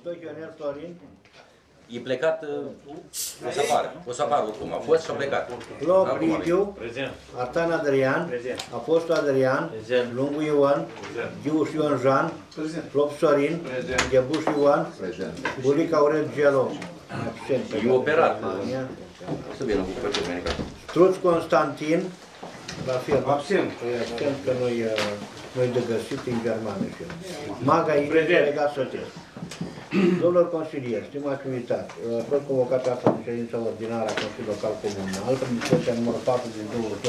Stoichionel Florin. E plecat, o să apară oricum, a fost și a plecat. Loc Liviu, Artan Adrian, Apostol Adrian, Lungu Ioan, Giuș Ion Jean, Flop Sorin, Ghebuș Ioan, Bulica Aurel Gelo, absent. E operat. Să vină cu plăcere, Menica. Struț Constantin, la fel. Absent, că nu-i de găsit în germană și eu. Maga Ilie, legat Sotesc. Domnilor consilieri, stimați invitați, a fost convocată astăzi în ședința ordinară a Consiliului Local Comunal, prin discuția numărul 4 din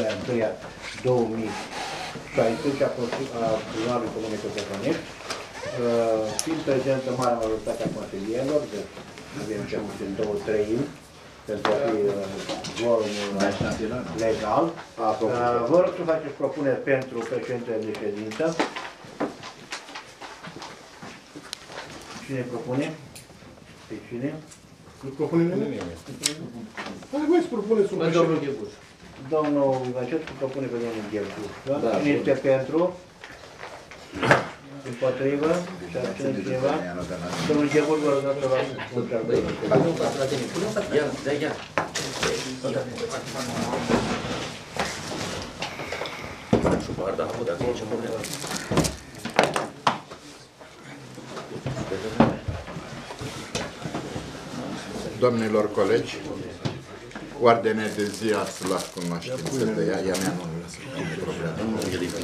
22/2/2016 a Primarului Comunei Cotrăcănești, fiind prezentă marea majoritate a consilierilor, deci avem cel puțin 2/3 pentru a fi volumul legal. Vă rog să faceți propuneri pentru președintele de ședință. Cine propune? Pe cine? Nu propune nimeni? Hai, voi să propuneți un președinte. Domnul Ghebuș. Domnul Ivacescu propune pe domnul Ghebuș. Cine este pentru? Împotrivă? Și abține cineva? Domnul Ghebuș, vă rog să vă întreabă. Ia. Șupar, da, dacă e ce problemă. Domnilor colegi, ordinea de zi ați luat cunoștință de ea, mea nu e problemă.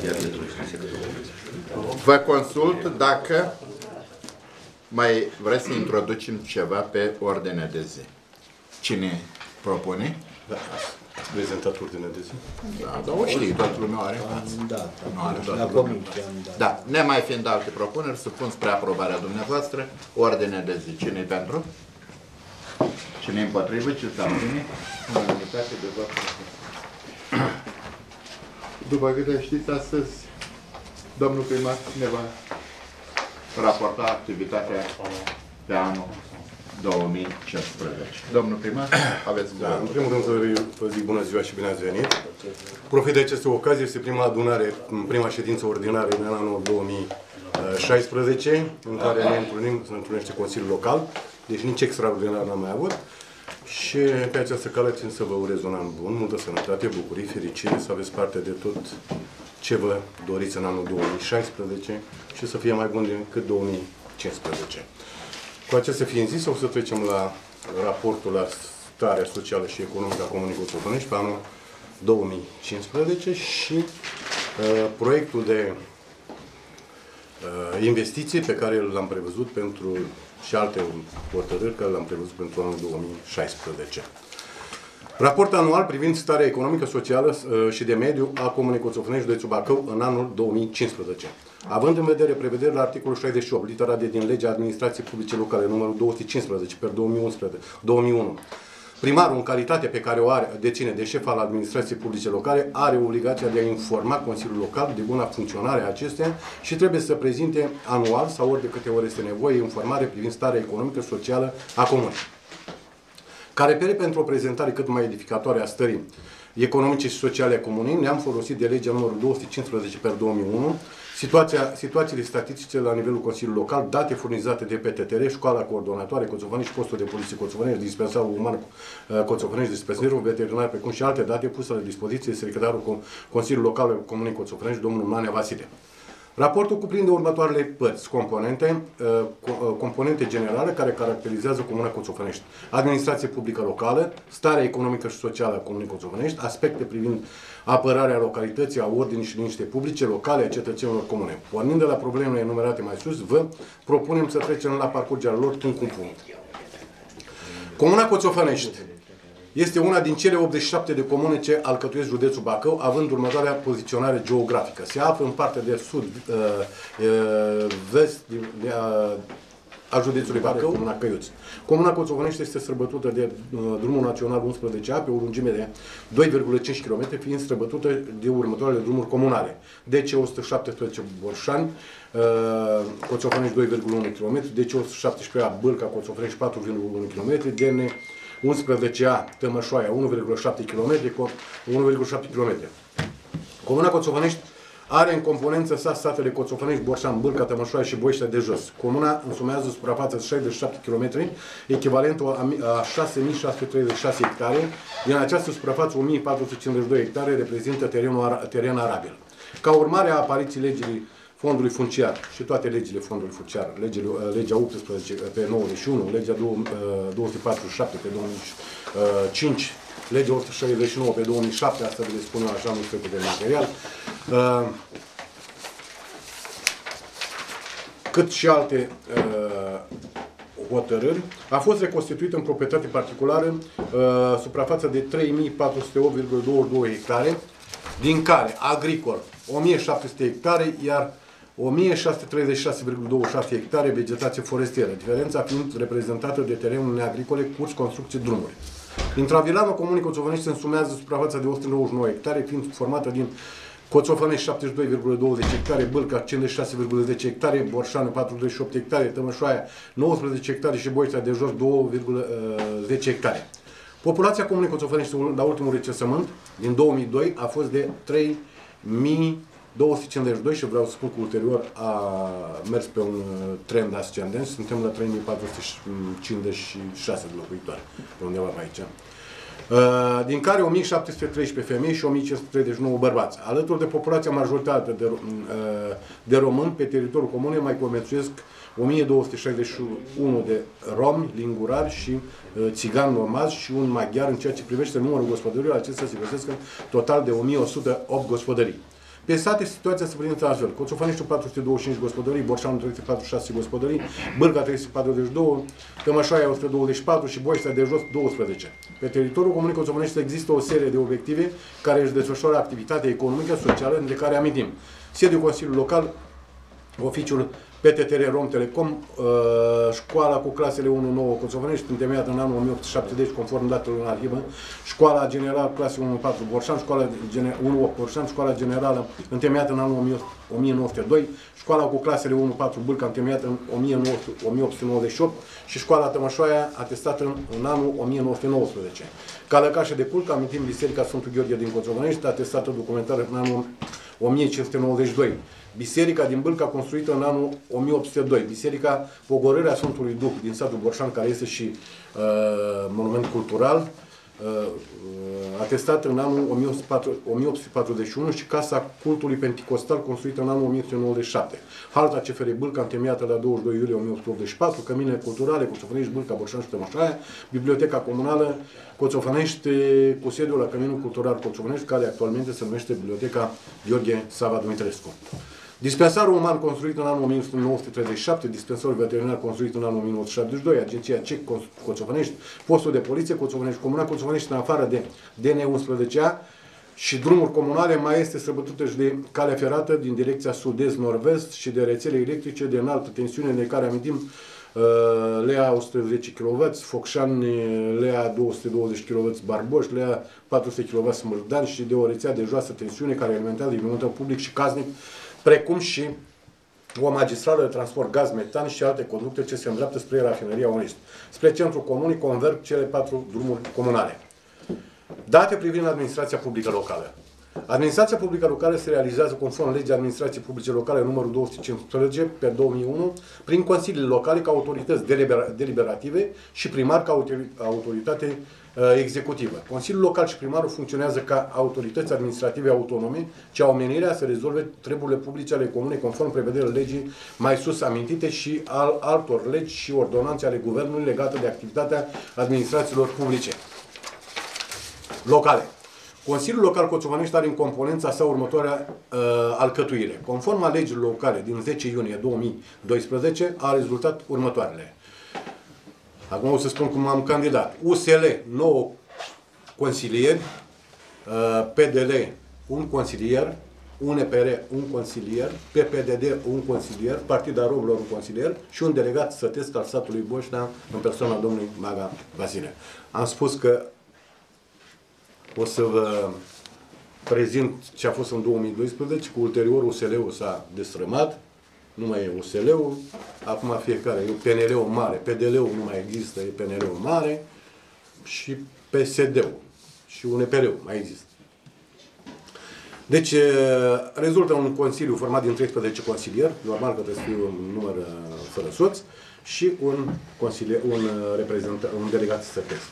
Vă consult dacă mai vreți să introducem ceva pe ordinea de zi. Cine propune? Da, ați prezentat ordinea de zi. Da, dar o știi, toată lumea are. Da, la comisie. Da, nemai fiind alte propuneri, supun spre aprobarea dumneavoastră ordinea de zi. Cine-i pentru? Cine împotrivă, ce se abține? Unanimitate de vot. După câte știți, astăzi, domnul primar ne va raporta activitatea pe anul 2015. Domnul primar, aveți cuvântul. În primul rând vă zic bună ziua și bine ați venit. Profit de această ocazie, este prima adunare, prima ședință ordinară în anul 2016, în care ne întâlnim, se întâlnește Consiliul Local, deci nici extraordinar n-am mai avut. Și pe această cale țin să vă urez un an bun, multă sănătate, bucurii, fericire, să aveți parte de tot ce vă doriți în anul 2016 și să fie mai bun decât 2015. Cu acestea fiind zis, o să trecem la raportul la starea socială și economică a Comunei Cotrocănești pe anul 2015 și proiectul de investiții pe care l-am prevăzut pentru și alte hotărâri care le-am prevăzut pentru anul 2016. Raport anual privind starea economică, socială și de mediu a Comunei Cotrocănești, județul Bacău, în anul 2015. Având în vedere prevederile articolul 68, litera D din Legea Administrației Publice Locale, numărul 215, per 2001, primarul, în calitate pe care o deține de șef al administrației publice locale, are obligația de a informa Consiliul Local de buna funcționare a acesteia și trebuie să prezinte anual sau ori de câte ori este nevoie informare privind starea economică și socială a comunei. Ca repere pentru o prezentare cât mai edificatoare a stării economice și sociale a comunei, ne-am folosit de legea numărul 215 per 2001, situațiile statistice la nivelul Consiliului Local, date furnizate de PTTR, Școala Coordonatoare Coțofănești și Postul de Poliție Coțofănești, Dispensarul Uman Coțofănești, Dispensarul Veterinar, precum și alte date puse la dispoziție de secretarul Consiliului Local al Comunei Coțofănești, domnul Manea Vasile. Raportul cuprinde următoarele părți, componente generale care caracterizează Comuna Coțofănești, administrație publică locală, starea economică și socială a Comunei Coțofănești, aspecte privind apărarea localității, a ordinii și liniște publice locale a cetățenilor comune. Pornind de la problemele enumerate mai sus, vă propunem să trecem la parcurgerea lor punct cu punct. Comuna Coțofănești este una din cele 87 de comune ce alcătuiesc județul Bacău, având următoarea poziționare geografică. Se află în partea de sud-vest a județului Bacău, Comuna Căiuți. Comuna Coțofănești este străbătută de drumul național 11A pe o lungime de 2,5 km, fiind străbătută de următoarele drumuri comunale. DC 117 Borșani, Coțofănești 2,1 km, DC 117A Bâlca, Coțofănești 4,1 km, DN 11A Tămășoaia 1,7 km, Comuna Coțofănești Are în componență sa satele Coțofănești, Borșan, Bâlca, Tămășoara și Boiștea de Jos. Comuna însumează suprafață de 67 km, echivalentul a 6636 hectare. Din această suprafață, 1452 hectare reprezintă teren arabil. Ca urmare a apariției legii Fondului Funciar și toate legile Fondului Funciar, legea 18 pe 91, legea 247 pe 2005, legea 169 pe 2007, asta le spun eu așa, nu știu cât de material, cât și alte hotărâri, a fost reconstituită în proprietate particulară suprafața de 3408,22 hectare, din care agricol 1700 hectare, iar 1636,26 hectare vegetație forestieră, diferența fiind reprezentată de terenuri neagricole, curți, construcții, drumuri. Intravilanul comunei Coțofănești însumează suprafața de 199 hectare, fiind formată din Coțofănești 72,20 hectare, Bâlca 56,10 hectare, Borșanu 48 hectare, Tămășoaia 19 hectare și Boița de Jos 2,10 hectare. Populația comunei Coțofănești la ultimul recensământ, din 2002, a fost de 3252 și vreau să spun că ulterior a mers pe un trend ascendent. Suntem la 3456 de locuitori, pe undeva pe aici. Din care 1713 femei și 1539 bărbați. Alături de populația majoritară de români, pe teritoriul comunei mai conviețuiesc 1261 de romi, lingurari și țigani nomazi și un maghiar. În ceea ce privește numărul gospodărilor, acestea se găsesc în total de 1108 gospodării. Pe sate, situația se prezintă astfel. Coțofănești 425 gospodării, Borșanu 346 gospodării, Bâlca 342, Tămășoaia 124 și Boița de Jos 12. Pe teritoriul comunei Coțofănești există o serie de obiective care își desfășoară activitatea economică, socială, între care amintim sediul Consiliului Local, oficiul PTTR Rom Telecom, școala cu clasele 1-9 Coțofănești, întemeiată în anul 1870, conform datelor în arhivă, școala generală clase 1-4 Borșan, școala 1-8 Borșan, școala generală întemeiată în anul 1902, școala cu clasele 1-4 Bâlca, întemeiată în 1898 și școala Tămășoaia, atestată în anul 1919. Ca lăcașe de cult, amintim Biserica Sfântul Gheorghe din Coțofănești, atestată documentară în anul 1592. Biserica din Bâlca, construită în anul 1802. Biserica Pogorârea Sfântului Duh din satul Borșan, care este și monument cultural, atestată în anul 1841 și Casa Cultului Penticostal, construită în anul 1997. Halta CFR Bâlca, întemeiată la 22 iulie 1884, căminele culturale, Coțofănești, Bâlca, Borșan și Tămășoaia, Biblioteca Comunală Coțofănești, cu sediul la Căminul Cultural Coțofănești, care actualmente se numește Biblioteca Gheorghe Sava Dumitrescu. Dispensarul uman construit în anul 1937, dispensarul veterinar construit în anul 1972, Agenția CEC Coțofănești, postul de poliție Coțofănești, Comuna Coțofănești, în afară de DN11A și drumuri comunale, mai este străbătută și de calea ferată din direcția sud-est-nord-vest și de rețele electrice de înaltă tensiune, de care amintim Lea 110 kW, Focșani, Lea 220 kW Barboș, Lea 400 kW Smârdani și de o rețea de joasă tensiune care alimentează alimentul public și casnic, precum și o magistrală de transport gaz-metan și alte conducte ce se îndreaptă spre rafineria Onist. Spre centrul comunii converg cele 4 drumuri comunale. Date privind administrația publică locală. Administrația publică locală se realizează conform legii administrației publice locale numărul 215 pe 2001 prin consiliile locale ca autorități deliberative și primar ca autoritate executivă. Consiliul local și primarul funcționează ca autorități administrative autonome ce au menirea să rezolve treburile publice ale comunei conform prevederilor legii mai sus amintite și altor legi și ordonanțe ale guvernului legate de activitatea administrațiilor publice locale. Consiliul Local Coțofănești are în componența sa următoarea alcătuire. Conform a legilor locale din 10 iunie 2012 a rezultat următoarele. Acum o să spun cum am candidat. USL 9 consilieri, PDL 1 consilier, UNPR 1 consilier, PPDD 1 consilier, Partida Romilor 1 consilier și un delegat sătesc al satului Boșna în persoana domnului Maga Vasile. Am spus că o să vă prezint ce a fost în 2012, cu ulterior USL-ul s-a destrămat, nu mai e USL-ul, acum fiecare, e PNL-ul mare, PDL-ul nu mai există, e PNL-ul mare și PSD-ul și UNPR-ul mai există. Deci, rezultă un consiliu format din 13 consilieri, normal că trebuie să fie un număr fără soț, și un delegat sătesc.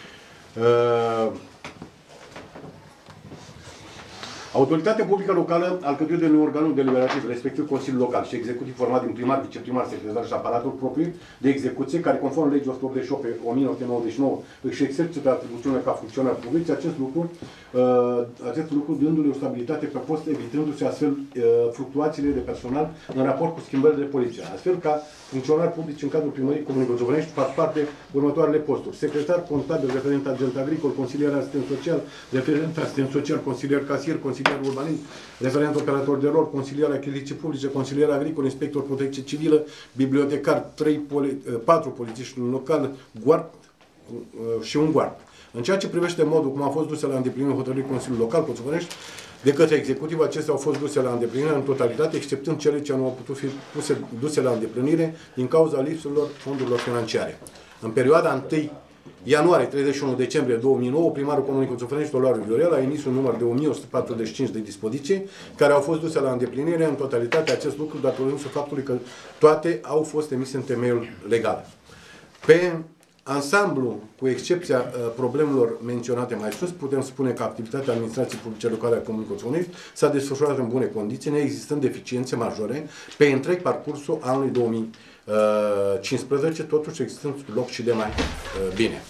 Autoritatea publică locală alcătuită din organul deliberativ, respectiv Consiliul Local și executiv format din primar, viceprimar, secretar și aparatul propriu de execuție, care conform legii 188 pe 1999 își exercită atribuțiunile ca funcționar public, acest lucru dându-le o stabilitate pe post, evitându-se astfel fluctuațiile de personal în raport cu schimbările de poliție. Astfel ca funcționari publici în cadrul primăriei Comunei Coțovenești fac parte următoarele posturi: secretar, contabil, referent agent agricol, consilier asistent social, referent asistent social, consilier casier, consilier urbanism, referent operator de rol, consilier achiziții publice, consilier agricol, inspector protecție civilă, bibliotecar, 4 polițiști local, guard și un guard. În ceea ce privește modul cum a fost duse la îndeplinire hotărârii Consiliului Local Coțovenești, de către executiv, acestea au fost duse la îndeplinire în totalitate, exceptând cele ce nu au putut fi duse la îndeplinire din cauza lipsurilor fondurilor financiare. În perioada 1 ianuarie-31 decembrie 2009, primarul Comunei Coțovenești, Tolariu Viorel, a emis un număr de 1145 de dispoziții, care au fost duse la îndeplinire în totalitate, acest lucru datorându-se faptului că toate au fost emise în temeiul legal. Pe ansamblu, cu excepția problemelor menționate mai sus, putem spune că activitatea administrației publice locale a Comunei Coțovenești s-a desfășurat în bune condiții, neexistând deficiențe majore pe întreg parcursul anului 2015, totuși existând loc și de mai bine.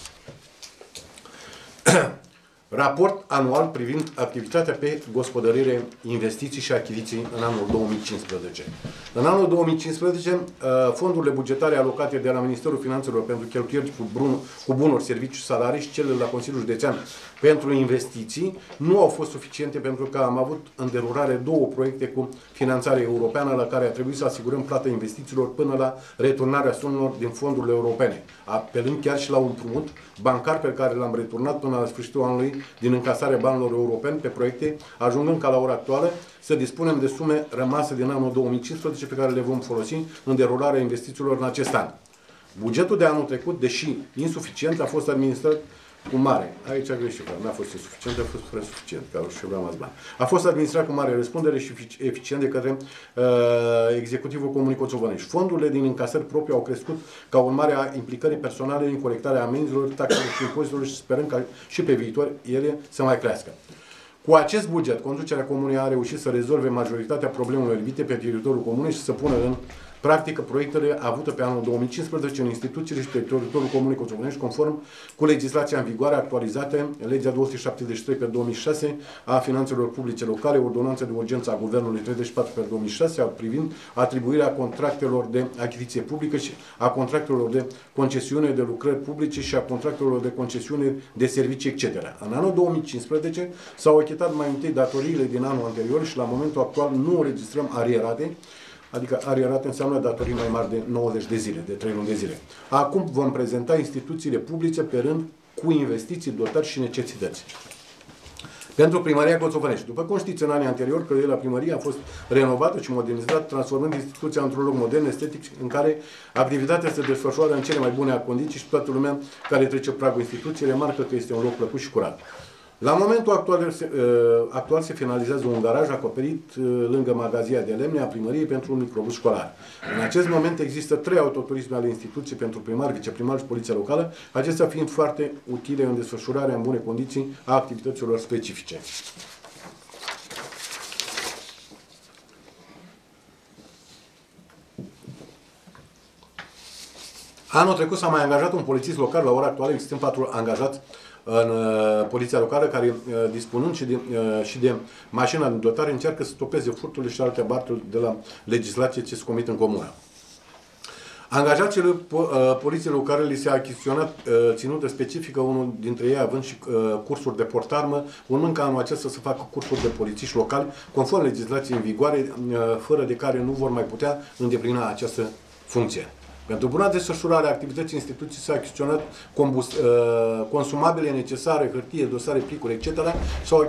Raport anual privind activitatea pe gospodărire, investiții și achiziții în anul 2015. În anul 2015, fondurile bugetare alocate de la Ministerul Finanțelor pentru cheltuieli cu bunuri, servicii, salarii și cele la Consiliul Județean pentru investiții nu au fost suficiente, pentru că am avut în derulare 2 proiecte cu finanțare europeană la care a trebuit să asigurăm plata investițiilor până la returnarea sumelor din fondurile europene, apelând chiar și la un împrumut bancar pe care l-am returnat până la sfârșitul anului din încasarea banilor europeni pe proiecte, ajungând ca la ora actuală să dispunem de sume rămase din anul 2015 pe care le vom folosi în derularea investițiilor în acest an. Bugetul de anul trecut, deși insuficient, a fost administrat cu mare. Aici a greșit, n-a fost insuficient, a fost presuficient, că și vreau bani. A fost administrat cu mare răspundere și eficient de către executivul Comunei Coțovenești. Fondurile din încasări proprii au crescut ca urmare a implicării personale în colectarea amenzilor, taxelor și impozitelor și sperăm ca și pe viitor ele să mai crească. Cu acest buget, conducerea comunei a reușit să rezolve majoritatea problemelor evite pe teritoriul comunei și să pună în practică proiectele avute pe anul 2015 în instituțiile și pe teritoriul Comunei Coțovenești, conform cu legislația în vigoare actualizată, legea 273 pe 2006 a finanțelor publice locale, ordonanța de urgență a Guvernului 34 pe 2006 privind atribuirea contractelor de achiziție publică și a contractelor de concesiune de lucrări publice și a contractelor de concesiune de servicii, etc. În anul 2015 s-au achitat mai întâi datoriile din anul anterior și la momentul actual nu înregistrăm arierate, adică arierate înseamnă datorii mai mari de 90 de zile, de 3 luni de zile. Acum vom prezenta instituțiile publice pe rând cu investiții, dotări și necesități. Pentru Primăria Coțovenești. După cum știți, în anii anteriori, clădirea primăriei a fost renovată și modernizată, transformând instituția într-un loc modern, estetic, în care activitatea se desfășoară în cele mai bune condiții și toată lumea care trece pragul instituției remarcă că este un loc plăcut și curat. La momentul actual se finalizează un garaj acoperit lângă magazia de lemne a primăriei pentru un microbus școlar. În acest moment există 3 autoturisme ale instituției pentru primar, viceprimar și poliția locală, acestea fiind foarte utile în desfășurarea în bune condiții a activităților specifice. Anul trecut s-a mai angajat un polițist local, la ora actuală există 4 angajați în poliția locală, care, dispunând și de mașina de dotare, încearcă să stopeze furturile și alte abateri de la legislație ce se comit în comună. Angajaților poliției locale li se-a achiziționat ținută specifică, unul dintre ei având și cursuri de portarmă, urmând ca anul acesta să facă cursuri de polițiști locali, conform legislației în vigoare, fără de care nu vor mai putea îndeplini această funcție. Pentru buna desfășurare a activității instituției s-a achiziționat consumabile necesare, hârtie, dosare, plicuri, etc. S-au achitat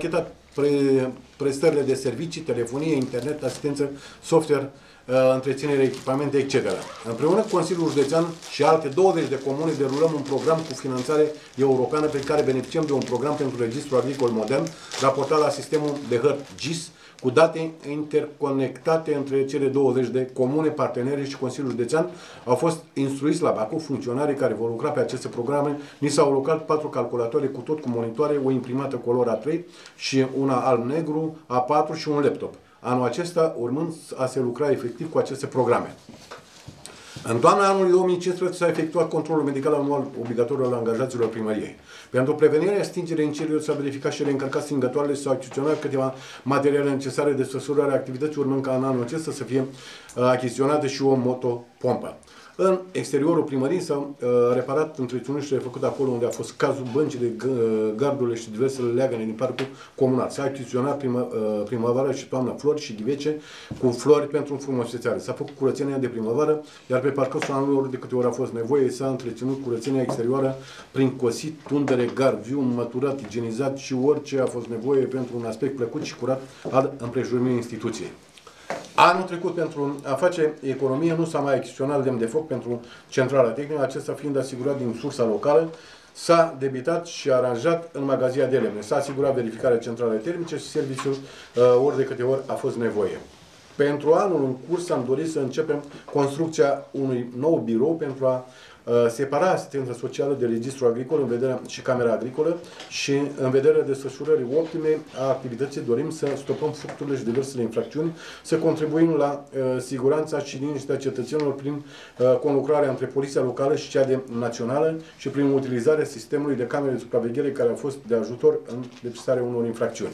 prestările de servicii, telefonie, internet, asistență, software, întreținere, echipamente, etc. Împreună cu Consiliul Județean și alte 20 de comune derulăm un program cu finanțare europeană prin care beneficiem de un program pentru Registrul Agricol Modern raportat la sistemul de hărți GIS cu date interconectate între cele 20 de comune parteneri și Consiliul Județean. Au fost instruiți la Bacău funcționarii care vor lucra pe aceste programe. Ni s-au alocat 4 calculatoare cu tot cu monitoare, o imprimată color A3 și una alb-negru, A4 și un laptop. Anul acesta urmând a se lucra efectiv cu aceste programe. În toamna anului 2015 s-a efectuat controlul medical anual obligatoriu al angajaților primăriei. Pentru prevenirea stingerii incendiilor s-a verificat și reîncărcat stingătoarele și s-au achiziționat câteva materiale necesare de desfășurare a activității, urmând ca în anul acesta să fie achiziționată și o motopompă. În exteriorul primăriei s-au reparat întreținut și refăcut acolo unde a fost cazul băncii de gardurile și diversele leagăne din parcul comunal. S-a achiziționat primăvara și toamna flori și ghivece cu flori pentru înfrumusețare. S-a făcut curățenia de primăvară, iar pe parcursul anului, de câte ori a fost nevoie, s-a întreținut curățenia exterioară prin cosit, tundere, gard, viu, măturat, igienizat și orice a fost nevoie pentru un aspect plăcut și curat al împrejurimii instituției. Anul trecut, pentru a face economie, nu s-a mai achiziționat lemn de foc pentru centrala tehnică, acesta fiind asigurat din sursa locală, s-a debitat și aranjat în magazia de lemne. S-a asigurat verificarea centralei termice și serviciul ori de câte ori a fost nevoie. Pentru anul în curs am dorit să începem construcția unui nou birou pentru a separa asistența socială de registru agricol în vederea, și camera agricolă și în vederea desfășurării optime a activității dorim să stopăm furturile și diversele infracțiuni, să contribuim la siguranța și liniștea cetățenilor prin conlucrarea între poliția locală și cea națională și prin utilizarea sistemului de camere de supraveghere care a fost de ajutor în depistarea unor infracțiuni.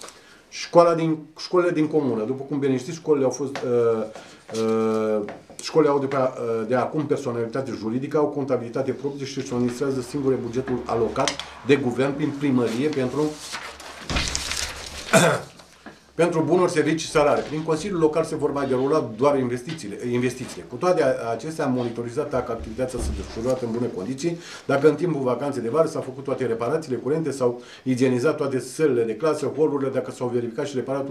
Școlile din comună. După cum bine știți, școlile au fost școlile au de acum personalitate juridică, au contabilitate proprie și își administrează singure bugetul alocat de guvern prin primărie pentru bunuri, servicii, salarii. Prin Consiliul Local se vor mai derula doar investițiile. Cu toate acestea am monitorizat dacă activitatea s-a desfășurat în bune condiții, dacă în timpul vacanței de vară s-au făcut toate reparațiile curente, s-au igienizat toate sălile de clasă, holurile, dacă s-au verificat și reparat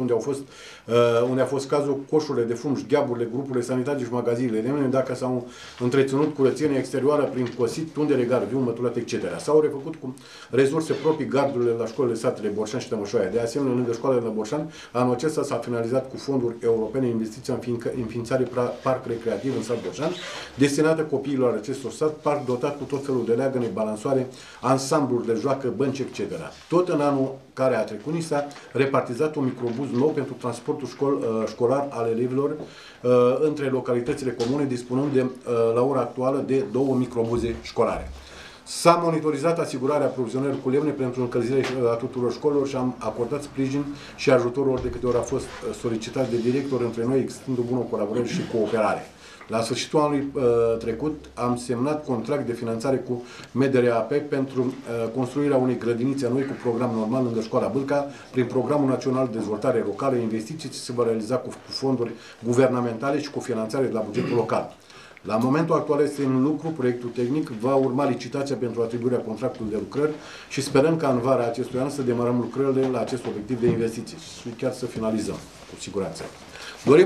unde a fost cazul, coșurile de fum, gheaburile, grupurile sanitare și magazinele de mine, dacă s-au întreținut curățenia exterioară prin cosit, tundere, gard, viu, măturat, etc. S-au refăcut cu resurse proprii gardurile la școlile satele Borșan și Tămășoaia. De asemenea, lângă școala de la Borșan, anul acesta s-a finalizat cu fonduri europene investiția în înființare parc recreativ în sat Borșan, destinată copiilor acestor sat, parc dotat cu tot felul de leagăne, balansoare, ansambluri de joacă, bănci, etc. Tot în anul care a trecut, ni s-a repartizat un microbuz nou pentru transportul școlar al elevilor între localitățile comune, dispunând la ora actuală de 2 microbuze școlare. S-a monitorizat asigurarea aprovizionării cu lemne pentru încălzirea a tuturor școlilor și am acordat sprijin și ajutorul ori de câte ori a fost solicitat de director între noi, existând o bună colaborare și cooperare. La sfârșitul anului trecut am semnat contract de finanțare cu MDRAP pentru construirea unei grădinițe noi cu program normal lângă școala Bâlca, prin Programul Național de Dezvoltare Locală, investiții ce se vor realiza cu fonduri guvernamentale și cu finanțare de la bugetul local. La momentul actual este în lucru proiectul tehnic, va urma licitația pentru atribuirea contractului de lucrări și sperăm ca în vara acestui an să demarăm lucrările la acest obiectiv de investiții și chiar să finalizăm, cu siguranță. Dorim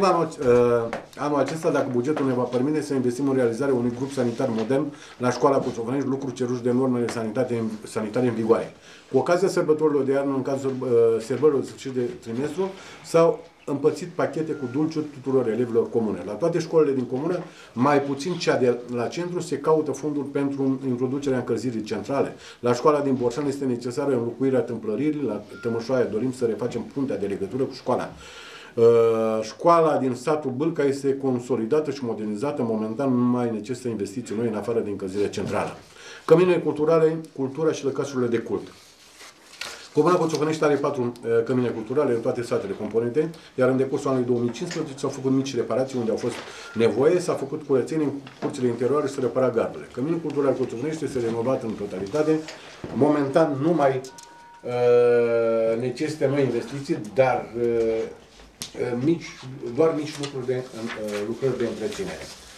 anul acesta, dacă bugetul ne va permite, să investim în realizarea unui grup sanitar modern la școala Coțovănești, lucru cerut de normele sanitare în vigoare. Cu ocazia sărbătorilor de iarnă, în cazul sărbătorilor de sfârșit de trimestru, s-au împărțit pachete cu dulciuri tuturor elevilor comune. La toate școlile din comună, mai puțin cea de la centru, se caută fonduri pentru introducerea încălzirii centrale. La școala din Borșan este necesară înlocuirea tâmplăririi, la Tămășoaia dorim să refacem puntea de legătură cu școala. Școala din satul Bâlca este consolidată și modernizată, momentan nu mai necesită investiții noi în afară de încălzirea centrală. Căminele culturale, cultura și lăcașurile de cult. Comuna Coțovănești are 4 cămine culturale în toate satele componente, iar în decursul anului 2015 s-au făcut mici reparații unde au fost nevoie, s-a făcut curățenie în curțile interioare și s-a reparat gardurile. Căminul cultural Coțovănești este renovat în totalitate, momentan nu mai necesită noi investiții, dar doar mici lucruri de întreținere.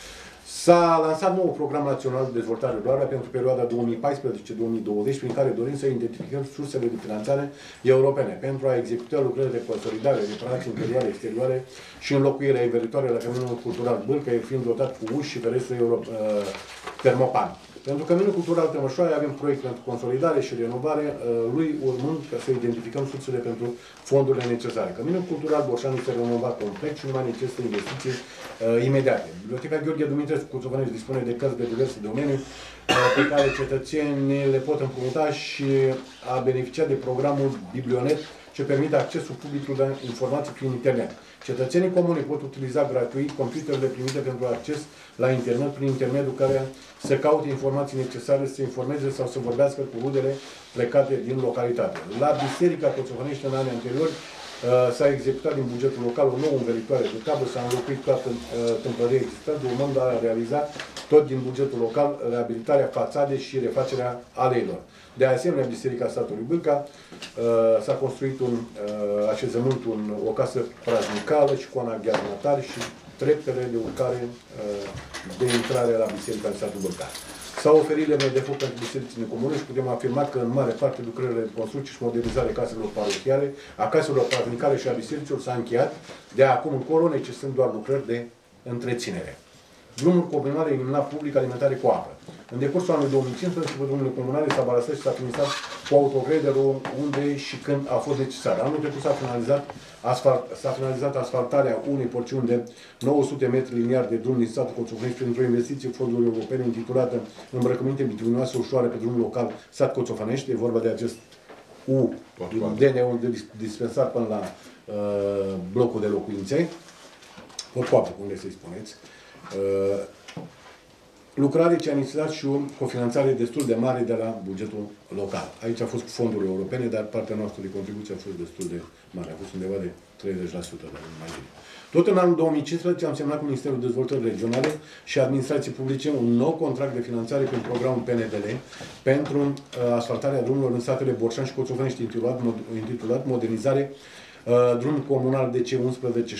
S-a lansat nou program național de dezvoltare rurală pentru perioada 2014-2020, prin care dorim să identificăm sursele de finanțare europene pentru a executa lucrări de consolidare, reparații interioare, exterioare și înlocuirea inveritoare la Căminul Cultural Bâlca, el fiind dotat cu uși și ferestre termopane. Pentru Căminul Cultural Tămășoaia avem proiect pentru consolidare și renovare lui, urmând ca să identificăm sursele pentru fondurile necesare. Căminul Cultural Borșan este renovat complet și nu mai necesită investiții imediate. Biblioteca Gheorghe Dumitrescu Coțovănești dispune de cărți de diverse domenii pe care cetățenii le pot împrumuta și a beneficiat de programul Biblionet, ce permite accesul publicului la informații prin internet. Cetățenii comuni pot utiliza gratuit computerele primite pentru acces la internet, prin intermediul care să caute informații necesare, să se informeze sau să vorbească cu rudele plecate din localitate. La Biserica Coțovănești, în anii anteriori, s-a executat din bugetul local o nouă învelitoare de tablă, s-a înlocuit toată tâmplăria existentă, urmând a realiza tot din bugetul local reabilitarea fațadei și refacerea aleilor. De asemenea, Biserica satului Bâlca s-a construit un așezământ, o casă praznicală și cu anaghiaznatari și treptele de urcare de intrare la Biserica satul Bâlca. S-au oferit lemne de foc pentru bisericile comune și putem afirma că în mare parte lucrările de construcție și modernizare caselor parohiale, a caselor praznicale și a bisericilor s-a încheiat, de acum încolo necesitând doar lucrări de întreținere. Drumul comunal iluminat public, alimentare cu apă. În decursul anului 2015, pe drumurile comunale s-a balasat și s-a administrat cu autogrederul unde și când a fost necesar. Anul trecut s-a finalizat asfaltarea unei porțiuni de 900 metri liniari de drum din satul Coțofănești printr-o investiție fonduri europene intitulată Îmbrăcăminte bituminoase ușoare pe drumul local sat Coțofănești. E vorba de acest U, DN-ul de dispensar până la blocul de locuințe. Potcoapă, cum le să-i spuneți. Lucrare ce a inițiat și o cofinanțare destul de mare de la bugetul local. Aici a fost cu fonduri europene, dar partea noastră de contribuție a fost destul de mare. A fost undeva de 30%, dar mai bine. Tot în anul 2015 am semnat cu Ministerul Dezvoltării Regionale și Administrației Publice un nou contract de finanțare prin programul PNDL pentru asfaltarea drumurilor în satele Borșan și Coțofănești, intitulat Modernizare drum comunal DC117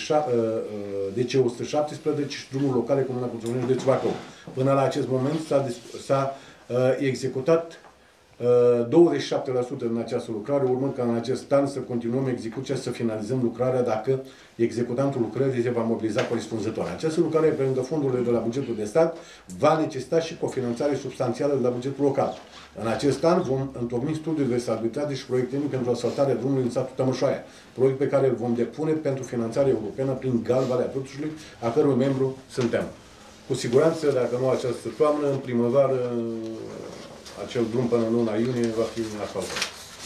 și drumul locale comunal Coțofănești de Bacău. Până la acest moment s-a executat 27% din această lucrare, urmând ca în acest an să continuăm execuția, să finalizăm lucrarea dacă executantul lucrării se va mobiliza corespunzător. Această lucrare, pe lângă fondurile de la bugetul de stat, va necesita și cofinanțare substanțială de la bugetul local. În acest an vom întocmi studiul de stabilitate și proiect tehnic pentru asfaltarea drumului în satul Tămășoaia, proiect pe care îl vom depune pentru finanțare europeană prin GAL Valea Tutușului, a cărui membru suntem. Cu siguranță, dacă nu această toamnă, în primăvară, acel drum până în luna iunie va fi asfaltat.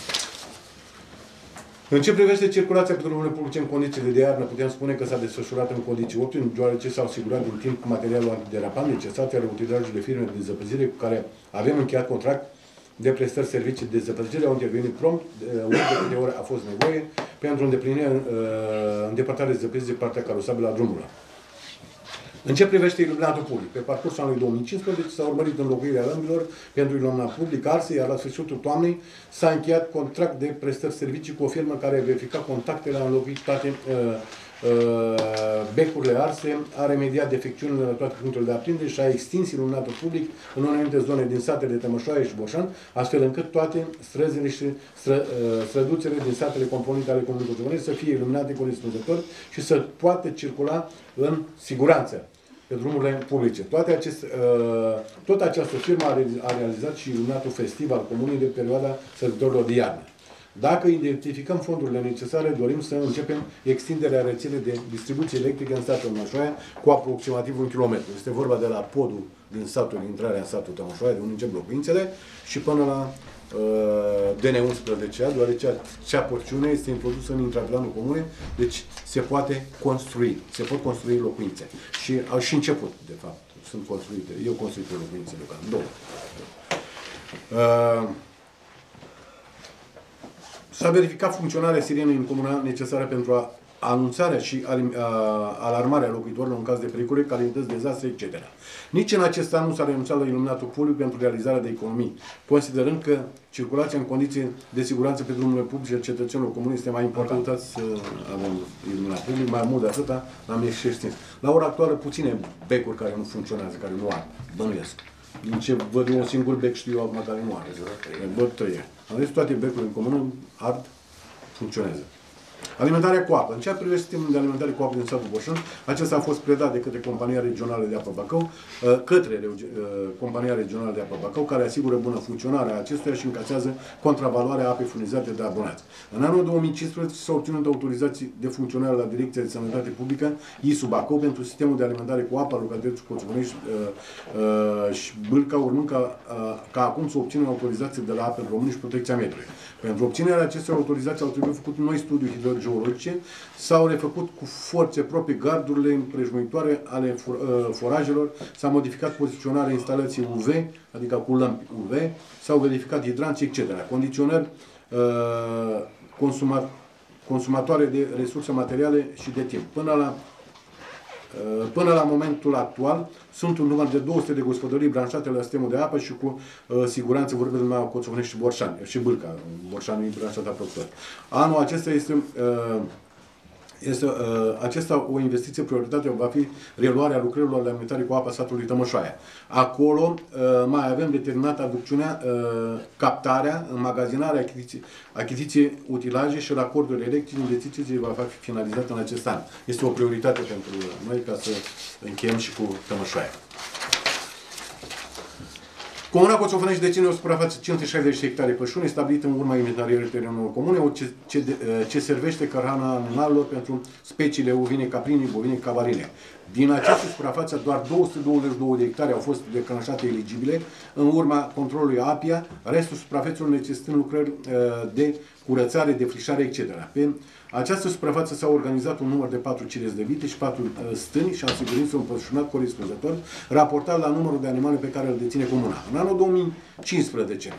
În ce privește circulația pe drumurile publice în condițiile de iarnă, putem spune că s-a desfășurat în condiții optime, deoarece s-au asigurat din timp materialul antiderapant necesar ale utilizării de firme de dezăpăzire cu care avem încheiat contract de prestări servicii de dezăpăzire, au intervenit prompt, ori de câte ori a fost nevoie, pentru îndeplinirea îndepărtarea de dezăpăzire de partea carosabilă a drumurilor. În ce privește iluminatul public, pe parcursul anului 2015 s-a urmărit înlocuirea lămpilor pentru iluminat public arse, iar la sfârșitul toamnei s-a încheiat contract de prestări servicii cu o firmă care a verificat contactele, a înlocuit toate becurile arse, a remediat defecțiunile la toate punctele de aprindere și a extins iluminatul public în anumite zone din satele Tămășoaia și Borșan, astfel încât toate străzile și străduțele din satele componente ale Comunei Coțovănești să fie iluminate corespunzător și să poată circula în siguranță pe drumurile publice. Tot această firmă a realizat și iluminatul festiv al Comunei de perioada sărbătorilor de iarnă. Dacă identificăm fondurile necesare, dorim să începem extinderea rețelei de distribuție electrică în satul Tămășoaia cu aproximativ 1 km. Este vorba de la podul din satul, intrarea în satul Tămășoaia, de unde încep locuințele, și până la DN11, deoarece acea porțiune este introdusă în intraplanul comunei, deci se poate construi, se pot construi locuințe. Și au și început, de fapt, sunt construite, eu construit locuințe locale, două. S-a verificat funcționarea sirenei în comuna necesară pentru a anunțarea și alarmarea locuitorilor în caz de pericole, calamități, dezastre, etc. Nici în acest an nu s-a renunțat la iluminatul public pentru realizarea de economii, considerând că circulația în condiții de siguranță pe drumurile publice cetățenilor comuni este mai importantă să avem iluminat public, mai mult de atâta l-am extins. La ora actuală puține becuri care nu funcționează, care nu ar, bănuiesc. Din ce văd eu un singur bec, știu eu acum care nu are. Văd 3. Am zis toate becurile în comună ard, funcționează. Alimentarea cu apă. În ceea ce privește sistemul de alimentare cu apă din satul Boșan, acesta a fost predat de către Compania Regională de Apă Bacău, Compania Regională de Apă Bacău, care asigură bună funcționare a acestuia și încasează contravaloarea apei furnizate de abonați. În anul 2015 s-au obținut autorizații de funcționare la Direcția de Sănătate Publică, ISU Bacău, pentru sistemul de alimentare cu apă al localității Coțovenești și Bâlca, urmând ca acum să obținem autorizații de la Apele Române și Protecția Mediului. Pentru obținerea acestor autorizații au trebuit făcut noi studii hidrogeologice, s-au refăcut cu forțe proprii gardurile împrejmuitoare ale forajelor, s-a modificat poziționarea instalației UV, adică cu lămpi UV, s-au verificat hidranții, etc. Condiționări consumatoare de resurse materiale și de timp. Până la momentul actual, sunt un număr de 200 de gospodării branșate la sistemul de apă și cu siguranță vorbim la Coțovenești și Borșani, și Bâlca. Borșani e branșat apropiat. Anul acesta acesta o investiție prioritară va fi reluarea lucrărilor de alimentare cu apă satului Tămășoaia. Acolo mai avem determinată aducțiunea, captarea, înmagazinarea, achiziție, utilaje și racorduri electrice. Investițiile va fi finalizată în acest an. Este o prioritate pentru noi ca să încheiem și cu Tămășoaia. Comuna Coțovenești deține o suprafață 560 de hectare pășune, stabilită în urma inventariului terenurilor comune, ce servește ca hrana animalelor pentru speciile ovine, caprini, bovine, cavarile. Din această suprafață, doar 222 de hectare au fost declanșate eligibile în urma controlului APIA, restul suprafețelor necesitând lucrări de curățare, defrișare, etc. Pe această suprafață s-a organizat un număr de 4 cireți de vite și 4 stâni și asigurințe împășunat corespunzător, raportat la numărul de animale pe care îl deține comuna. În anul 2014,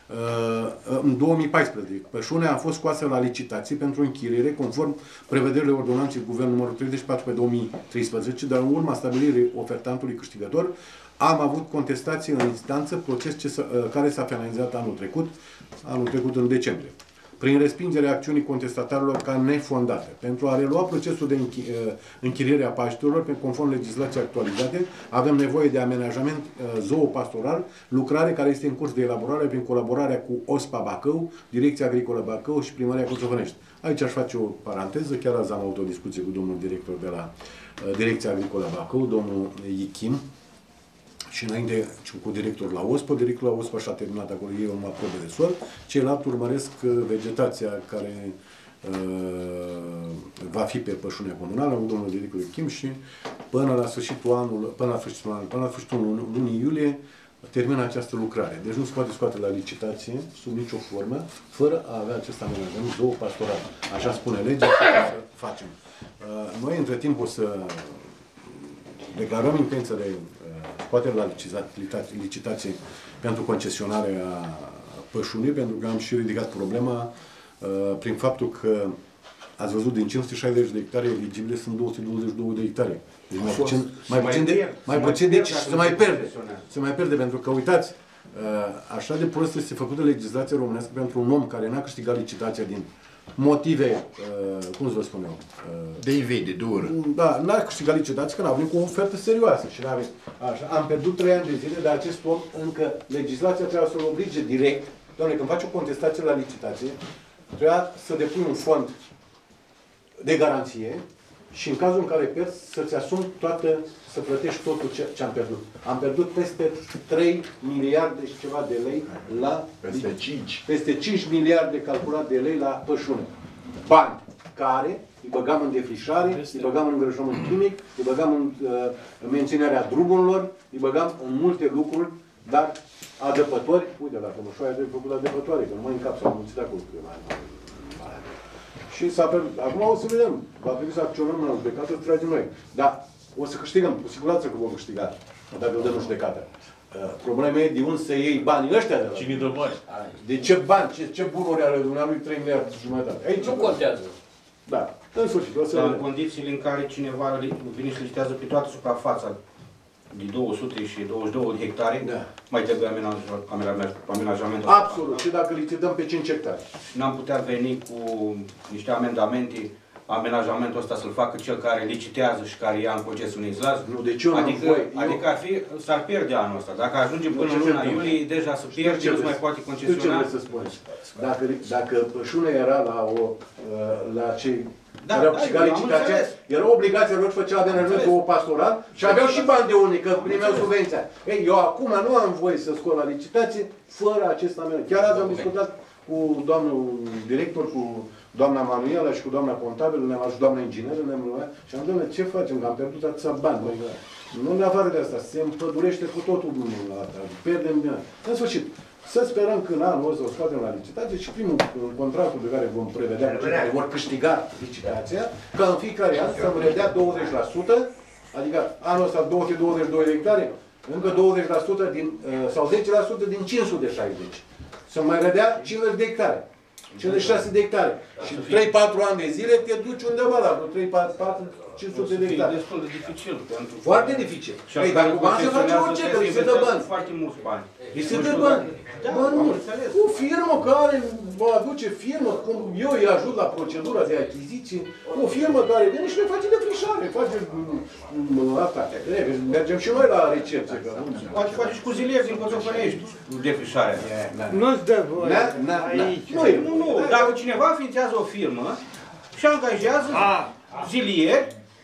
pășunea a fost scoasă la licitație pentru închiriere, conform prevederilor ordonanței Guvern numărul 34 pe 2013, dar în urma stabilirii ofertantului câștigător, am avut contestație în instanță, proces care s-a finalizat anul trecut în decembrie, prin respingerea acțiunii contestatarilor ca nefondate. Pentru a relua procesul de închiriere a paștelor, conform legislației actualizate, avem nevoie de amenajament zoopastoral, lucrare care este în curs de elaborare prin colaborarea cu OSPA Bacău, Direcția Agricolă Bacău și Primăria Coțovenești. Aici aș face o paranteză, chiar azi am avut o discuție cu domnul director de la Direcția Agricolă Bacău, domnul Ichim, și înainte cu directorul la OSPA. Directorul la OSPA și-a terminat acolo, ei urma probe de sol. Ceilalți urmăresc vegetația care va fi pe pășunea comunală, cu domnul director Ichim, și până la sfârșitul lunii iulie termină această lucrare. Deci nu se poate scoate la licitație, sub nicio formă, fără a avea acest amenajament zoopastoral. Așa spune legea, să facem. Noi, între timp, o să declarăm intenția de scoatere la licitație pentru concesionarea pășunii, pentru că am și ridicat problema prin faptul că ați văzut, din 560 de hectare eligibile sunt 222 de hectare. Deci mai puțin de se mai pierde. Se mai pierde, pentru că, uitați, așa de prost este făcută legislația românească pentru un om care n-a câștigat licitația din motive, cum să vă spun eu? De invidie, dur. Da, n-a câștigat licitație, că n-a venit cu o ofertă serioasă. Și așa, am pierdut 3 ani de zile, dar acest om, încă legislația trebuia să-l oblige direct. Doamne, când faci o contestație la licitație, trebuia să depui un fond de garanție și în cazul în care pierzi, să-ți asumi să plătești totul ce am pierdut. Am pierdut peste 3 miliarde și ceva de lei la... Peste 5 miliarde calculat de lei la pășune. Bani care îi băgam în defrișare, îi băgam în îngrășământ chimic, îi băgam în menținerea drumurilor, îi băgam în multe lucruri, dar adăpători, uite, la Tămășoaia de făcut adăpătoare, că nu mai în cap s-au mulțit acolo. Și s-a pierdut. Acum o să vedem. Va trebui să acționăm în judecată, să tragem noi. Dar o să câștigăm, cu siguranță că vom câștiga, dacă îl dăm în judecată. Problema e de unde să iei banii ăștia de la... Cine dă bani? De ce bani? Ce bunuri are dumneavoastră 3 miliarde și jumătate? Aici nu contează. Da. În sfârșit, o să Dar în vedem. condițiile în care cineva vine și licitează pe toată suprafața de 200 și 22 de hectare, Da. mai trebuie amenajamentul. Absolut. Și dacă licităm pe 5 hectare. Și n-am putea veni cu niște amendamente, amenajamentul ăsta să-l facă cel care licitează și care ia în concesiune izlaz? Nu, deci eu n-am Adică, voie. adică s-ar pierde anul ăsta. Dacă ajungem până în luna iulie, deja să pierde, nu se mai poate Știu ce concesiona. vreți să spuneți. Dacă pășunea era la cei Da, care au da, câștigat eu am licitația, înțeles. era obligația lor, făcea amenajament cu o pastoral și aveau și bani de unii, că primeau subvenția. Ei, eu acum nu am voie să scot la licitație fără acest amenajament. Chiar azi am discutat cu doamnul director, cu doamna Manuela și cu doamna contabilă, ne-am ajutat, doamna ingineră, ne-am luat și am zis, ce facem, că am pierdut atâția bani. Nu în afară de asta, se împădurește cu totul la asta, pierdem bine. În sfârșit, să sperăm că în anul ăsta o scoatem la licitație și primul contractul pe care vom prevedea cu cei care vor câștiga licitația, că în fiecare an să îmi redea 20%, adică anul ăsta 222 de hectare, încă 20% din, sau 10% din 560. Să mai redea 50 de hectare. 56 de hectare. Și 3-4 ani de zile te duci undeva la 3-4, 500 de hectare. E destul de dificil. Pentru Foarte dificil. Și Ei, dar cu bani se face orice, că îi se dă bani. Foarte mulți bani. Îi se dă bani. Da, Bă, nu. am înțeles. O firmă care vă aduce firmă, cum eu îi ajut la procedura de achiziții, o firmă care vine și ne face defrișare, face asta. Mergem și noi la recepție. Că nu. Poate și cu zilieri din Coțofănești, defrișarea. Nu-ți dă voie aici. Nu, dacă cineva înființează o firmă și angajează zilieri,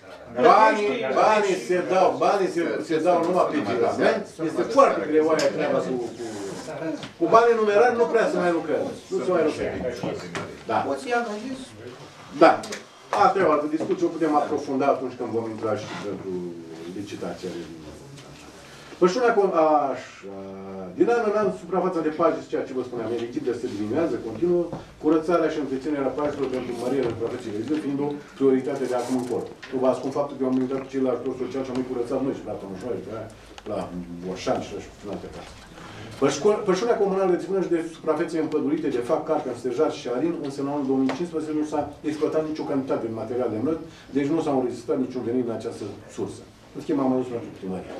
Banii se dau numai pe girament. Este foarte greu aia treaba cu banii numerari, nu prea se mai lucrează. Nu se mai lucrează. Da. poți să-i angajezi. Da. Asta e o altă discuție, o putem aprofunda atunci când vom intra și pentru licitația. Pășunea, din an în an, suprafața de pajiști, ceea ce vă spuneam, eligibilă se diminuează, continuă, curățarea și întreținerea pajiștilor pentru mărirea suprafeței de fiind o prioritate de acum încolo. Nu vă ascund faptul că am militat cu ceilalți ajutor social și am mai curățat noi și la Tămășoare, la Borșan și în alte părți. Pășunea comunală de ținăși de suprafețe împădurite de fac, carcan, stejar și arin, însă în anul 2015 nu s-a exploatat nicio cantitate de material de mlăd, deci nu s-a înregistrat niciun venit în această sursă. În schimb, am adus pentru primărie.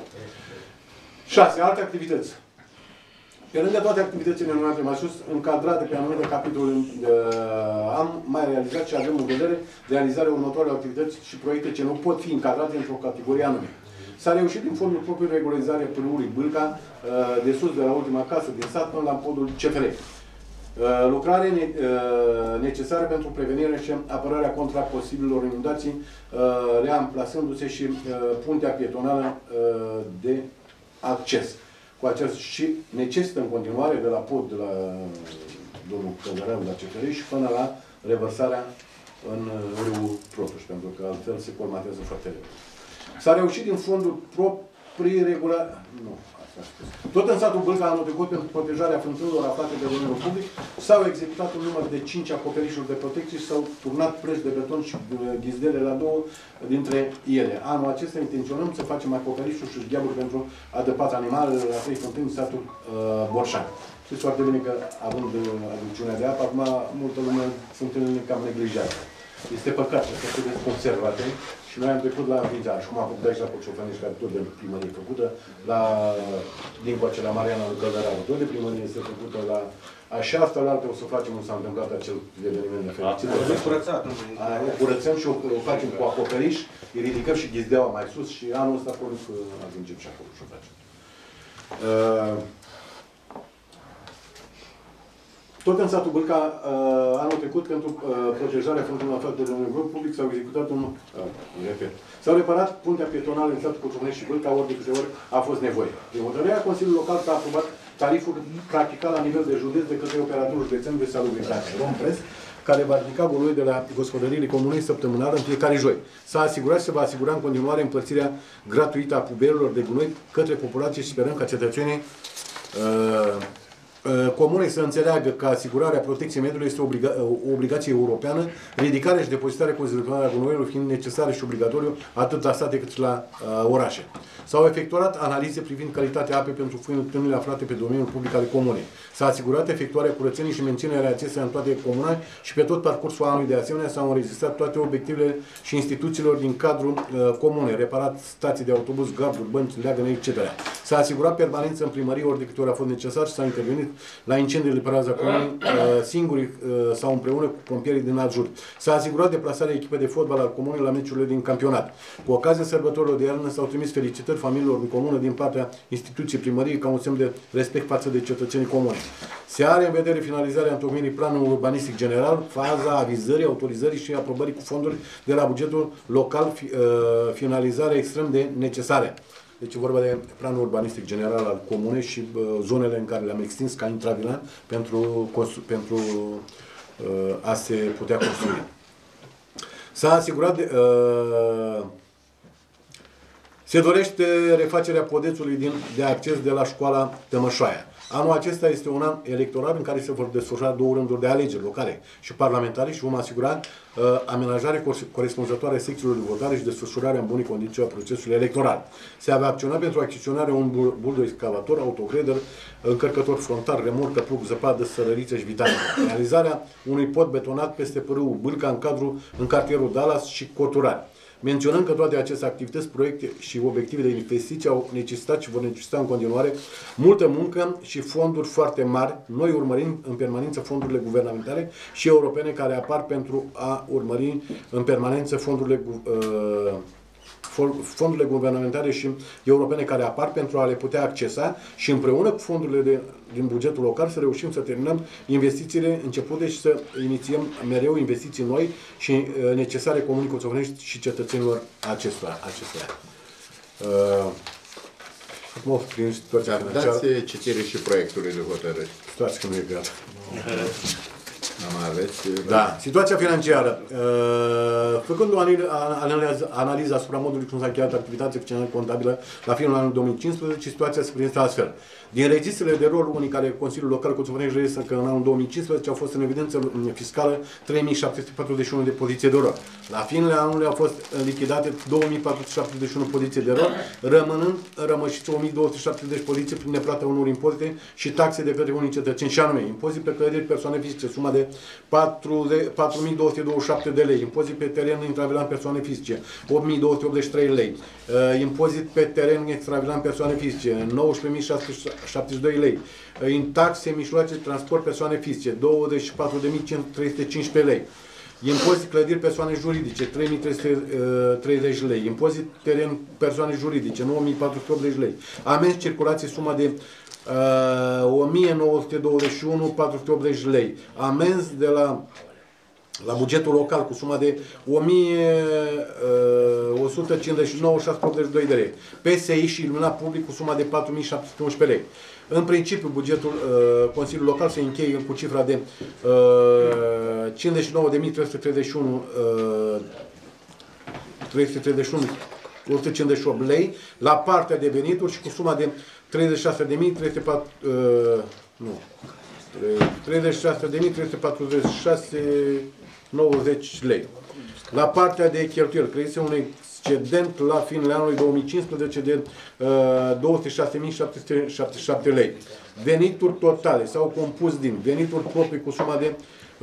6. Alte activități. Pe lângă toate activitățile numite mai sus, încadrate pe anumite capitole, am mai realizat și avem în vedere realizarea următoarelor activități și proiecte ce nu pot fi încadrate într-o categorie anume. S-a reușit din fondul propriu regularizarea pârâului Bâlca, de sus de la ultima casă din sat până la podul CFR. Lucrare necesară pentru prevenirea și apărarea contra posibilor inundații, reamplasându-se și puntea pietonală de acces. Cu acest și necesită în continuare de la pod, de la domnul Călăreanu, la CFR și până la revărsarea în râul Protuș, pentru că altfel se colmatează foarte repede. S-a reușit din fondul proprii regular... Nu, asta a spus. Tot în satul Bâlca, anul trecut, pentru protejarea fântânilor aflate pe domeniul public, s-au executat un număr de 5 acoperișuri de protecție și s-au turnat plăci de beton și ghizdele la 2 dintre ele. Anul acesta intenționăm să facem acoperișuri și gheaburi pentru adăpat animalele la 3 fântâni în satul Borșan. Știți foarte bine că, având aducțiunea de apă, acum multă lume fântânile cam neglijate. Este păcat că se trebuie conservate și noi am trecut la înființare. Și cum am făcut aici la Coțofănești, care tot de primărie făcută, din coace la Mariana lui Călăraru, tot de primărie este făcută la... Așa, asta la altă o să facem, nu s-a întâmplat acel eveniment de fericit. O curățăm și o facem cu acoperiș, îi ridicăm și ghizdeaua mai sus și anul ăsta probabil că ajungem și acolo și o facem. Tot în satul Bâlca, anul trecut, pentru protejarea fântânilor aflate de un grup public, s-au executat s-au reparat puntea pietonală în satul Coțofănești și Bâlca, ori de câte ori a fost nevoie. Prin hotărârea Consiliului Local s-a aprobat tariful practicat la nivel de județ de către operatorul județean de salubritate, Rompress, care va ridica volume de la gospodăriile comune săptămânal în fiecare joi. S-a asigurat și se va asigura în continuare împărțirea gratuită a puberilor de gunoi către populație și sperăm ca cetățenii comunei să înțeleagă că asigurarea protecției mediului este o obligație europeană, ridicarea și depozitarea conservatoare a gunoiului fiind necesară și obligatoriu atât la state cât și la orașe. S-au efectuat analize privind calitatea apei pentru fântânile aflate pe domeniul public ale comunei. S-a asigurat efectuarea curățenii și menținerea acestea în toate comunele și pe tot parcursul anului. De asemenea, s-au înregistrat toate obiectivele și instituțiilor din cadrul comunei, reparat stații de autobuz, garduri, bănci, leagăne, etc. S-a asigurat permanență în primărie ori de câte ori a fost necesar și s-a intervenit la incendiile pe raza comunei singuri sau împreună cu pompierii din alt jur. S-a asigurat deplasarea echipei de fotbal al comunei la meciurile din campionat. Cu ocazia sărbătorilor de iarnă s-au trimis felicitări familiilor din comună din partea instituției primăriei ca un semn de respect față de cetățenii comuni. Se are în vedere finalizarea întocmirii planului urbanistic general, faza avizării, autorizării și aprobării cu fonduri de la bugetul local, finalizare extrem de necesare. Deci e vorba de planul urbanistic general al comunei și zonele în care le-am extins ca intravilan pentru a se putea construi. S-a asigurat se dorește refacerea podețului de acces de la școala Tămășoaia. Anul acesta este un an electoral în care se vor desfășura 2 rânduri de alegeri locale și parlamentare și vom asigura amenajare corespunzătoare a secțiilor de votare și desfășurarea în bune condiții a procesului electoral. Se va acționa pentru achiziționarea un buldoi excavator, autocreder, încărcător frontal, remorcă, plug, zăpadă, sărăriță și vitale. Realizarea unui pod betonat peste pârâul Bâlca în cartierul Dallas și Coturari. Menționăm că toate aceste activități, proiecte și obiective de investiții au necesitat și vor necesita în continuare multă muncă și fonduri foarte mari. Noi urmărim în permanență fondurile guvernamentale și europene care apar pentru a urmări în permanență fondurile guvernamentale și europene care apar pentru a le putea accesa și împreună cu fondurile din bugetul local să reușim să terminăm investițiile începute și să inițiem mereu investiții noi și necesare comunii coțovănești și cetățenilor acestora. Acum, prin situația financiară... Dați citire și proiectului de hotărâri. Situația că nu e gata. Da. Situația financiară. Făcând o analiză asupra modului cum s-a încheiat activitatea fiscală contabilă la finalul anului 2015, situația se prezintă astfel. Din registrele de rol unic ale Consiliului Local Coțovănești registră că în anul 2015 au fost în evidență fiscală 3741 de poziții de rol. La finele anului au fost lichidate 2471 poziții de rol, rămânând rămășiți 1270 poziții prin neplata unor impozite și taxe de către unii cetățeni, și anume impozit pe clădiri persoane fizice, suma de 4227 de lei, impozit pe teren intravilan persoane fizice, 8283 lei, impozit pe teren extravilan persoane fizice, 19672 lei, în taxe, mijloace, transport persoane fizice, 24.315 lei, impozit clădiri persoane juridice, 3330 lei, impozit teren persoane juridice, 9480 lei, amenzi circulație, suma de 1921 480 lei, amenzi de la bugetul local cu suma de 1159 682 de lei, PSI și iluminat public cu suma de 4711 lei. În principiu, bugetul Consiliului Local se încheie cu cifra de 158 lei la partea de venituri și cu suma de 36.346,90 lei. La partea de cheltuieli, creise un excedent la finele anului 2015 de 206.777 lei. Venituri totale s-au compus din venituri proprii cu suma de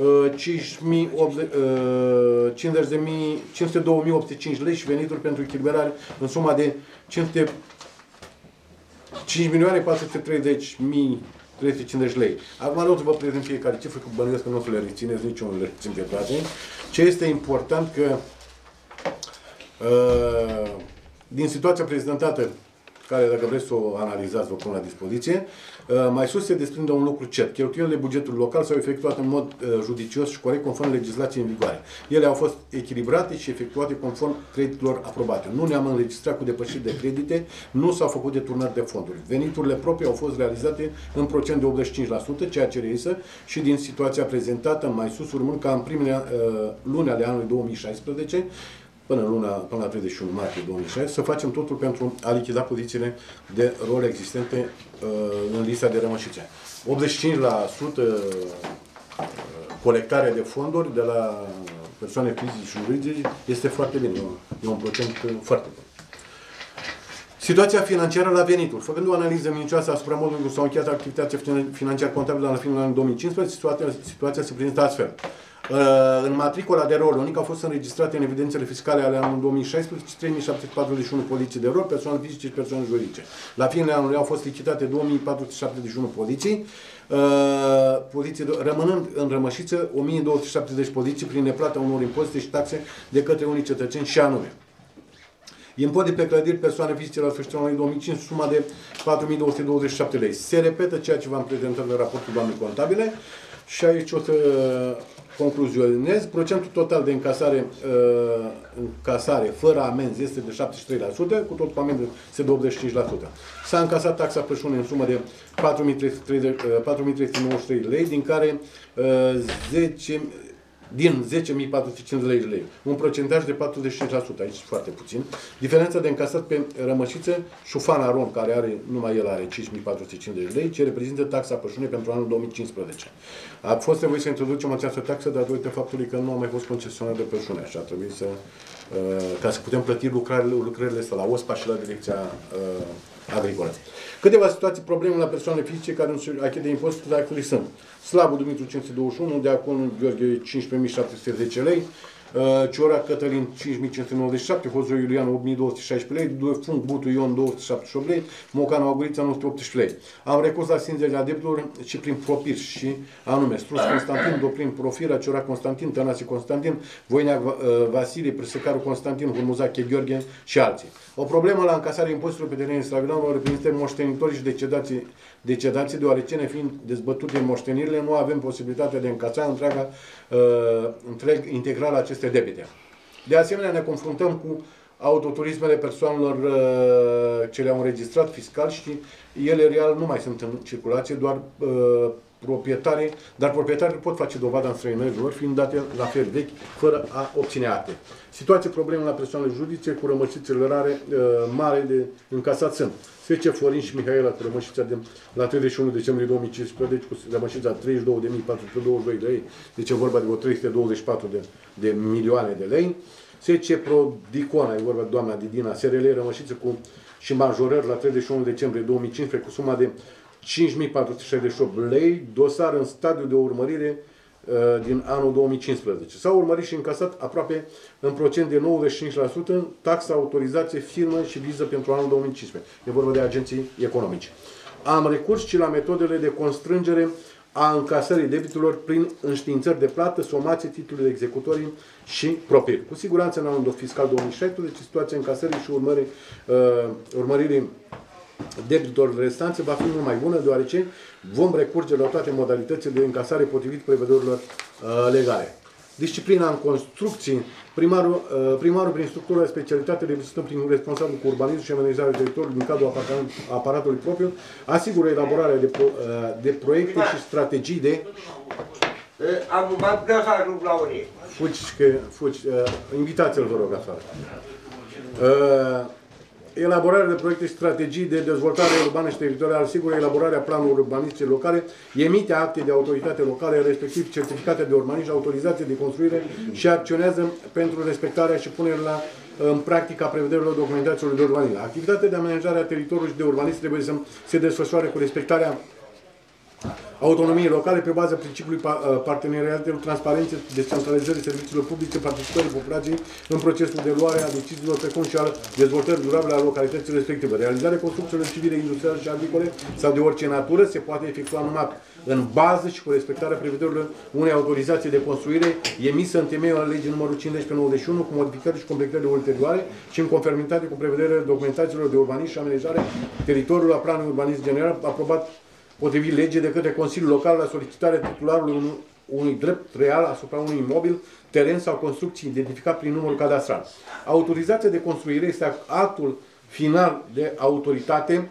502.085 lei și venituri pentru echilibrare în suma de 5.430.350 lei. Acum vreau să vă prezint fiecare cifră, că bănuiesc că nu o să le rețineți, nici unul le rețin pe toate. Ce este important că din situația prezentată, care dacă vreți să o analizați, vă pun la dispoziție, mai sus se desprinde un lucru cert. Cheltuielile bugetului local s-au efectuat în mod judicios și corect conform legislației în vigoare. Ele au fost echilibrate și efectuate conform creditelor aprobate. Nu ne-am înregistrat cu depășiri de credite, nu s-au făcut deturnări de fonduri. Veniturile proprii au fost realizate în procent de 85%, ceea ce reiese și din situația prezentată mai sus, urmând ca în primele luni ale anului 2016 până la 31 martie 2016, să facem totul pentru a lichida pozițiile de rol existente în lista de rămășițe. 85% colectarea de fonduri de la persoane fizice și juridice este foarte bine, e un procent foarte bun. Situația financiară la venituri. Făcând o analiză minuțioasă asupra modului în care s-au încheiat activitatea financiară contabilă la finul anului 2015, situația se prezintă astfel. În matricola de rol unic au fost înregistrate în evidențele fiscale ale anului 2016 3741 poliții de rol, persoane fizice și persoane juridice. La finele anului au fost lichidate 2471 poliții, rămânând în rămășiță 1270 poliții prin neplata unor impozite și taxe de către unii cetățeni și anume. Impozit pe clădiri persoane fizice la sfârșitul anului 2005, suma de 4.227 lei. Se repetă ceea ce v-am prezentat în raportul doamnei contabile și aici o să concluzionez. Procentul total de încasare fără amenzi este de 73%, cu tot cu amenzi este de 85%. S-a încasat taxa pășune în sumă de 4.393 lei, din care 10.450 lei. Un procentaj de 45%, aici foarte puțin. Diferența de încasat pe rămășiță, Șufan Aron, care numai el are 5.450 lei, ce reprezintă taxa pășune pentru anul 2015. A fost trebuit să introducem această taxă datorită faptului că nu a mai fost concesionar de pășune și a trebuit să, ca să putem plăti lucrările astea la OSPA și la Direcția Agricolă. Câteva situații, probleme la persoane fizice care nu se achite impozitul de actului sunt: Slabu Dumitru 521, Deaconu Gheorghe 15.710 lei, Ciora Cătălin 5.597, Hozu Iulian 8.216 lei, Fung Butu Ion 278 lei, Mocanu Agurița 918 lei. Am recurs la stingerea debitelor și prin propiri și anume Strus Constantin, Doplin Profira, Ciora Constantin, Tănase Constantin, Voinea Vasile, Presecaru Constantin, Hurmuzache Gheorghe și alții. O problemă la încasarea impozitelor pe terenul Slavinanului reprezintă moștenitorii și decedații, deoarece nefiind dezbătute moștenirile, nu avem posibilitatea de încasa integral aceste debite. De asemenea, ne confruntăm cu autoturismele persoanelor ce le-au înregistrat fiscal și ele real nu mai sunt în circulație, doar proprietarii, dar proprietarii pot face dovada în străinărilor, fiind date la fel vechi, fără a obține acte. Situație probleme la persoanele juridice cu rămășițele rare mare de încasat sunt Svece Florin și Mihaela cu rămășița la 31 decembrie 2015, deci cu rămășița 32.422 de lei, deci e vorba de vreo 324 de milioane de lei. Svece Prodicona, e vorba de doamna Didina, SRL, rămășiță cu și majorări la 31 decembrie 2015 cu suma de 5.468 lei, dosar în stadiu de urmărire din anul 2015. S-au urmărit și încasat aproape în procent de 95% taxa, autorizație, firmă și viză pentru anul 2015. E vorba de agenții economice. Am recurs și la metodele de constrângere a încasării debitelor prin înștiințări de plată, somație, titluri de executorii și propiri. Cu siguranță în anul fiscal 2016, situația încasării și urmăririi debitorilor restanțe va fi mult mai bună, deoarece vom recurge la toate modalitățile de încasare potrivit prevederilor legale. Disciplina în construcții. Primarul prin structura de specialitate reprezintă prin responsabil cu urbanism și amenajarea teritoriului din cadrul aparatului propriu, asigură elaborarea de proiecte și strategii de... Am mai putea să ajung la unii. Fugi, invitați-l, vă rog, afară. Elaborarea de proiecte și strategii de dezvoltare urbană și teritorială, asigură elaborarea planurilor urbanistice locale, emite acte de autoritate locale, respectiv certificate de urbanism și autorizație de construire și acționează pentru respectarea și punerea în practică a prevederilor documentațiilor de urbanism. Activitatea de amenajare a teritoriului și de urbanism trebuie să se desfășoare cu respectarea autonomiei locale pe baza principiului parteneriatelor, transparenței, descentralizării serviciilor publice, participării populației în procesul de luare a deciziilor, precum și al dezvoltării durabile a localității respective. Realizarea construcțiilor civile, industriale și agricole sau de orice natură se poate efectua numai în bază și cu respectarea prevederilor unei autorizații de construire emisă în temeiul legii numărul 50/91 cu modificări și completări ulterioare și în conformitate cu prevederile documentațiilor de urbanism și amenajare teritoriului a planului urbanism general aprobat potrivit legii de către Consiliul Local la solicitarea titularului unui drept real asupra unui imobil, teren sau construcții identificat prin numărul cadastral. Autorizația de construire este actul final de autoritate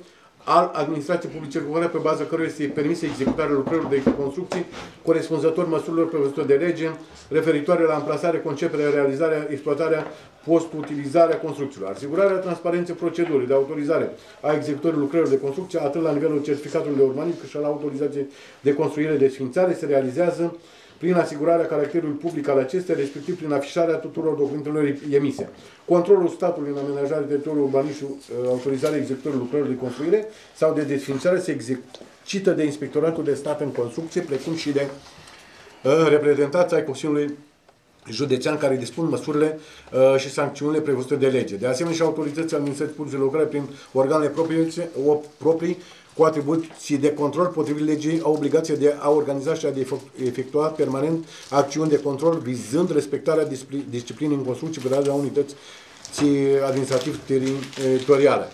al administrației publice locale, pe baza căruia este permisă executarea lucrărilor de construcții corespunzător măsurilor prevăzute de lege referitoare la amplasare, conceperea, realizarea, exploatarea, post-utilizarea construcțiilor. Asigurarea transparenței procedurii de autorizare a executării lucrărilor de construcție, atât la nivelul certificatului de urbanism, cât și la autorizației de construire de sfințare, se realizează prin asigurarea caracterului public al acestea, respectiv prin afișarea tuturor documentelor emise. Controlul statului în amenajarea teritoriului urbanism și autorizarea executării lucrărilor de construire sau de desfințare se exercită de Inspectoratul de Stat în Construcție, precum și de reprezentanța ai Consiliului Județean care dispun măsurile și sancțiunile prevăzute de lege. De asemenea și autoritățile administrației publice locale prin organele proprii cu atribuții de control potrivit legii au obligația de a organiza și a de efectua permanent acțiuni de control vizând respectarea disciplinii în construcție pe baza unității administrativ-teritoriale.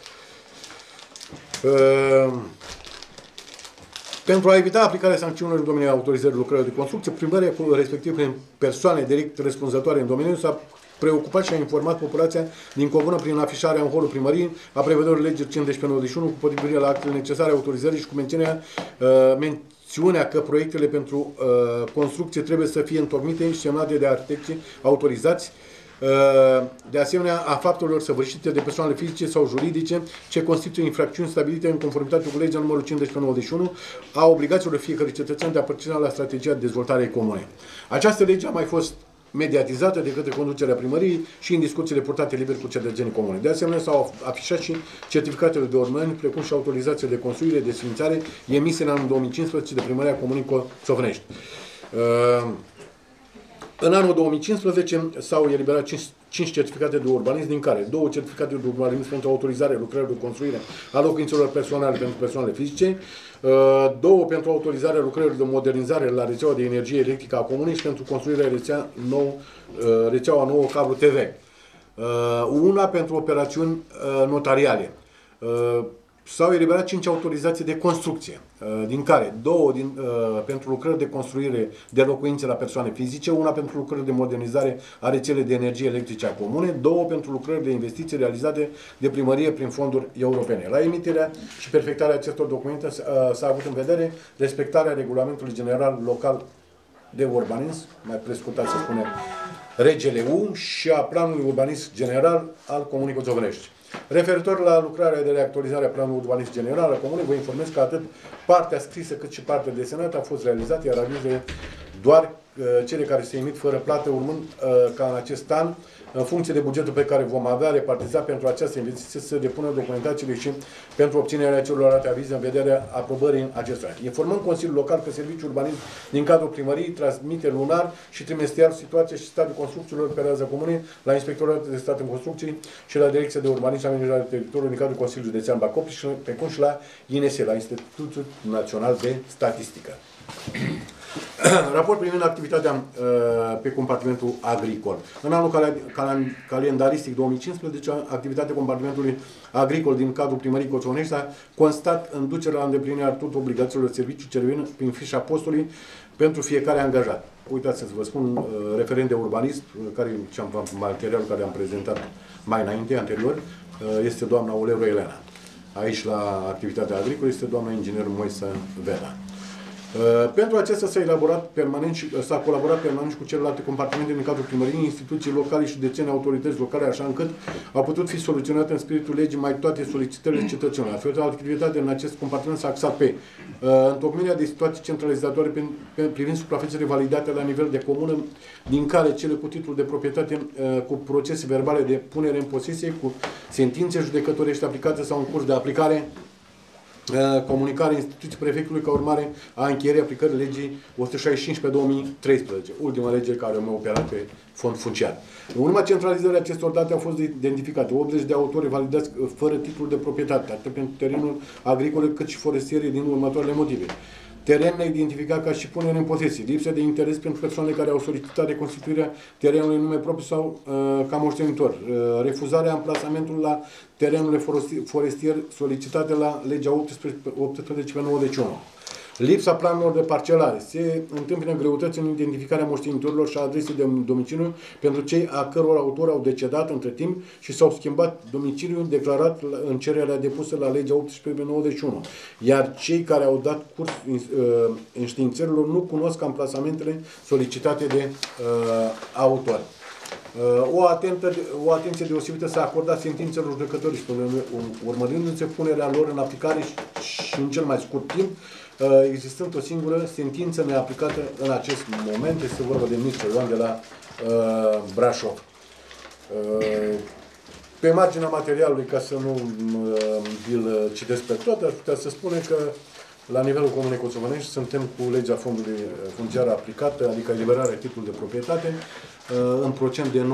Pentru a evita aplicarea sancțiunilor în domeniul autorizării lucrărilor de construcție, primăria, respectiv prin persoane direct răspunzătoare în domeniu, s-a preocupat și a informat populația din comună prin afișarea în holul primăriei a prevederilor legii 50/91 cu potrivire la actele necesare autorizării și cu mențiunea că proiectele pentru construcție trebuie să fie întocmite și semnate de arhitecții autorizați, de asemenea a faptelor săvârșite de persoanele fizice sau juridice ce constituie infracțiuni stabilite în conformitate cu legea numărul 50/91 a obligațiilor fiecărui cetățean de a participa la strategia de dezvoltare comune. Această lege a mai fost mediatizată de către conducerea primăriei și în discuțiile purtate liber cu cetățenii comune. De asemenea, s-au afișat și certificatele de urmări, precum și autorizațiile de construire, de sfințare, emise în anul 2015 de Primăria Comunei Covnești. În anul 2015 s-au eliberat 5 certificate de urbanism, din care 2 certificate de urbanism pentru autorizare, lucrări de construire a locuințelor personale pentru persoanele fizice, 2 pentru autorizarea lucrărilor de modernizare la rețeaua de energie electrică a comunei și pentru construirea rețeaua nouă cablu TV. Una pentru operațiuni notariale. S-au eliberat 5 autorizații de construcție, din care 2 pentru lucrări de construire de locuințe la persoane fizice, una pentru lucrări de modernizare a rețelei de energie electrice a comune, 2 pentru lucrări de investiții realizate de primărie prin fonduri europene. La emiterea și perfectarea acestor documente s-a avut în vedere respectarea regulamentului general local de urbanism, mai prescutat să spunem RGLU, și a planului urbanism general al Comunei Covnești. Referitor la lucrarea de reactualizare a planului urbanism general al Comunei, vă informez că atât partea scrisă cât și partea desenată a fost realizată, iar avizele doar cele care se emit fără plată, urmând ca în acest an, în funcție de bugetul pe care vom avea repartizat pentru această investiție, să depună documentațiile și pentru obținerea celorlalte avize în vederea aprobării acestora. Informăm Consiliul Local că Serviciul Urbanism din cadrul primăriei transmite lunar și trimestrial situația și stadiul construcțiilor pe raza comunei la Inspectoratul de Stat în Construcții și la Direcția de Urbanism și Amenajare Teritoriului din cadrul Consiliului Județean Bacău, precum și la INS, la Institutul Național de Statistică. Raport privind activitatea pe compartimentul agricol. În anul calendaristic 2015, activitatea compartimentului agricol din cadrul primăriei Covnești a constat în ducerea la îndeplinirea tuturor obligațiilor de serviciu ce revin prin fișa postului pentru fiecare angajat. Uitați să vă spun, referent de urbanism, materialul care am prezentat mai înainte, anterior, este doamna Oleru Elena. Aici, la activitatea agricolă, este doamna inginer Moise Veda. Pentru acesta s-a colaborat permanent și cu celelalte compartimente din cadrul primăriei, instituții locale și județene, autorități locale, așa încât au putut fi soluționate în spiritul legii mai toate solicitările cetățenilor. Astfel, activitatea în acest compartiment s-a axat pe întocmirea de situații centralizatoare privind suprafețele validate la nivel de comună, din care cele cu titlul de proprietate cu procese verbale de punere în posesie, cu sentințe judecătorești aplicate sau în curs de aplicare, comunicarea instituției prefectului ca urmare a încheierii aplicării legii 165/2013, ultima lege care a operat pe fond funciar. În urma centralizării acestor date au fost identificate 80 de autori validați fără titlul de proprietate, atât pentru terenul agricole cât și forestiere, din următoarele motive: teren neidentificat ca și punere în posesie, lipsă de interes pentru persoanele care au solicitat reconstituirea terenului în nume propriu sau ca moștenitor, refuzarea amplasamentului la terenurile forestiere solicitate la legea 18/91, lipsa planurilor de parcelare, se întâmpină greutăți în identificarea moștenitorilor și a adresei de domiciliu pentru cei a căror autori au decedat între timp și s-au schimbat domiciliul declarat în cererea depusă la legea 1891, iar cei care au dat curs înștiințărilor nu cunosc amplasamentele solicitate de autori. O atenție deosebită s-a acordat sentințelor judecătorilor, urmărindu-se punerea lor în aplicare și în cel mai scurt timp, existând o singură sentință neaplicată în acest moment. Este vorba de Mircea Ioan de la Brașov. Pe marginea materialului, ca să nu vi-l citesc pe tot, aș putea să spune că la nivelul Comunei Koțovănești suntem cu legea fondului funciar aplicată, adică eliberarea titlului de proprietate, în procent de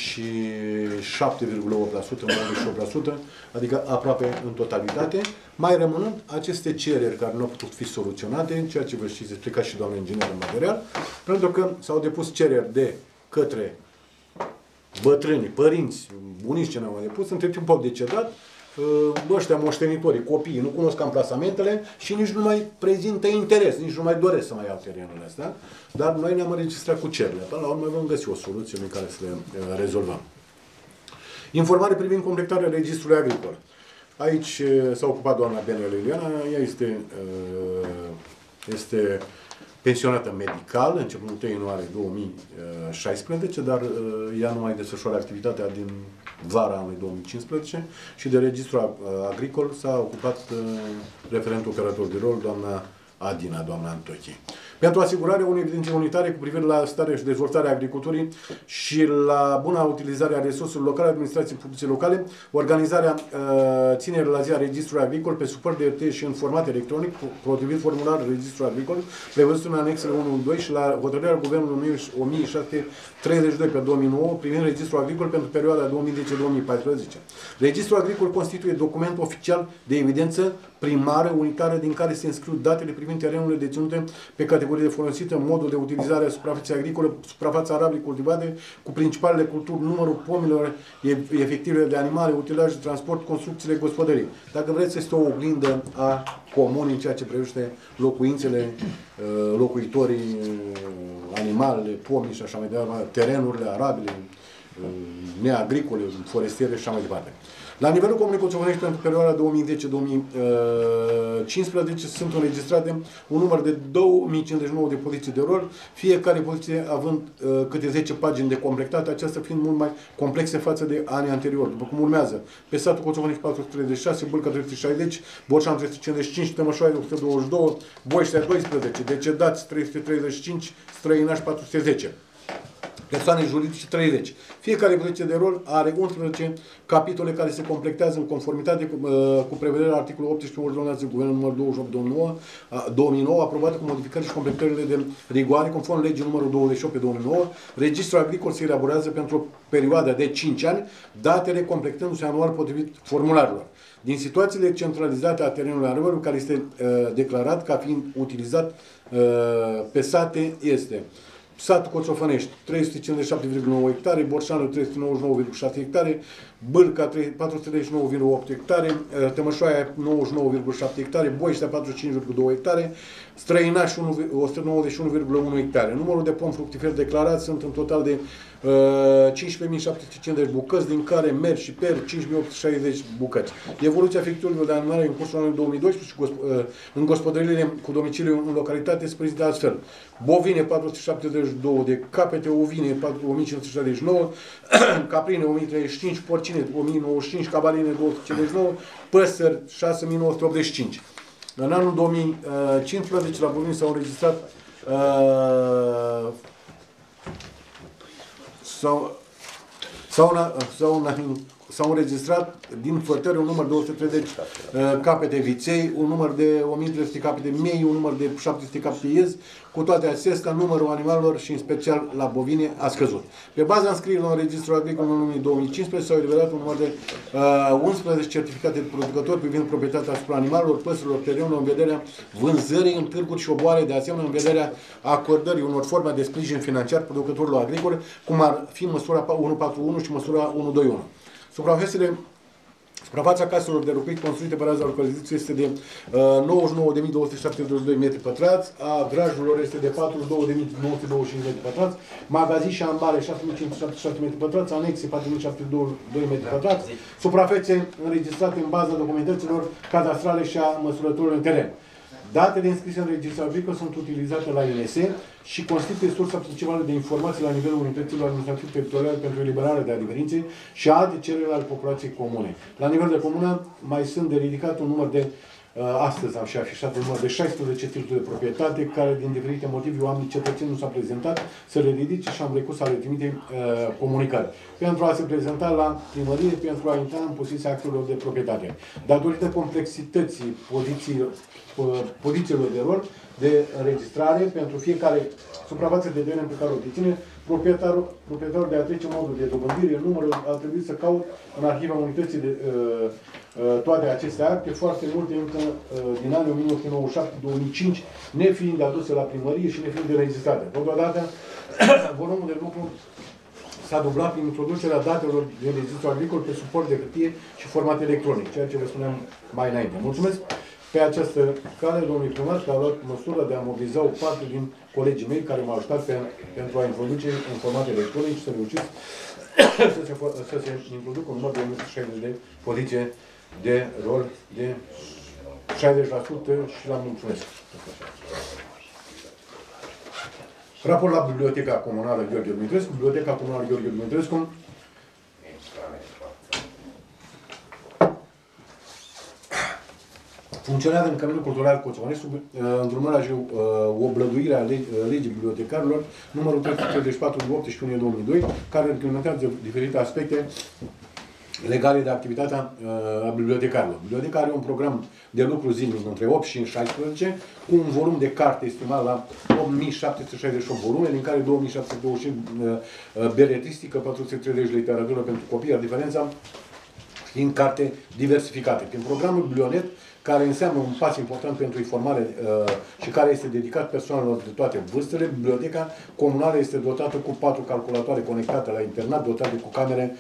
97,8%, 98%, adică aproape în totalitate, mai rămânând aceste cereri care nu au putut fi soluționate, ceea ce vă știți, explicat și doamna inginer în material, pentru că s-au depus cereri de către bătrâni, părinți, bunici ce n-au mai depus, între timp au decedat, ăștia moștenitorii, copiii, nu cunosc amplasamentele și nici nu mai prezintă interes, nici nu mai doresc să mai iau terenurile astea, dar noi ne-am înregistrat cu cererile. Până la urmă vom găsi o soluție în care să le rezolvăm. Informare privind completarea registrului agricol. Aici s-a ocupat doamna Benele Liliana, ea este pensionată medical, începând 1 ianuarie 2016, dar ea nu mai desfășoară activitatea din vara anului 2015 și de registru agricol s-a ocupat referentul operator de rol, doamna Adina, doamna Antochie. Pentru asigurarea unei evidențe unitare cu privire la starea și dezvoltarea agriculturii și la buna utilizare a resurselor locale, administrației publice locale, organizarea ținerii la zi a registrului agricol pe suport de RT și în format electronic, potrivit formularului registrului agricol, prevăzut în anexele 1-2 și la hotărârea Guvernului 1632 pe 2009 privind registrul agricol pentru perioada 2010-2014. Registrul agricol constituie document oficial de evidență primară, unitară, din care se înscriu datele privind terenurile deținute pe categorie de folosită, modul de utilizare a suprafeței agricole, suprafața arabilă cultivate, cu principalele culturi, numărul pomilor efective de animale, utilaj de transport, construcțiile gospodării. Dacă vreți, este o oglindă a comunii în ceea ce privește locuințele, locuitorii, animalele, pomii și așa mai departe, terenurile arabile, neagricole, forestiere și așa mai departe. La nivelul Comunei Koțovănești, pentru perioada 2010-2015, sunt înregistrate un număr de 2059 de poziții de rol, fiecare poziție având câte 10 pagini de completate, acestea fiind mult mai complexe față de anii anteriori. După cum urmează, pe satul Koțovănești 436, Bâlca 360, Borșan 355, Tămășoaia 122, Boiștea 12, decedați 335, străinași 410. Persoane juridice 30. Fiecare poziție de rol are 11 capitole care se completează în conformitate cu prevederea articolului 18 ordonanței Guvernului numărul 28/2009, aprobată cu modificări și completările de rigoare, conform legii numărul 28/2009. Registrul agricol se elaborează pentru o perioadă de 5 ani, datele completându-se anual potrivit formularelor. Din situațiile centralizate a terenului agricol, care este declarat ca fiind utilizat pe sate, este satul Koțofănești 357,9 hectare, Borșanul 399,6 hectare, Bâlca 439,8 hectare, Tămășoaia 99,7 hectare, Boiștea 45,2 hectare, Străinași 191,1 hectare. Numărul de pomi fructiferi declarați sunt în total de 15.750 bucăți, din care mer și per 5.860 bucăți. Evoluția efectuărilor de animale în cursul anului 2012 în gospodăriile cu domiciliu în localitate se prezintă astfel: bovine 472 de capete, ovine 1569, caprine 1035, porcine 1095, cabaline 259, păsări 6985. În anul 2015 la bovine s-au înregistrat s-au înregistrat din fătări un număr de 230 capete viței, un număr de 1300 capete miei, un număr de 700 capete iez. Cu toate acestea, numărul animalelor și în special la bovine a scăzut. Pe baza înscrierilor în registrul agricol în anul 2015 s-au eliberat un număr de 11 certificate de producători privind proprietatea asupra animalelor, păsărilor, terenurilor, în vederea vânzării în târguri și oboare, de asemenea în vederea acordării unor forme de sprijin financiar producătorilor agricole, cum ar fi măsura 141 și măsura 121. Suprafața caselor de locuit construite pe raza localității este de 99.272 metri pătrați, a grajurilor este de 42.925 metri pătrați, magazii și ambare 6.577 metri pătrați, anexe 4.702 metri pătrați, suprafețe înregistrate în baza documentațiilor cadastrale și a măsurătorilor în teren. Datele înscrise în registrul agricol sunt utilizate la INS și constituie sursa principală de informații la nivelul unităților administrative teritoriale pentru eliberarea de adeverințe și alte cereri ale populației comune. La nivel de comună mai sunt de ridicat un număr de, astăzi am și afișat un număr de 16 titluri de proprietate, care din diferite motive oamenii cetățeni nu s-au prezentat să le ridice și am recurs să le trimite comunicări. Pentru a se prezenta la primărie, pentru a intra în posesia actelor de proprietate. Datorită complexității pozițiilor de rol de înregistrare pentru fiecare suprafață de teren pe care o deține, proprietarul de a trece modul de dobândire, numărul a trebuit să caut în arhiva unității de toate aceste acte, foarte multe încă din anii 1997-2005, nefiind aduse la primărie și nefiind înregistrate. Totodată, volumul de lucru s-a dublat prin introducerea datelor din registrul agricol pe suport de hârtie și format electronic, ceea ce vă spuneam mai înainte. Mulțumesc pe această cale domnului primar că a luat măsura de a mobiliza o parte din colegii mei care m-au ajutat pentru a introduce în format electronic și să reușiți să se introducă un număr de 160 de poziție de rol de 60% și la mulțumesc. Raport la Biblioteca Comunală Gheorghe Dumitrescu. Biblioteca Comunală Gheorghe Dumitrescu funcționează în Căminul Cultural Coțovanescu, îndrumarea și oblăduirea legii bibliotecarilor, numărul 334 de 18 iunie 2002, care reglementează diferite aspecte legale de activitatea a bibliotecarilor. Biblioteca are un program de lucru zilnic între 8 și 16, cu un volum de carte estimat la 8768 volume, din care 2725 beletristică, 430 literatură pentru copii, iar diferența fiind carte diversificate. Prin programul Biblionet, care înseamnă un pas important pentru informare și care este dedicat persoanelor de toate vârstele, Biblioteca Comunală este dotată cu 4 calculatoare conectate la internet, dotate cu camere,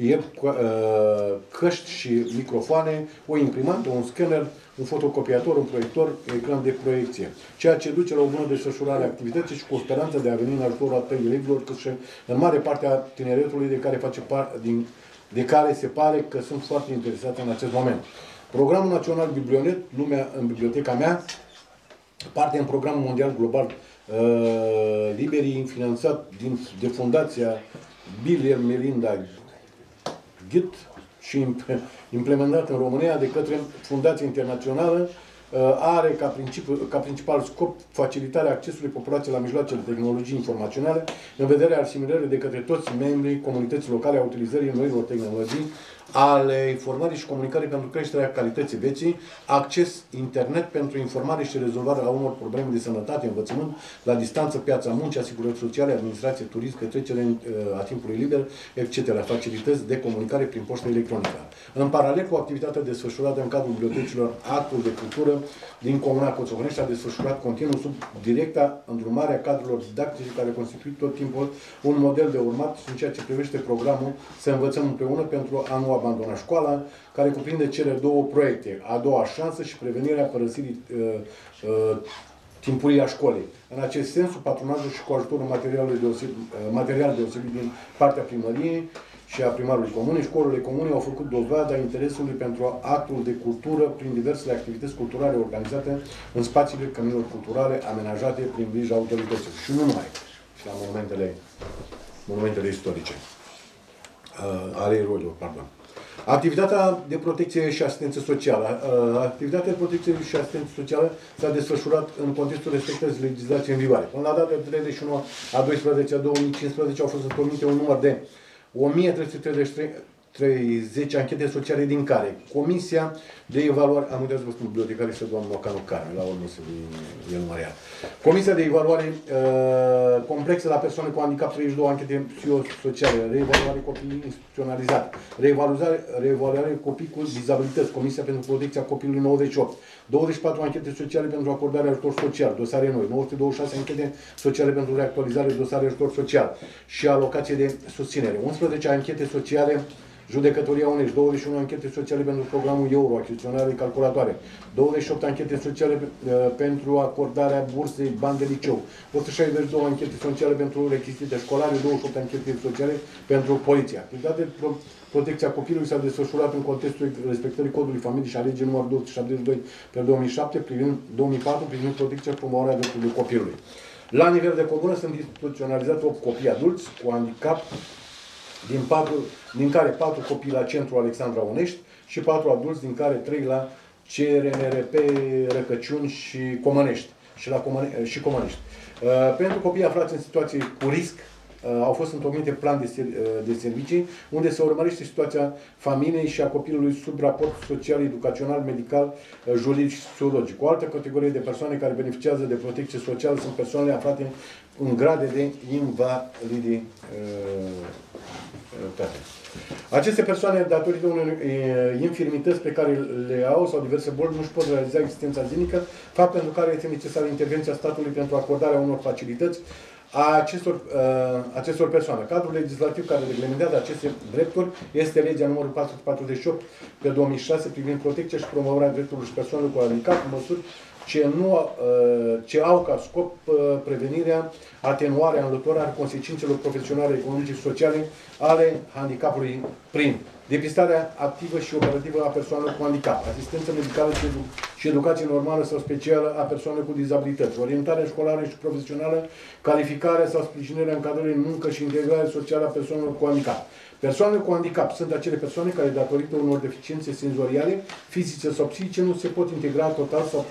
căști și microfoane, o imprimantă, un scanner, un fotocopiator, un proiector, ecran de proiecție. Ceea ce duce la o bună desfășurare a activității și cu o speranță de a veni în ajutorul atât elevilor, cât și în mare parte a tineretului de care se pare că sunt foarte interesate în acest moment. Programul Național Biblionet, Lumea în Biblioteca mea, parte în programul mondial global Liberii, finanțat de Fundația Bill and Melinda Gates și implementat în România de către Fundația Internațională, are ca principal scop facilitarea accesului populației la mijloacele de tehnologii informaționale în vederea asimilării de către toți membrii comunității locale a utilizării noilor tehnologii, ale informării și comunicării pentru creșterea calității vieții, acces internet pentru informare și rezolvarea unor probleme de sănătate, învățământ, la distanță, piața muncii, asigurări sociale, administrație, turism, petrecere a timpului liber, etc. Facilități de comunicare prin poștă electronică. În paralel cu activitatea desfășurată în cadrul bibliotecilor, Actul de Cultură din Comuna Coțovanești a desfășurat continuu sub directa îndrumare a cadrelor didactice care constituie tot timpul un model de urmat în ceea ce privește programul Să învățăm împreună pentru a nu abandona școala, care cuprinde cele două proiecte, a doua șansă și prevenirea părăsirii timpurii a școlii. În acest sens, sub patronajul și cu ajutorul material deosebit din partea primăriei și a primarului comunei, școlile comune au făcut dovada interesului pentru actul de cultură prin diversele activități culturale organizate în spațiile căminilor culturale amenajate prin grija autorităților. Și nu numai, și la monumentele istorice. Ale eroilor, pardon. Activitatea de protecție și asistență socială. Activitatea de protecție și asistență socială s-a desfășurat în contextul respectării legislației în vigoare. Până la data de 31 a 12 a 2015 au fost întocmite un număr de 1330 anchete sociale, din care Comisia de Evaluare, am uitat să vă spun, bibliotecare este doamna Mocanu Carmen, la urmă să el numărea. Comisia de Evaluare complexă la persoane cu handicap, 32 anchete psihosociale, reevaluare copii instituționalizate, reevaluare copii cu dizabilități, Comisia pentru Protecția Copilului 98, 24 anchete sociale pentru acordarea ajutor social, dosare noi, 926 anchete sociale pentru reactualizare, dosare ajutor social și alocație de susținere, 11 anchete sociale Judecătoria Unești, 21 anchete sociale pentru programul Euro, achiziționare de calculatoare, 28 anchete sociale pentru acordarea bursei bani de liceu, 162 anchete sociale pentru rechizite școlare, 28 anchete sociale pentru poliție. Activitatea protecția copilului s-a desfășurat în contextul respectării codului familiei și a legii numărul 272 pe 2007 privind 2004 privind protecția și promovarea drepturilor copilului. La nivel de comună sunt instituționalizate 8 copii adulți cu handicap, din care 4 copii la Centrul Alexandra Unești și 4 adulți, din care 3 la CRNRP Răcăciuni și Comănești. Pentru copiii aflați în situații cu risc, au fost întocmite plan de servicii, unde se urmărește situația familiei și a copilului sub raport social, educațional, medical, juridic și psihologic. O altă categorie de persoane care beneficiază de protecție socială sunt persoanele aflate în grade de invaliditate. Aceste persoane, datorită unor infirmități pe care le au sau diverse boli, nu își pot realiza existența zilnică, fapt pentru care este necesară intervenția statului pentru acordarea unor facilități a acestor persoane. Cadrul legislativ care reglementează aceste drepturi este legea numărul 448 pe 2006 privind protecția și promovarea drepturilor și persoanelor cu handicap, măsuri ce au ca scop prevenirea, atenuarea, înlăturarea consecințelor profesionale, economice și sociale ale handicapului prin depistarea activă și operativă a persoanelor cu handicap, asistență medicală și educație normală sau specială a persoanelor cu dizabilități, orientarea școlară și profesională, calificarea sau sprijinirea încadrării în muncă și integrarea socială a persoanelor cu handicap. Persoanele cu handicap sunt acele persoane care, datorită unor deficiențe senzoriale, fizice sau psihice, nu se pot integra total sau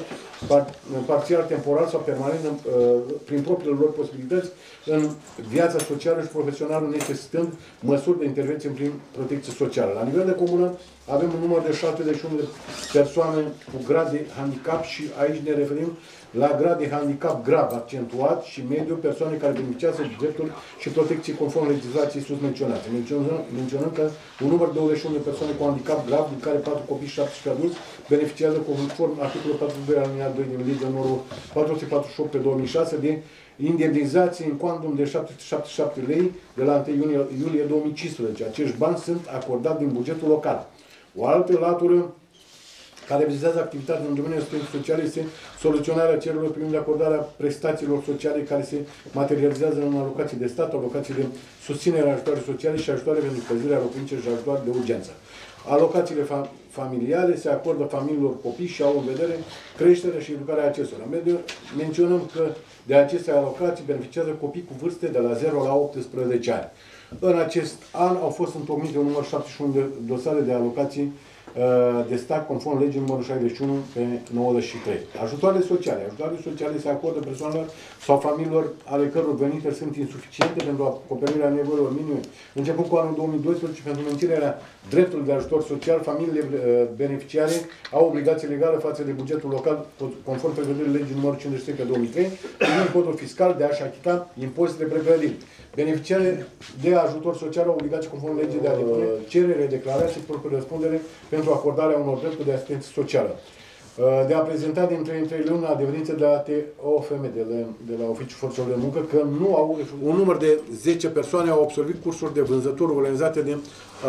parțial, temporal sau permanent prin propriile lor posibilități în viața socială și profesională, necesitând măsuri de intervenție prin protecție socială. La nivel de comună avem un număr de 71 de persoane cu grad de handicap și aici ne referim la grad de handicap grav, accentuat și mediu, persoane care beneficiază de drepturi și protecție conform legislației sus menționate. Menționăm că un număr de 21 de persoane cu handicap grav, din care 4 copii și 17 adulți, beneficiază conform articolul 42 alineat 2 din legea numărul 448 pe 2006 de indemnizații în cuantum de 777 lei de la 1 iulie 2015. Acești bani sunt acordați din bugetul local. O altă latură care vizează activitatea în domeniul asistenței sociale este soluționarea cererilor privind acordarea prestațiilor sociale care se materializează în alocații de stat, alocații de susținere a ajutoare sociale și ajutoare pentru încălzirea locuinței și ajutoare de urgență. Alocațiile familiale se acordă familiilor copii și au în vedere creșterea și educarea acestora. Menționăm că de aceste alocații beneficiază copii cu vârste de la 0 la 18 ani. În acest an au fost întocmite un număr 71 de dosare de alocații de stat conform legii numărul 61 pe 93. Ajutoarele sociale. Ajutoarele sociale se acordă persoanelor sau familiilor ale căror venituri sunt insuficiente pentru acoperirea nevoilor minime. Începând cu anul 2012, pentru menținerea dreptului de ajutor social, familiile beneficiare au obligație legală față de bugetul local, conform prevederii legii numărul 53 pe 2003, privind codul fiscal de a-și achita impozitele pregătite. Beneficiarii de ajutor social au obligație conform legii de a depune cerere, declarații proprie răspundere pentru acordarea unor drepturi de asistență socială. De a prezenta din 3 în 3 luni adeverințe de la ATOFM, de la Oficiul Forțelor de Muncă, că nu au un număr de 10 persoane au absolvit cursuri de vânzători organizate de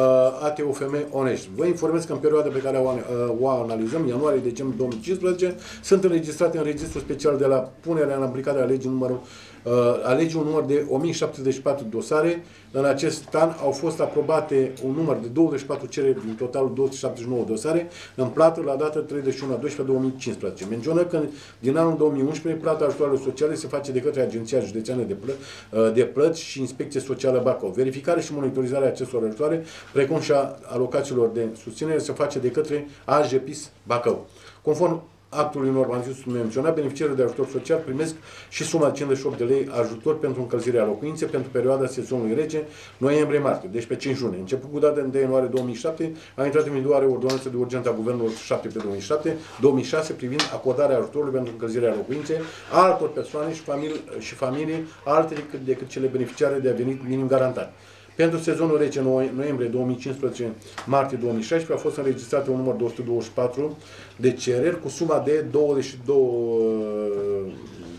ATOFM Onești. Vă informez că în perioada pe care o analizăm, ianuarie-decembrie 2015, sunt înregistrate în registrul special de la punerea în aplicare a legii un număr de 1074 dosare. În acest an au fost aprobate un număr de 24 cereri din totalul 279 dosare în plată la data 31/12/2015. Menționăm că din anul 2011 plata ajutoarelor sociale se face de către Agenția Județeană de Plăți și Inspecție Socială Bacău. Verificare și monitorizarea acestor ajutoare, precum și a alocațiilor de susținere, se face de către AJPIS Bacău. Conform actului normativ menționat, beneficiarii de ajutor social primesc și suma de 58 de lei ajutor pentru încălzirea locuinței pentru perioada sezonului rece, noiembrie-martie, deci pe 5 luni. Început cu data 1 ianuarie 2007, a intrat în vigoare ordonanța de urgență a Guvernului 7 pe 2006 privind acordarea ajutorului pentru încălzirea locuinței a altor persoane și familii altele decât cele beneficiare de venit minim garantat. Pentru sezonul rece noiembrie 2015-martie 2016 a fost înregistrate un număr de 124 de cereri cu suma de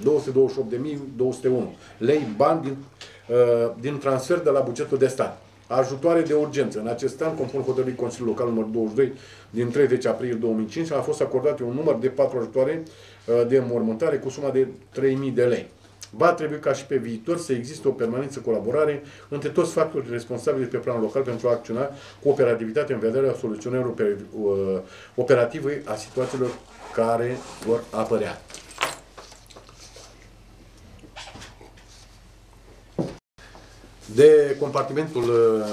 228.201 lei bani din transfer de la bugetul de stat. ajutoare de urgență. În acest an, conform hotărârii Consiliului Local numărul 22 din 30 aprilie 2005, a fost acordate un număr de 4 ajutoare de înmormântare cu suma de 3.000 de lei. Va trebui ca și pe viitor să existe o permanență colaborare între toți factorii responsabili pe plan local pentru a acționa cu operativitate în vederea soluționării operative a situațiilor care vor apărea. De compartimentul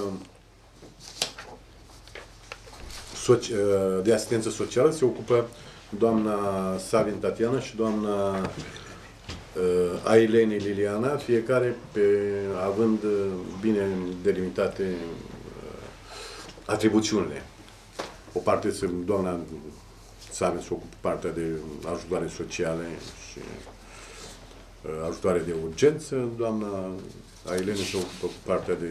de asistență socială se ocupă doamna Savin Tatiana și doamna Ailene Liliana, fiecare având bine delimitate atribuțiunile. O parte, doamna Savin se ocupă partea de ajutoare sociale și ajutoare de urgență, doamna Ailene se ocupă cu partea de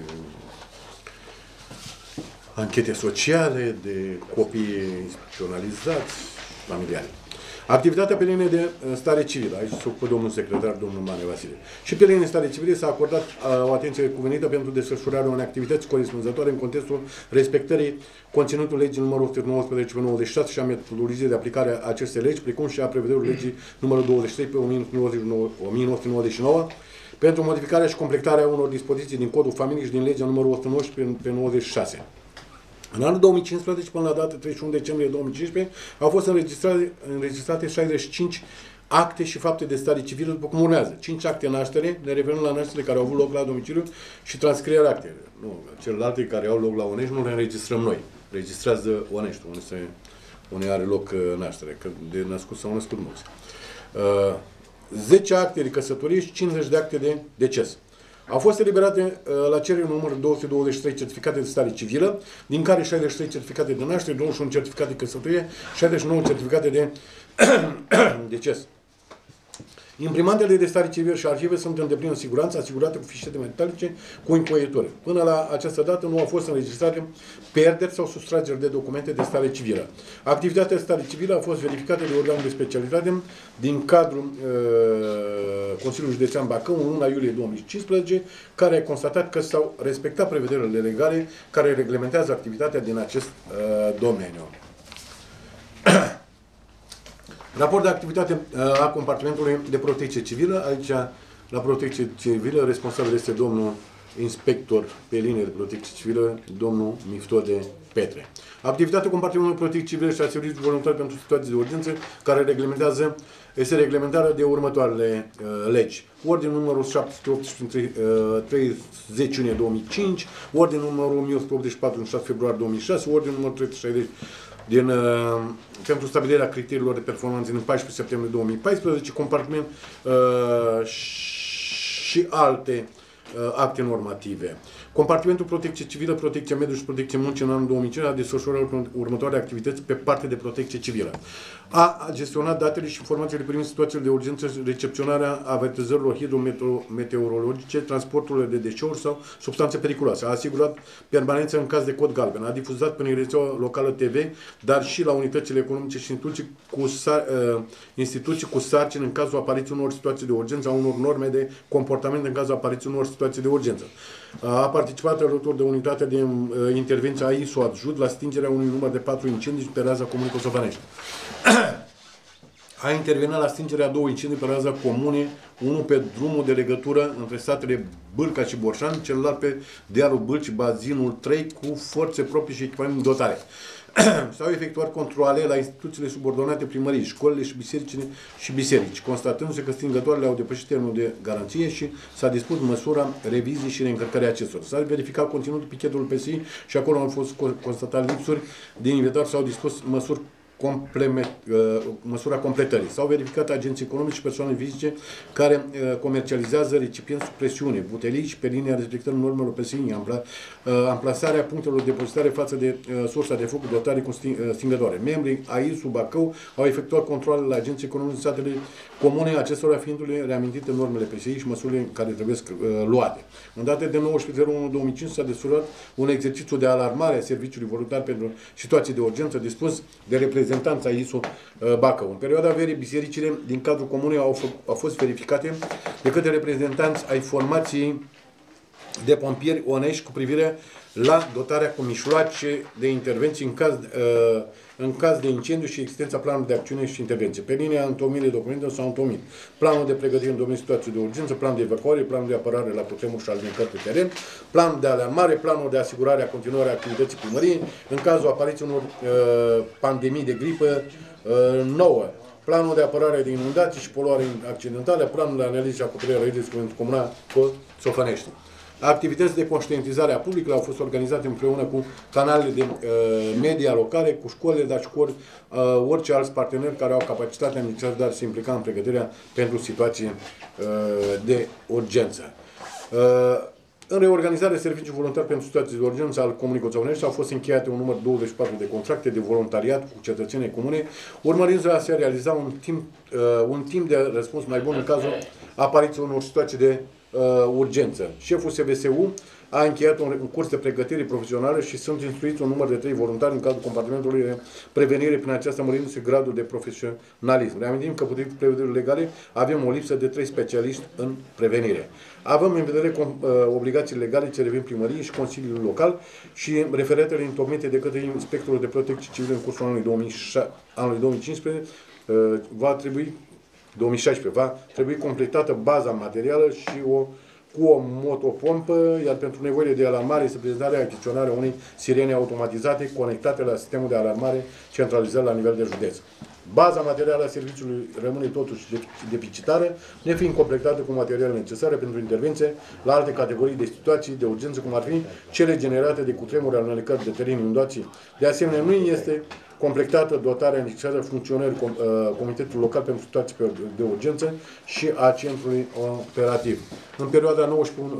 anchete sociale, de copii instituționalizați, familiale. Activitatea pe linie de stare civilă, aici se ocupă domnul secretar, domnul Mane Vasile. Și pe linie de stare civilă s-a acordat o atenție cuvenită pentru desfășurarea unei activități corespunzătoare în contextul respectării conținutului legii numărul 119/96 și a metodologiei de aplicare a acestei legi, precum și a prevederilor legii numărul 23 pe 1999, pentru modificarea și completarea unor dispoziții din Codul Familiei și din legea numărul 119 pe 96. În anul 2015, până la data 31 decembrie 2015, au fost înregistrate 65 acte și fapte de stare civilă, după cum urmează. 5 acte naștere, ne referim la naștere care au avut loc la domiciliu și transcrierea actelor. Nu, celelalte care au loc la Onești nu le înregistrăm noi. Registrează Onești, unde are loc naștere, că de născut s-au născut mulți. 10 acte de căsătorie și 50 de acte de deces. Au fost eliberate la cerere numărul 223 certificate de stare civilă, din care 63 certificate de naștere, 21 certificate de căsătorie, 69 certificate de deces. Imprimantele de stare civilă și arhive sunt în deplină siguranță, asigurate cu fișete metalice cu încoieturi. Până la această dată nu au fost înregistrate pierderi sau sustrageri de documente de stare civilă. Activitatea de stare civilă a fost verificată de organul de specialitate din cadrul Consiliului Județean Bacău în luna iulie 2015, care a constatat că s-au respectat prevederile legale care reglementează activitatea din acest domeniu. Raport de activitate a compartimentului de protecție civilă. Aici, la protecție civilă, responsabil este domnul inspector pe linie de protecție civilă, domnul Miftode Petre. Activitatea compartimentului de protecție civilă și a serviciului voluntar pentru situații de urgență, care este reglementarea de următoarele legi. Ordin numărul 718 30 iunie 2005, ordin numărul 1184 6 februarie 2006, ordin numărul 360 pentru stabilirea criteriilor de performanță din 14 septembrie 2014, compartiment și alte acte normative. Compartimentul protecție civilă, protecție mediului și protecție muncii în anul 2005 a desfășurat următoarele activități pe partea de protecție civilă. A gestionat datele și informațiile privind situațiile de urgență, recepționarea avertizărilor hidrometeorologice, transporturile de deșeuri sau substanțe periculoase. A asigurat permanență în caz de cod galben. A difuzat prin rețeaua locală TV, dar și la unitățile economice și instituții cu sarcini în cazul apariției unor situații de urgență, a unor norme de comportament în cazul apariției unor situații de urgență. A participat alături de unitatea de intervenție a ISO Adjud la stingerea unui număr de 4 incendii pe raza comunei Kosovanești. A intervenit la stingerea 2 incendii pe raza comune, unul pe drumul de legătură între satele Bâlca și Borșan, celălalt pe dealul Bâlci, bazinul 3, cu forțe proprii și echipament de dotare. S-au efectuat controale la instituțiile subordonate primării, școlile și biserici, constatându-se că stingătoarele au depășit termenul de garanție și s-a dispus măsura reviziei și reîncărcării acestor. S-a verificat conținutul pichetului PSI și acolo au fost constatate lipsuri din inventar, s-au dispus măsura completării. S-au verificat agenții economici și persoane fizice care comercializează recipienți sub presiune, butelii și pe linia respectării normelor PSI, amplasarea punctelor de depozitare față de sursa de foc, dotare cu stingătoare. Membrii AISU Bacău au efectuat controale la agenții economici în statele comune, acestora fiindu-le reamintite normele PSI și măsurile care trebuie luate. În data de 19.01.2005 s-a desfășurat un exercițiu de alarmare a serviciului voluntar pentru situații de urgență dispus de reprezentanța ISO Bacău. În perioada verii, bisericile din cadrul comunei au fost verificate de către reprezentanți ai formației de pompieri Onești cu privire la dotarea cu mijloace de intervenții în caz de incendiu și existența planului de acțiune și intervenție. Pe linia întocmirii documentelor s-au întocmit planul de pregătire în domeniul situației de urgență, planul de evacuare, planul de apărare la cutremur și alimentări pe teren, planul de alarmare, planul de asigurare a continuării activității primăriei în cazul apariției unor pandemii de gripă nouă, planul de apărare de inundații și poluare accidentală, planul de analiză și acoperire a riscului comunal cu Sofănești. Activități de conștientizare a publicului au fost organizate împreună cu canalele de media locale, cu școlile, dar și cu orice alți parteneri care au capacitatea necesară de a se implica în pregătirea pentru situații de urgență. În reorganizarea serviciului voluntar pentru situații de urgență al Comunei Coțovănești au fost încheiate un număr 24 de contracte de voluntariat cu cetățenii comune, urmărind a se realiza un timp de răspuns mai bun în cazul apariției unor situații de urgență. Șeful SVSU a încheiat un curs de pregătire profesională și sunt instruiți un număr de 3 voluntari în cadrul compartimentului de prevenire, prin aceasta mărindu-se gradul de profesionalism. Reamintim că, potrivit prevederilor legale, avem o lipsă de 3 specialiști în prevenire. Avem în vedere obligații legale ce revin primăriei și Consiliului Local și referatele întocmite de către Inspectorul de Protecție Civilă în cursul anului 2015 va trebui completată baza materială și cu o motopompă, iar pentru nevoile de alarmare este prezentarea achiziționarea unei sirene automatizate conectate la sistemul de alarmare centralizat la nivel de județ. Baza materială a serviciului rămâne totuși deficitară, nefiind completată cu materiale necesare pentru intervenție la alte categorii de situații de urgență, cum ar fi cele generate de cutremuri, alunecat de teren, inundații. De asemenea, nu este completată dotarea necesară funcționării Comitetului Local pentru Situații de Urgență și a Centrului Operativ. În perioada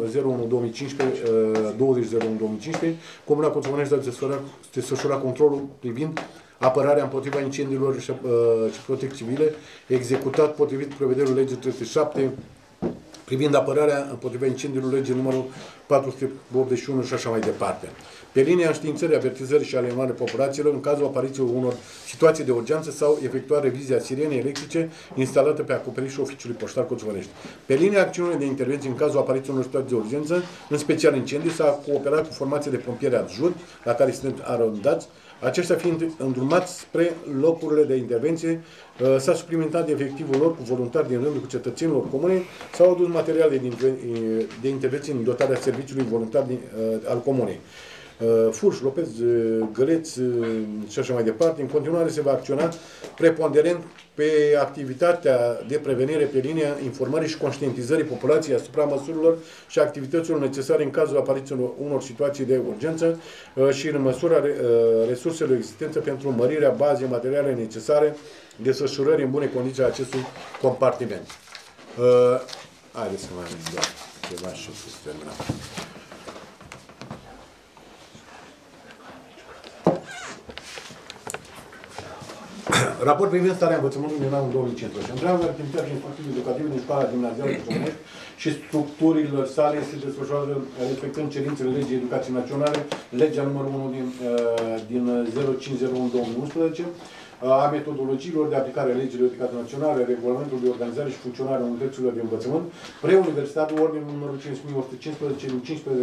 19.01.2015, Comuna Coțovănești a desfășurat controlul privind apărarea împotriva incendiilor și protecție civile, executat potrivit prevederilor legii 37, privind apărarea împotriva incendiilor, legii numărul 481 și așa mai departe. Pe linia înștiințării, avertizării și alarmării populațiilor, în cazul apariției unor situații de urgență sau efectua revizia sirenei electrice instalată pe acoperișul Oficiului Poștar Coțovănești. Pe linia acțiunii de intervenție în cazul apariției unor situații de urgență, în special incendii, s-a cooperat cu formații de pompieri adjunct, la care sunt arondați. Aceștia fiind îndrumați spre locurile de intervenție, s-a suplimentat efectivul lor cu voluntari din rândul cetățenilor comune, s-au adus materiale de intervenție în dotarea serviciului voluntar al comunei. Furși, lopezi, găleți și așa mai departe. În continuare se va acționa preponderent pe activitatea de prevenire pe linia informării și conștientizării populației asupra măsurilor și activităților necesare în cazul apariției unor situații de urgență și în măsura resurselor existente pentru mărirea bazei materiale necesare desfășurării în bune condiții a acestui compartiment. Haideți să mai dau ceva și să terminăm. Raport privind starea învățământului din anul 2015. Întreaga activitatea instructivă educativă din școala gimnazială Coțovănești și structurile sale se desfășoară respectând cerințele legii educației naționale, legea numărul 1 din 0501/2011, a metodologiilor de aplicare a legii educației naționale, regulamentul de organizare și funcționare a unităților de învățământ, preuniversitatul ordinul numărul 5115 din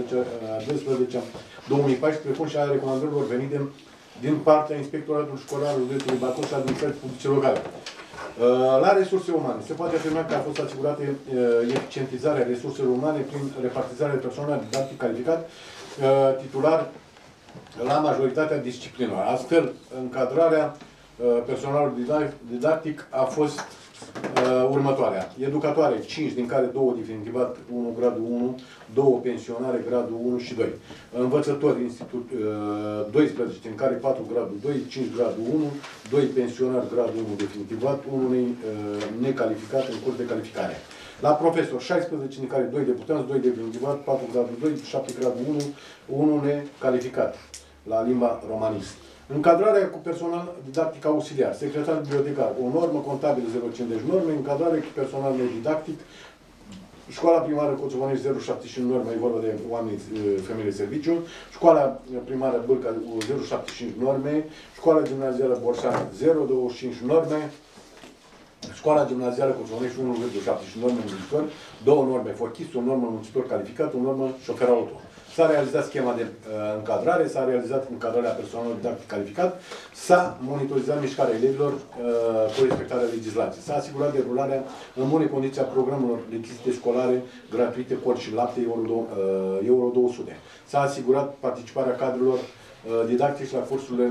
15/12/2014, precum și a recomandărilor venite din partea Inspectoratului Școlar Județului Bacău și Administrației Publice Locale. La resurse umane. Se poate afirma că a fost asigurată eficientizarea resurselor umane prin repartizarea de personal didactic calificat, titular la majoritatea disciplinelor. Astfel, încadrarea personalului didactic a fost următoarea. Educatoare 5, din care 2 definitivat, 1 gradul 1, 2 pensionare gradul 1 și 2. Învățători institut 12, din care 4 gradul 2, 5 gradul 1, 2 pensionari gradul 1 definitivat, 1 necalificat în curs de calificare. La profesor 16, din care 2 deputați, 2 definitivat, 4 gradul 2, 7 gradul 1, 1 necalificat la limba romanistă. Încadrarea cu personal didactic auxiliar, secretar bibliotecar, o normă contabilă 050 norme, încadrare cu personal didactic, școala primară Coțovănești 075 norme, e vorba de oameni, femei de serviciu, școala primară Bâlca 075 norme, școala gimnazială Borșan 025 norme, școala gimnazială Coțovănești 1,75 norme muncitor, 2 norme forchist, o normă muncitor calificat, o normă șofer auto. S-a realizat schema de încadrare, s-a realizat încadrarea personalului didactic calificat, s-a monitorizat mișcarea elevilor cu respectarea legislației. S-a asigurat derularea în bune condiții a programelor rechizite școlare gratuite, cort și lapte Euro 200. S-a asigurat participarea cadrelor didactici la cursurile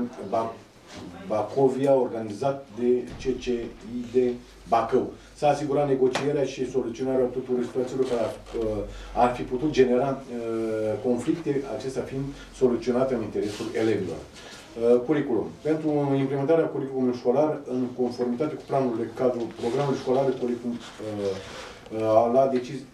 Bacovia, organizat de CCI de Bacău. S-a asigurat negocierea și soluționarea tuturor situațiilor care ar fi putut genera conflicte, acestea fiind soluționate în interesul elevilor. Curriculum. Pentru implementarea curriculumului școlar, în conformitate cu planul de cadru programului școlar de curriculum la decizia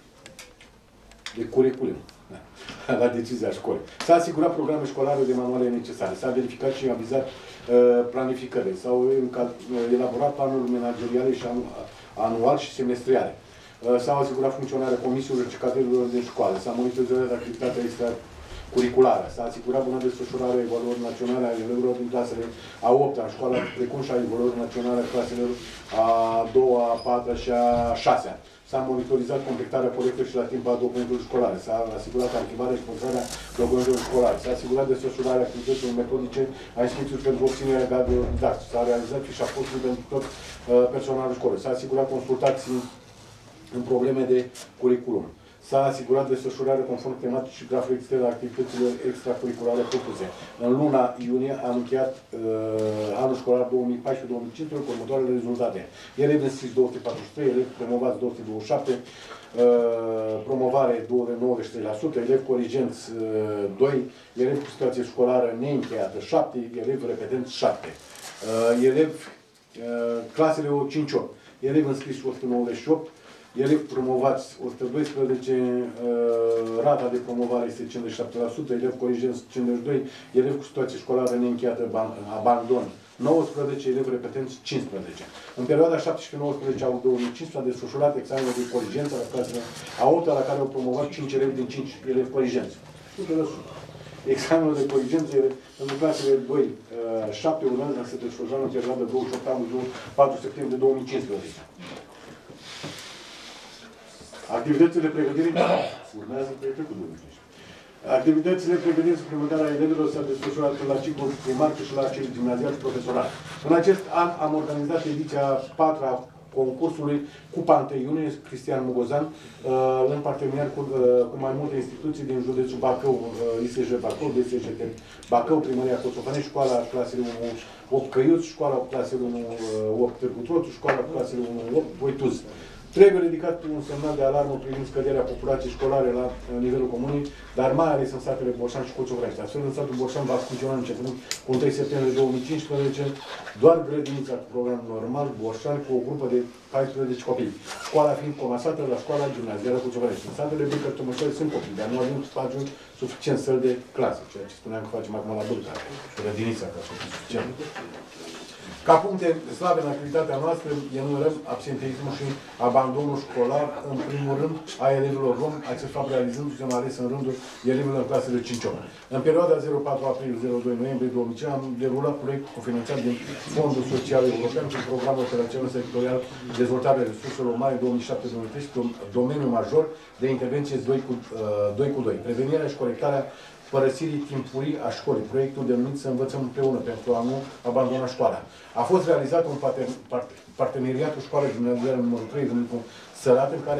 de curriculum. La decizia școlii. S-a asigurat programe școlare de manuale necesare, s-a verificat și avizat planificările, s-au elaborat planuri manageriale și anual și semestriale. S-a asigurat funcționarea comisiilor și cadrelor din școală, s-a monitorizat activitatea extracurriculară, s-a asigurat bună desfășurare a evaluării naționale a elevilor din clasele a 8-a în școală, precum și a evaluării naționale a claselor a 2-a, a 4-a și a 6-a. S-a monitorizat completarea corectă și la timp a documentelor școlare. S-a asigurat arhivarea și păstrarea documentelor școlare. S-a asigurat desfășurarea activităților metodice a instituțiilor pentru obținerea gradului didactic. S-a realizat fișa postului pentru tot personalul școlii. S-a asigurat consultații în probleme de curriculum. S-a asigurat desfășurarea conform tematic și grafice la activităților extracurriculare propuse. În luna iunie am încheiat anul școlar 2014-2015 cu următoarele rezultate. Elevi înscriși 243, elevi promovați 227, promovare 93%, elevi corigenți 2, elevi cu situație școlară neîncheiată 7, elevi repetenți 7. Elevi clasele 5-8, elevi înscriși 198, elevi promovați 112, rata de promovare este 57%, elevi corigenți 52, elevi cu situație școlară neîncheiată, abandon 19, elevi repetenți 15. În perioada 17-19 a 2015 a desfășurat examenul de corigență la clasele a 8-a, la care au promovat 5 elevi din 5 elevi corigenți. 100%. Examenul de corigență pentru clasele 2-7 urmează să se desfășoară în perioada 28-4 septembrie 2015. Activitățile pregătirii urmează pe trecut 2015. Activitățile pregătirii suplimentarea elevilor s-au desfășurat la ciclul primar și la cel gimnazial și profesoral. În acest an am organizat ediția 4-a concursului Cupa 1 iunie Cristian Mugozan în parteneriat cu mai multe instituții din județul Bacău, ISJ Bacău, DSJT Bacău, Primăria Coțofănești, Școala clasele 1-8 Căiuț, Școala clasele 1-8 Târgu Trotu, Școala clasele 1-8 Voituz. Trebuie ridicat un semnal de alarmă privind scăderea populației școlare la nivelul comunei, dar mai ales în satele Borșan și Coțofănești. Astfel, în satul Borșan va funcționa începând cu 1 septembrie 2015 doar grădinița cu program normal, Borșan, cu o grupă de 14 copii. Școala fiind comasată la școala gimnazială Coțofănești. În satele Bârcă, Tămășoare sunt copii, dar nu avem spațiu suficient săl de clasă, ceea ce spuneam că facem acum la Bârcă, grădinița, ca să fie suficient. Ca puncte slabe în activitatea noastră, enumerăm absenteismul și abandonul școlar, în primul rând, a elevilor romi, acest fapt realizându-se mai ales în rândul elevilor în clasele 5-8. În perioada 04 aprilie-02 noiembrie 2005 am derulat proiect cofinanțat din Fondul Social European prin Programul Operațional Sectorial Dezvoltare Resurselor Umane 2007-2013, domeniul major de intervenție 2 cu 2. Prevenirea și corectarea părăsirii timpurii a școlii, proiectul denumit Să învățăm împreună pentru a nu abandona școala. A fost realizat un parteneriatul școală gimnazială numărul 3, numit Sărat, în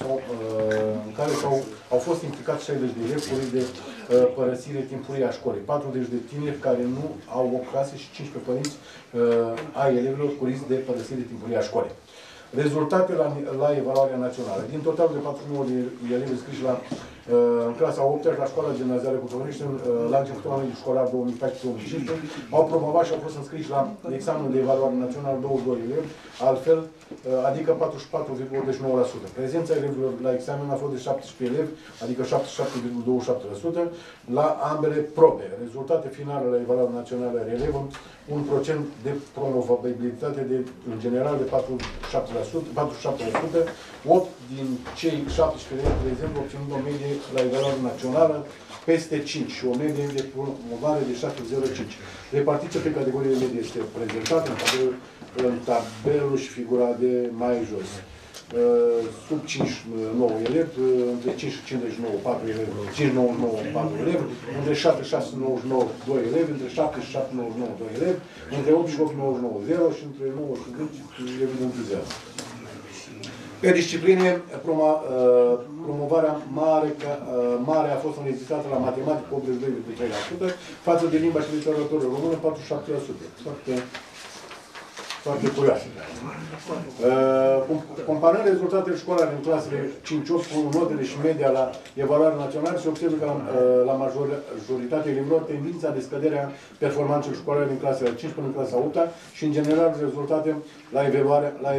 care au fost implicați 60 de elevi cu risc de părăsire timpurie a școlii, 40 de tineri care nu au 8 clase și 15 părinți ai elevilor cu risc de părăsire timpurie a școlii. Rezultate la evaluarea națională. Din total de 49 de elevi înscriși în clasa 8-a la școala gimnazială Coțofănești, la începutul anului școlar 2014-2015, au promovat și au fost înscriși la examenul de evaluare națională 22 elevi, altfel, adică 44,89%. Prezența elevilor la examen a fost de 17 elevi, adică 77,27%, la ambele probe. Rezultate finale la evaluarea națională a elevului, un procent de promovabilitate în general de 47%, 8 din cei 17 elevi, de exemplu, obținând o medie la evaluare națională peste 5 și o medie de promovare de 7,05. Repartiția pe categorie medie este prezentată în tabelul și figura de mai jos. sub 5-9 elevi, între 5 și 59, 4 elevi, 5-99, 4 elevi, între 7 și 6-99, 2 elevi, între 7 și 7-99, 2 elevi, între 8 și 8-99, 0 și între 9 și 10 elevi între 0. Pe discipline, promovarea mare a fost înregistrată la matematică 82,3%, față de limba și literatură română 47%. Foarte curioasă. Comparând rezultatele școlare în clasele 5-8 cu notele și media la evaluare națională, se observă că la majoritatea elevilor tendința de scădere a performanțelor școlare din clasele 5 până în clasa 8 și, în general, rezultate la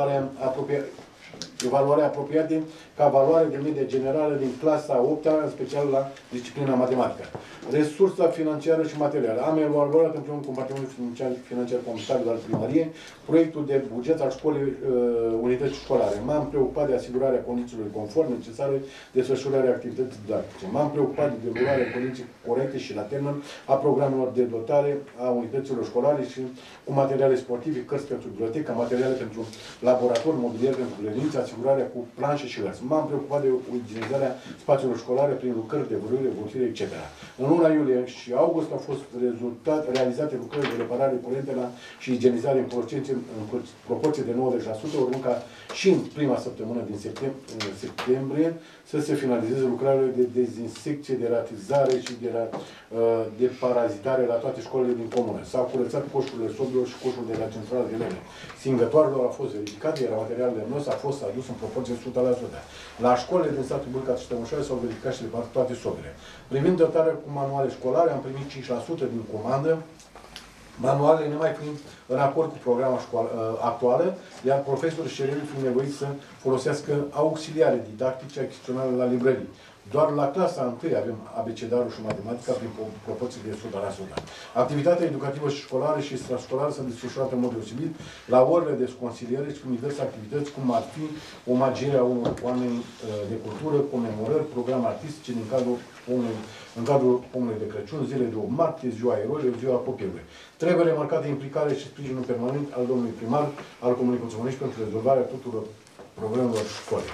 evaluare apropiate ca valoare de medie generală din clasa 8, în special la disciplina matematică. Resursa financiară și materială. Am evaluat împreună cu Departamentul Financiar Contabil al Primăriei proiectul de buget al școlii unității școlare. M-am preocupat de asigurarea condițiilor de confort necesare desfășurarea activității didactice. M-am preocupat de derularea condiții corecte și la termen a programelor de dotare a unităților școlare și cu materiale sportive, cărți pentru bibliotecă, materiale pentru laborator, mobilier pentru grădinițe, asigurarea cu planșe și hărți. M-am preocupat de utilizarea spațiilor școlare prin lucrări de vârâre, vârfire, etc. În luna iulie și august au fost realizate lucrări de reparare curente și igienizare în proporție de 90%, urmând ca și în prima săptămână din septembrie să se finalizeze lucrările de dezinsecție, de ratizare și de parazitare la toate școlile din comună. S-au curățat coșurile sobilor și coșul de la centrală de lene. Singătoarelor a fost verificate, iar materialul lemnos a fost adus în proporție 100%. La școlile din satul Bâlcat și Tămășoare s-au verificat și toate sobile. Privind dotarea cu manuale școlare, am primit 5% din comandă, manualele nemai fiind în acord cu programa actuală, iar profesorii și elevii fiind nevoiți să folosească auxiliare didactice achiziționale la librării. Doar la clasa 1 avem abecedarul și matematica prin proporție de 100%. Activitatea educativă și școlară și extrașcolară s-a desfășurat în mod deosebit la orele de consiliere și cu diverse activități, cum ar fi omagierea unor oameni de cultură, comemorări, programe artistice în cadrul pomului de Crăciun, zile de 8 martie, ziua eroilor, ziua copilului. Trebuie remarcată implicarea și sprijinul permanent al domnului primar al Comunei Coțovănești pentru rezolvarea tuturor problemelor școlii.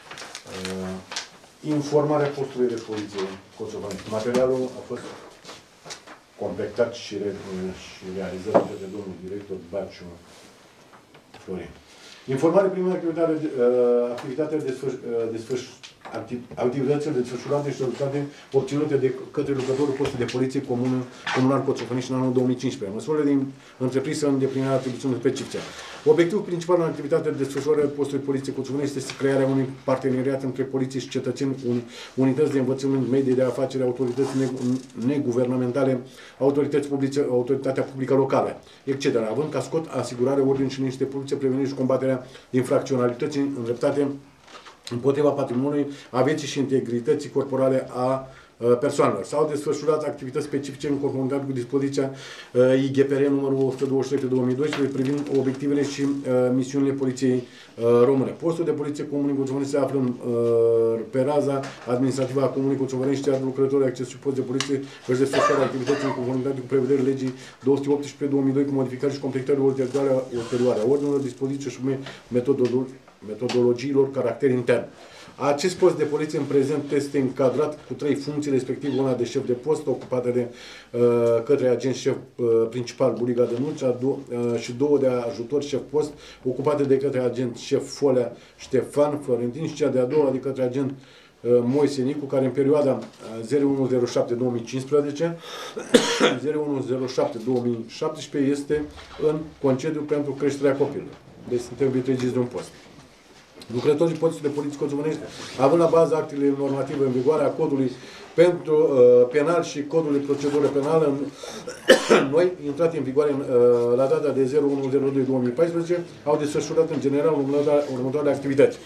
Informarea postului de poliție Coțovănești. Materialul a fost completat și realizat de domnul director Baciu Florin. Informare privind activitățile desfășurate și rezultate obținute de către lucrătorul postului de poliție comunal Coțovănești în anul 2015. Măsurile întreprinse în îndeplinirea atribuțiunilor specifice. Obiectivul principal în activitatea de desfășurare a postului de poliție Coțovănești este crearea unui parteneriat între poliție și cetățeni, unități de învățământ, medii de afaceri, autorități neguvernamentale, autorități publice, autoritatea publică locală, etc., având ca scop asigurarea ordinii și liniște publice, prevenirea și combaterea infracționalității îndreptate împotriva patrimoniului, a vieții și integrității corporale a persoanelor. S-au desfășurat activități specifice în conformitate cu dispoziția IGPR numărul 123/2012 privind obiectivele și misiunile Poliției Române. Postul de poliție Comunei Coțovănești se află pe raza administrativă a Comunei Coțovănești, iar lucrătorii accesului post de poliție își desfășoară activități în conformitate cu prevederile legii 218/2002 cu modificări și completări ulterioare a ordinelor, dispoziții și metodologiilor caracter intern. Acest post de poliție în prezent este încadrat cu 3 funcții, respectiv una de șef de post, ocupată de către agent șef principal Buliga de Nulcea, și 2 de ajutor șef post, ocupate de către agent șef Folea Ștefan Florentin și cea de-a doua de către agent Moise Nicu, care în perioada 0107-2015 0107-2017 este în concediu pentru creșterea copilului. Deci suntem vitregiți de un post. Lucrătorii postului de poliție Coțovănești, având la bază actele normative în vigoare a codului pentru penal și codul de procedură penală noi, intrate în vigoare la data de 01/02/2014, au desfășurat în general următoarele activități.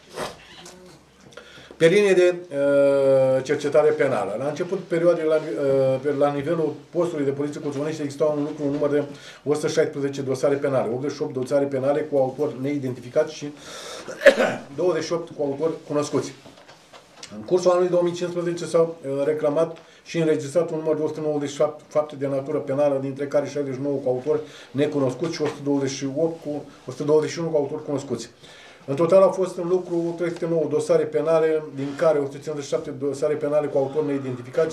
Pe linie de cercetare penală. La început perioadei, la nivelul postului de poliție Coțovănești, exista un număr de 116 dosare penale, 88 dosare penale cu autori neidentificați și 28 cu autori cunoscuți. În cursul anului 2015 s-au reclamat și înregistrat un număr de 197 fapte de natură penală, dintre care 69 cu autori necunoscuți și 121 cu autori cunoscuți. În total au fost în lucru 309 dosare penale, din care 157 dosare penale cu autori neidentificați,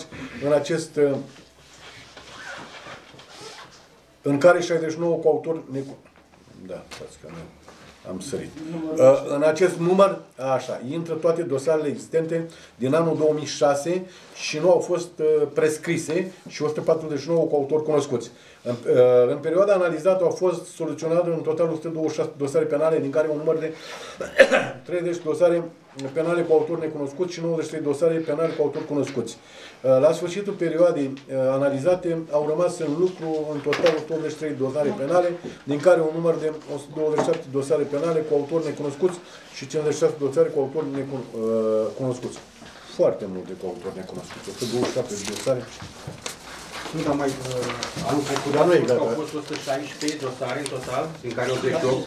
în care 69 cu autori Da, stați că am sărit. În acest număr, așa, intră toate dosarele existente din anul 2006 și nu au fost prescrise și 149 cu autori cunoscuți. În perioada analizată au fost soluționate în total 126 dosare penale, din care un număr de 30 dosare penale cu autori necunoscuți și 93 dosare penale cu autori cunoscuți. La sfârșitul perioadei analizate au rămas în lucru în total 183 dosare penale, din care un număr de 127 dosare penale cu autori necunoscuți și 56 dosare cu autori cunoscuți. Foarte multe cu autori necunoscuți. 127 dosare. Nu, dar mai anul trecut, dar nu e gata. Au fost 116 dosare în total, din care 88.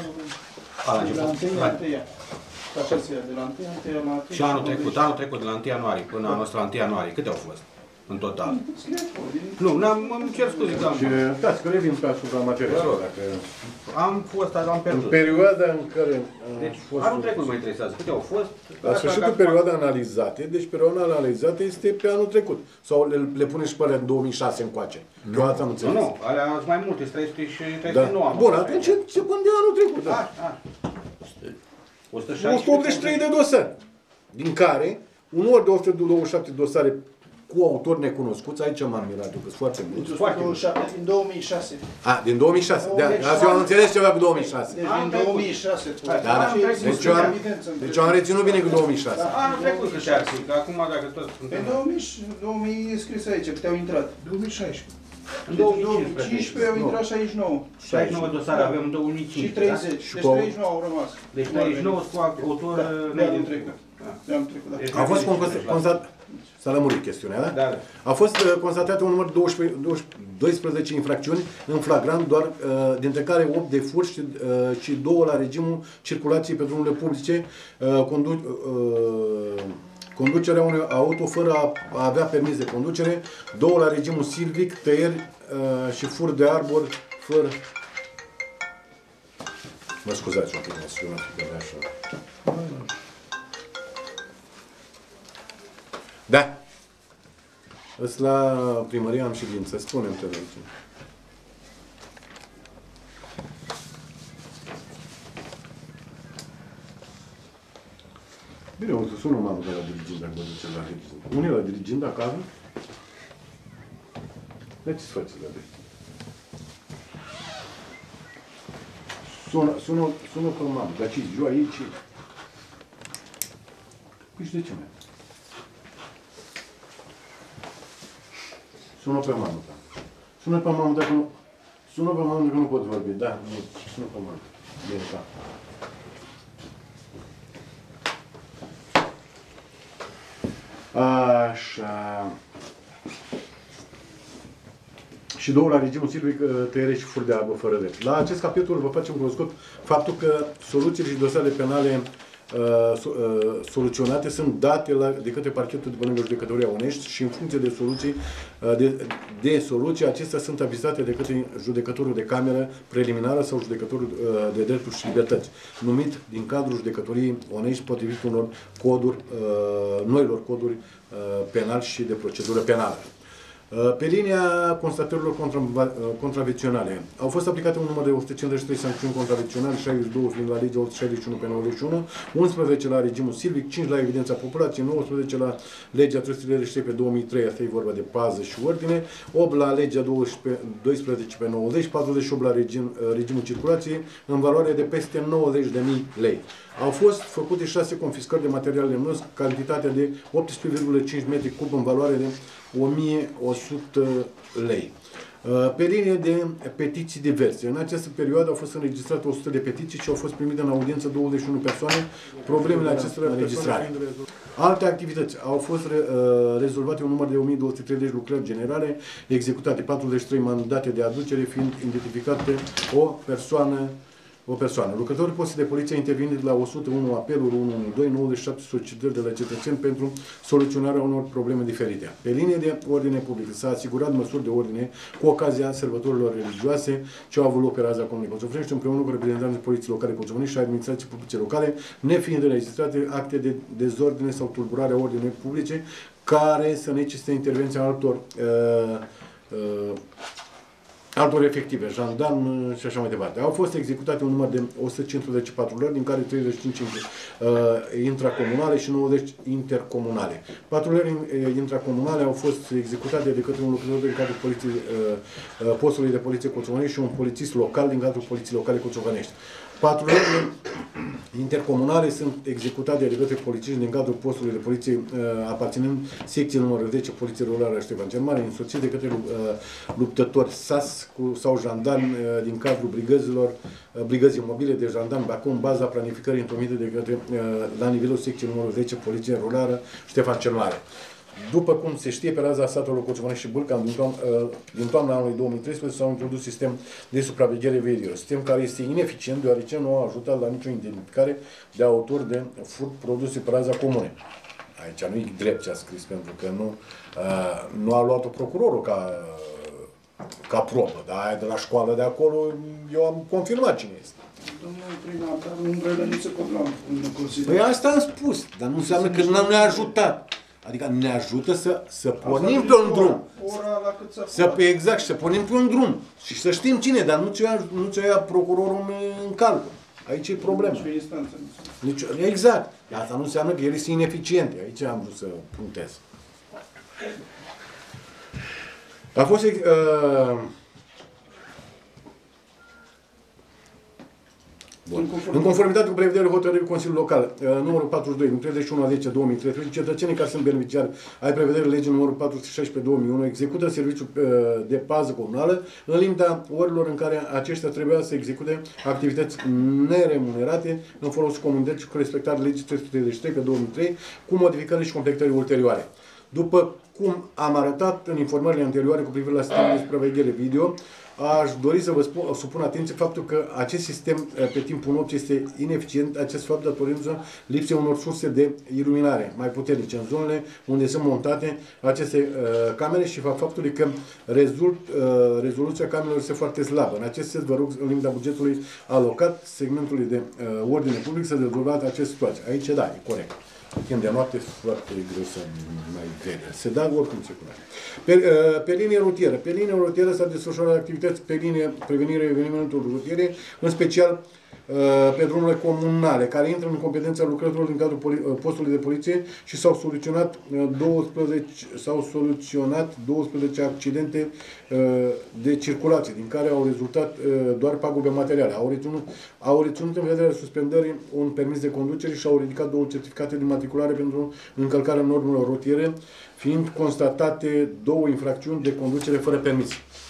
Și anul trecut, de la 1 ianuarie până anul ăsta, la 1 ianuarie, câte au fost în total? Nu, îmi cer scuze, că am... Dați, că revin pe asupra materialului. Am pierdut. În perioada în care... Deci, anul trecut mă interesează, câte au fost? La sfârșitul perioadei analizate, deci perioada analizată este pe anul trecut. Sau le puneți și pe alea în 2006 încoace? Nu, asta nu înțeles. Nu, alea sunt mai multe, 300 și 309. Bun, atunci se pune de anul trecut. 183 de dosare, din care un număr de 127 dosare cu autori necunoscuți, aici m-am mirat, că sunt foarte mulți. 127 din 2006. Din 2006. Azi eu am înțeles ceva cu 2006. Deci din 2006. Deci eu am reținut bine cu 2006. Anul trecut câte ar fi, că acum dacă tot... În 2000 e scris aici, câte au intrat. 2016. În 2015 au intrat 69. 69 dosare avem în 2015. Și 30. Deci 39 au rămas. Deci 39 cu autor neidentificat. A fost constatat... S-a lămurit chestiunea, da? Da. A fost constatat un număr de 12 infracțiuni în flagrant, doar dintre care 8 de furt și 2 la regimul circulației pe drumurile publice, conducerea unui auto fără a avea permis de conducere, 2 la regimul silvic, tăieri și furt de arbor fără... Mă scuzați un pic, mă scuzați, așa. Da. Îs la primărie am ședință. Spune-mi te rog. Bine, o să sună mamă de la dirigent dacă vă duceți la dirigent. Unde e la dirigent acasă? De ce-ți faceți la dirigent? Sună pe mamă. Dar ce-i ziua ei? Ce? Păi și de ce mai? Sună pe mamă, da. Sună pe mamă dacă nu... Sună pe mamă dacă nu pot vorbi. Da, sună pe mamă. Bine, da. Așa. Și 2 la regimul silvic, tăiere și furt de apă fără drept. La acest capitol vă facem cunoscut faptul că soluțiile și dosarele penale soluționate sunt date de către parchetul de pe lângă judecătoria Onești și în funcție de soluții, acestea sunt avizate de către judecătorul de cameră preliminară sau judecătorul de drepturi și libertăți, numit din cadrul judecătoriei Onești potrivit unor coduri, noilor coduri penali și de procedură penală. Pe linia constatărilor contravenționale au fost aplicate un număr de 153 sancțiuni contravenționale, 62 fiind la legea 161 pe 91, 11 la regimul silvic, 5 la evidența populației, 19 la legea 333 pe 2003, asta e vorba de pază și ordine, 8 la legea 12 pe 90, 48 la regimul circulației, în valoare de peste 90.000 lei. Au fost făcute 6 confiscări de material lemnos, cantitatea de 18,5 metri cub în valoare de 1100 lei. Pe linie de petiții diverse. În această perioadă au fost înregistrate 100 de petiții și au fost primite în audiență 21 persoane. Problemele acestora înregistrare. Alte activități. Au fost rezolvate un număr de 1230 lucrări generale, executate 43 mandate de aducere, fiind identificate o persoană o persoană. Lucrătorii postului de poliție intervin la 101 apeluri, 112, 97 solicitări de la cetățeni pentru soluționarea unor probleme diferite. Pe linie de ordine publică s-a asigurat măsuri de ordine cu ocazia sărbătorilor religioase ce au avut loc pe raza Comunei Poțofănești împreună cu reprezentanții poliției locale Poțofănești și administrații publice locale, nefiind înregistrate acte de dezordine sau tulburare a ordinei publice care să necesite intervenția altor efective, jandarm și așa mai departe. Au fost executate un număr de 115 patrulări, din care 35 intracomunale și 90 intercomunale. Patrulări intracomunale au fost executate de către un lucrător din cadrul postului de poliție Coțovănești și un polițist local din cadrul poliției locale Coțovănești. Patrulările intercomunale sunt executate de către polițiști din cadrul postului de poliție aparținând secției numărul 10, Poliție Rurală Ștefan cel Mare, însoțit de către luptători SAS sau jandarmi din cadrul brigăzii mobile de jandarmi Bacău, în baza planificării întrunite de către la nivelul secției numărul 10, Poliție Rurală Ștefan cel Mare. După cum se știe, pe raza satului Coțovănești și Bâlca, din toamna anului 2013 s-au introdus sistem de supraveghere video, sistem care este ineficient deoarece nu a ajutat la nicio identificare de autor de furt produse pe raza comune. Aici nu e drept ce a scris, pentru că nu a luat-o procurorul ca probă, dar aia de la școală de acolo eu am confirmat cine este. Domnul primar, dar umbrele nu se pot lua în considerare. Păi asta am spus, dar nu înseamnă că nu ne-a ajutat. Adică ne ajută să pornim pe un drum. Exact, și să pornim pe un drum. Și să știm cine, dar nu ce ia procurorul în calcul. Aici e problema. Exact. Asta nu înseamnă că el este ineficient. Aici am vrut să punctez. A fost... În conformitate cu prevederile hotărârii Consiliului Local, numărul 42, 31/10/2013, cetățenii care sunt beneficiari ai prevederii legii numărul 416/2001 execută serviciul de pază comunală în limita orilor în care aceștia trebuia să execute activități neremunerate în folosul comunității cu respectarea legii 333/2003 cu modificări și completări ulterioare. După cum am arătat în informările anterioare cu privire la sistemul de supraveghere video, aș dori să vă supun atenție faptul că acest sistem pe timpul nopții este ineficient, acest fapt datorită lipsei unor surse de iluminare mai puternice în zonele unde sunt montate aceste camere și faptul că rezoluția camerelor este foarte slabă. În acest sens vă rog în limita bugetului alocat segmentului de ordine public să dezvoltați acest situație. Aici da, e corect. Timp de noapte foarte greu să mai vede. Se dă oricum se cunoaște. Pe linie rutieră. Pe linie rutieră s-a desfășurat activități pe linie prevenire evenimentelor rutiere, în special pe drumurile comunale, care intră în competența lucrătorilor din cadrul postului de poliție și s-au soluționat 12 accidente de circulație, din care au rezultat doar pagube materiale. Au reținut în vederea suspendării un permis de conducere și au ridicat 2 certificate de matriculare pentru încălcarea normelor rutiere, fiind constatate 2 infracțiuni de conducere fără permis.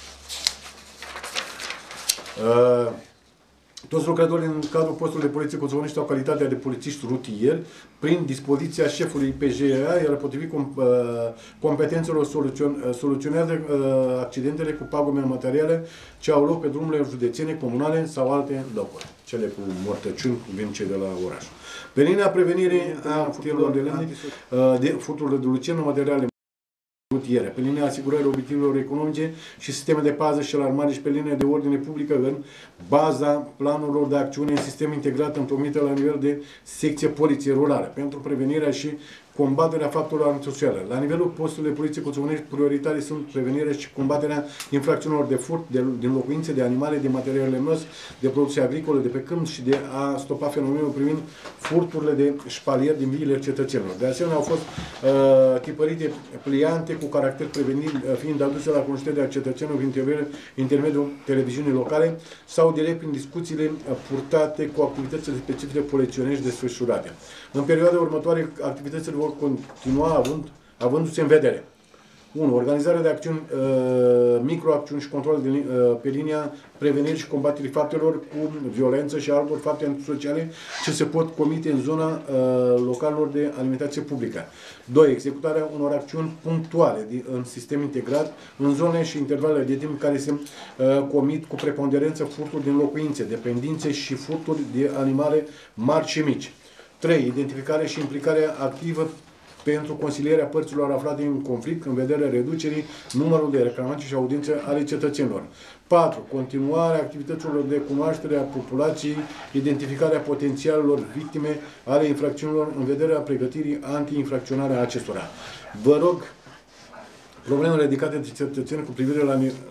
Toți lucrătorii în cadrul postului de poliție Coțovănești au calitatea de polițiști rutieri prin dispoziția șefului PJA, iar potrivit competențelor soluționează accidentele cu pagume materiale ce au loc pe drumurile județene, comunale sau alte locuri. Cele cu mortăciuni vin cei de la oraș. Pe linia prevenirii a furturilor de lemne, de furturile de lucenă, materiale rutiere, pe linia asigurării obiectivelor economice și sisteme de pază și alarmare și pe linia de ordine publică în baza planurilor de acțiune în sistem integrat întocmite la nivel de secție poliție rurală pentru prevenirea și combaterea faptelor antisociale. La nivelul postului de poliție Coțovănești, prioritare sunt prevenirea și combaterea infracțiunilor de furt din locuințe, de animale, de materiale lemnos, de produse agricole, de pe câmp și de a stopa fenomenul privind furturile de șpalier din viile cetățenilor. De asemenea, au fost tipărite pliante cu caracter preventiv, fiind aduse la cunoștința cetățenilor prin intermediul televiziunii locale sau direct prin discuțiile purtate cu activitățile specifice polițienești desfășurate. În perioada următoare, activitățile vor continua avându-se în vedere 1. Organizarea de acțiuni, microacțiuni și control pe linia prevenirii și combaterii faptelor cu violență și altor fapte antisociale ce se pot comite în zona localelor de alimentație publică. 2. Executarea unor acțiuni punctuale în sistem integrat în zone și intervalele de timp care se comit cu preponderență furturi din locuințe, dependențe și furturi de animale mari și mici. 3. Identificarea și implicarea activă pentru consilierea părților aflate în conflict în vederea reducerii numărului de reclamații și audiențe ale cetățenilor. 4. Continuarea activităților de cunoaștere a populației, identificarea potențialelor victime ale infracțiunilor în vederea pregătirii anti-infracționale a acestora. Vă rog, problemele ridicate de cetățeni cu privire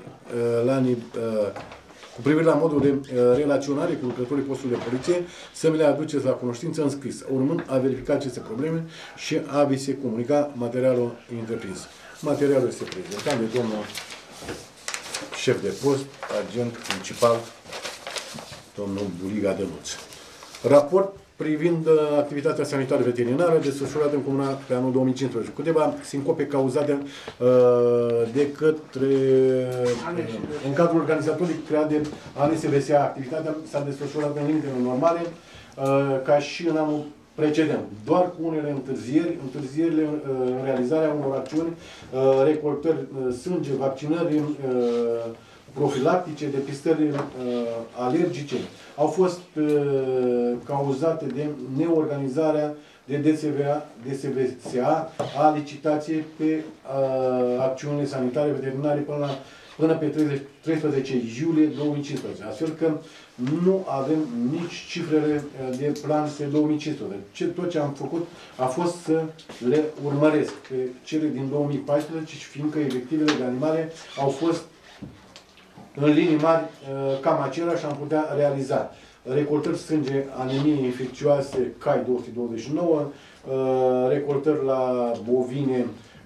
la modul de relaționare cu lucrătorii postului de poliție, să mi le aduceți la cunoștință în scris, urmând a verifica aceste probleme și a vi se comunica materialul întreprins. Materialul este prezentat de domnul șef de post, agent principal, domnul Buliga Dănuț. Raport privind activitatea sanitară veterinară desfășurată în Comuna pe anul 2015. Câteva sincope cauzate de către, în cadrul organizatoric creat de ANSVSA. Activitatea s-a desfășurat în limitele normale, ca și în anul precedent. Doar cu unele întârzierile în realizarea unor acțiuni, recoltări sânge, vaccinări profilactice, depistări alergice, au fost cauzate de neorganizarea de DSVSA a licitației pe acțiunile sanitare veterinare până pe 13 iulie 2015. Astfel că nu avem nici cifrele de plan pe 2015. Tot ce am făcut a fost să le urmăresc pe cele din 2014, fiindcă efectivele de animale au fost în linii mari cam același am putea realiza. Recoltări sânge, anemie infecțioase, cai 229, recoltări la bovine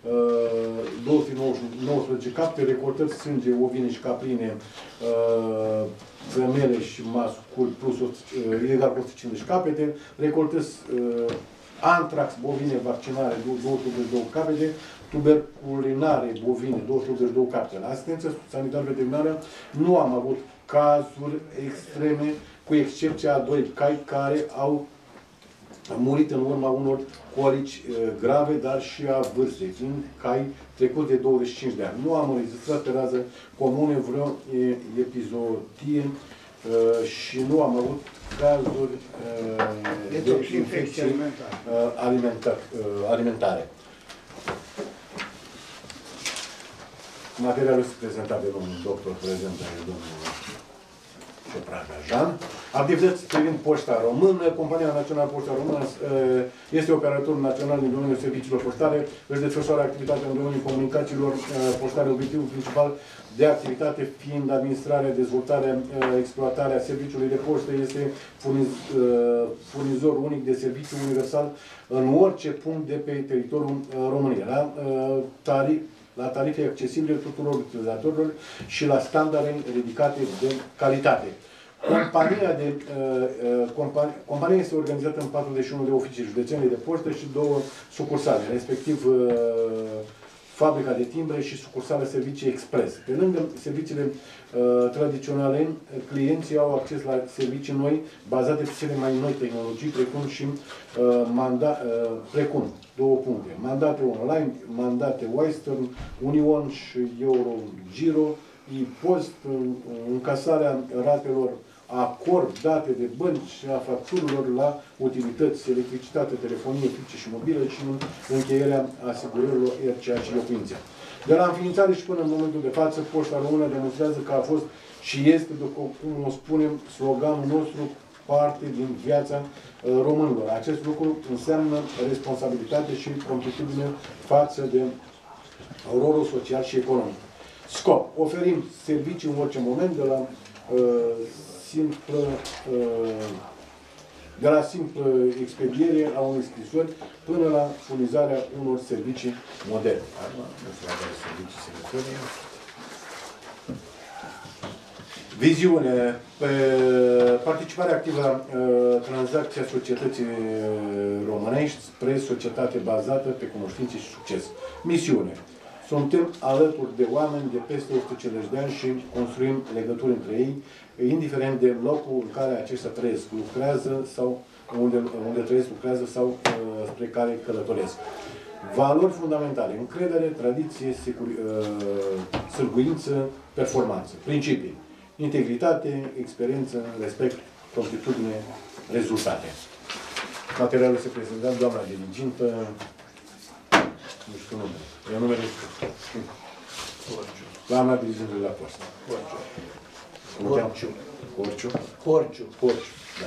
219 capete, recoltări sânge, ovine și caprine, femele și masculi plus egal 150 capete, recoltări antrax, bovine, vaccinare 282 capete, tuberculinare bovine 282 capete. La asistență sanitară veterinară nu am avut cazuri extreme, cu excepția a 2 cai care au murit în urma unor colici grave, dar și a vârstei, fiind cai trecut de 25 de ani. Nu am înregistrat pe rază comune vreo epizodie și nu am avut cazuri de infecții alimentare. Materialul este prezentat de domnul doctor, prezentat de domnul Cepraga Jean. Activități privind Poșta Română. Compania Națională Poșta Română este operator național din domeniul serviciilor poștale. Își desfășoară activitatea în domeniul comunicațiilor poștale, obiectivul principal de activitate fiind administrarea, dezvoltarea, exploatarea serviciului de poștă. Este furnizor unic de serviciu universal în orice punct de pe teritoriul României. La tarife accesibile tuturor utilizatorilor și la standarde ridicate de calitate. Compania este organizată în 41 de oficii județene de poștă și 2 sucursale, respectiv fabrica de timbre și sucursala servicii expres. Pe lângă serviciile tradiționale, clienții au acces la servicii noi, bazate pe cele mai noi tehnologii, precum 2 puncte. Mandate online, mandate Western, Union și Eurogiro, e-post, încasarea ratelor acord, date de bănci și a facturilor la utilități, electricitate, telefonie fixe și mobilă și încheierea asigurărilor RCA și locuințe. De la înființare și până în momentul de față, Poșta Română demonstrează că a fost și este, după cum o spunem, sloganul nostru, parte din viața românilor. Acest lucru înseamnă responsabilitate și promptitudine față de rolul social și economic. Scop. Oferim servicii în orice moment, de la simplă expediere a unei scrisori până la furnizarea unor servicii moderne. Viziune. Participarea activă la tranzacția societății românești spre societate bazată pe cunoștințe și succes. Misiune. Suntem alături de oameni de peste 150 de ani și construim legături între ei, indiferent de locul în care aceștia trăiesc, lucrează sau unde trăiesc, lucrează sau spre care călătoresc. Valori fundamentale: încredere, tradiție, sârguință, performanță. Principii: integritate, experiență, respect, promptitudine, rezultate. Materialul se prezintă doamna dirigintă, nu știu numele. E numele doamna dirigintă de la postă. Horciu. Da.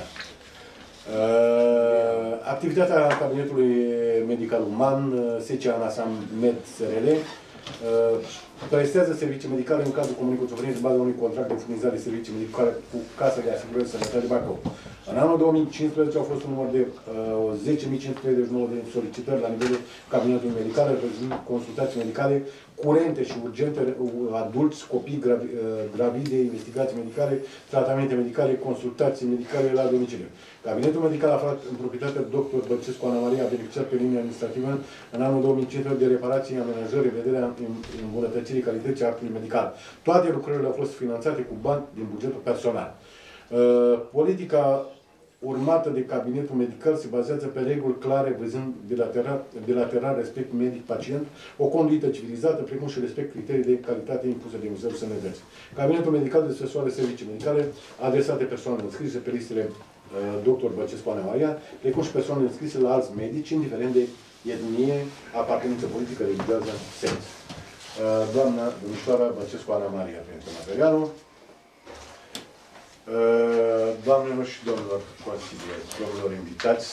Activitatea Cabinetului Medical Uman, SCA Nasam Med SRL, prestează servicii medicale în cadrul Comunei Coțofănii în baza unui contract de furnizare de servicii medicale cu Casa de Asigurări Sănătate de Bacău. În anul 2015 au fost un număr de 10.539 de solicitări la nivelul Cabinetului Medical, reprezentând consultații medicale curente și urgente, adulți, copii, gravide, investigații medicale, tratamente medicale, consultații medicale la domiciliu. Cabinetul medical aflat în proprietatea Dr. Bălcescu Ana Maria a beneficiat pe linie administrativă în anul 2015 de reparații, amenajări, vederea îmbunătățirii calității actului medical. Toate lucrările au fost finanțate cu bani din bugetul personal. Politica urmată de cabinetul medical se bazează pe reguli clare, văzând bilateral respect medic-pacient, o conduită civilizată, precum și respect criterii de calitate impuse de Ministerul Sănătății. Cabinetul medical desfășoară servicii medicale adresate persoanelor înscrise pe listele Dr. Bălcescu Ana Maria, precum și persoanele înscrise la alți medici, indiferent de etnie, apartenență politică, religioasă, sex. Doamna domnișoara Bălcescu Ana Maria, pentru materialul. Doamnelor și domnilor consilieri, domnilor invitați,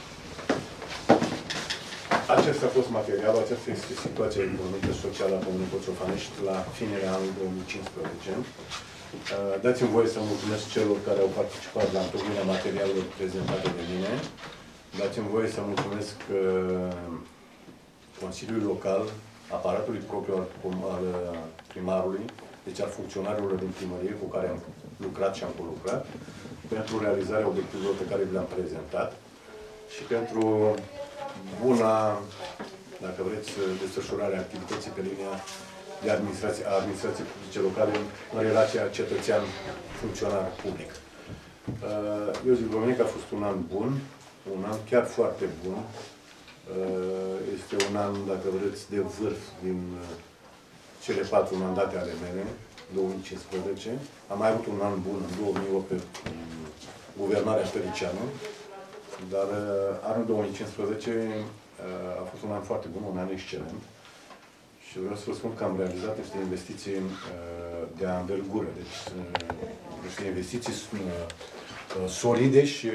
acesta a fost materialul, aceasta este situația economică socială a Comunei Coțofanești la finele anului 2015. Dați-mi voie să mulțumesc celor care au participat la întocmirea materialelor prezentate de mine. Dați-mi voie să mulțumesc Consiliului Local, aparatului propriu al primarului, deci al funcționarilor din primărie cu care am lucrat și am colucrat, pentru realizarea obiectivelor pe care le-am prezentat și pentru buna, dacă vreți, desfășurarea activității pe linia de administrație publice locale în relația cetățean-funcționar public. Eu zic, domnule, că a fost un an bun, un an chiar foarte bun. Este un an, dacă vreți, de vârf din cele 4 mandate ale mele, 2015. Am mai avut un an bun în 2008 pe guvernarea Tăricianu, dar anul 2015 a fost un an foarte bun, un an excelent. Și vreau să vă spun că am realizat niște investiții de anvergură, deci niște investiții solide și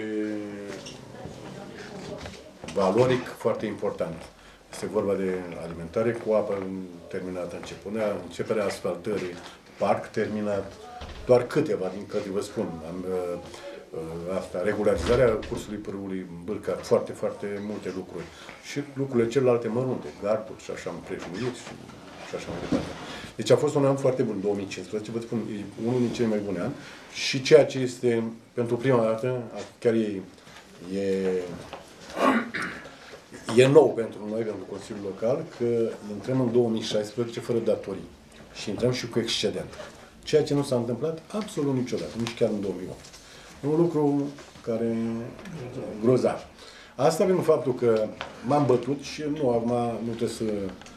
valoric foarte importante. Este vorba de alimentare cu apă terminată, începerea asfaltării, parc terminat, doar câteva din care vă spun. Regularizarea cursului pârâului Bârca, foarte, foarte multe lucruri. Și lucrurile celelalte mărunte, garduri și așa împrejmuiri și așa mai departe. Deci a fost un an foarte bun, 2015, vă spun, e unul din cei mai buni ani. Și ceea ce este, pentru prima dată, chiar e nou pentru noi, pentru Consiliul Local, că intrăm în 2016 fără datorii. Și intrăm și cu excedent. Ceea ce nu s-a întâmplat absolut niciodată, nici chiar în 2008. Un lucru care e grozav. Asta pentru faptul că m-am bătut și acum nu trebuie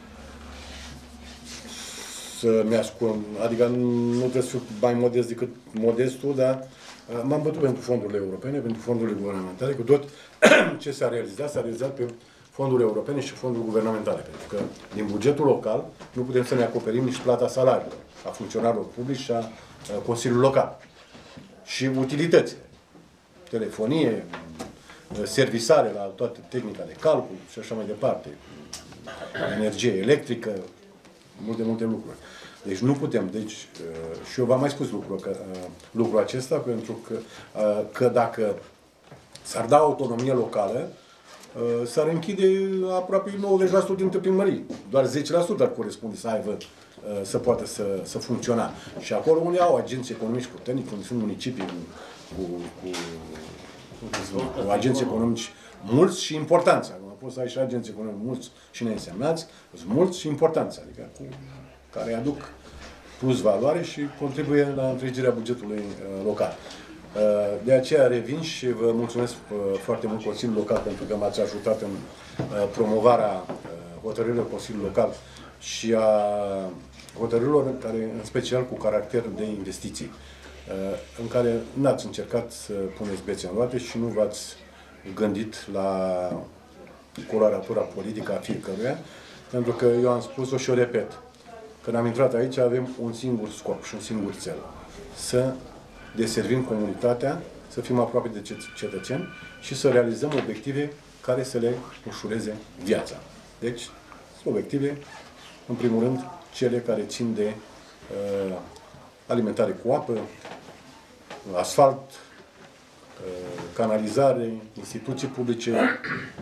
să-mi ascund, adică nu trebuie să fiu mai modest decât modestul, dar m-am bătut pentru fondurile europene, pentru fondurile guvernamentale, cu tot ce s-a realizat pe fondurile europene și fonduri guvernamentale. Pentru că din bugetul local nu putem să ne acoperim nici plata salariilor a funcționarilor publici și a Consiliului Local. Și utilitățile. Telefonie, servisare la toată tehnica de calcul și așa mai departe. Energie electrică, multe lucruri. Deci nu putem. Deci, și eu v-am mai spus lucrul acesta, pentru că dacă s-ar da autonomie locală, s-ar închide aproape 90% dintre primării. Doar 10% ar corespunde să aibă, să poată să funcționa. Și acolo unde au agenți economici puternici, unde sunt municipii cu agenți economici mulți și importanți. Acum poți să ai și agenții economici mulți și neînsemnați, sunt mulți și importanți, adică care aduc plus valoare și contribuie la întregirea bugetului local. De aceea revin și vă mulțumesc foarte mult Consiliul Local pentru că m-ați ajutat în promovarea hotărârilor Consiliului Local și a hotărârilor care, în special cu caracter de investiții, în care n-ați încercat să puneți bețe în roate și nu v-ați gândit la coloratura politică a fiecăruia, pentru că eu am spus-o și o repet. Când am intrat aici avem un singur scop și un singur cel. Să deservim comunitatea, să fim aproape de cetățeni și să realizăm obiective care să le ușureze viața. Deci, sunt obiective, în primul rând, cele care țin de alimentare cu apă, asfalt, canalizare, instituții publice,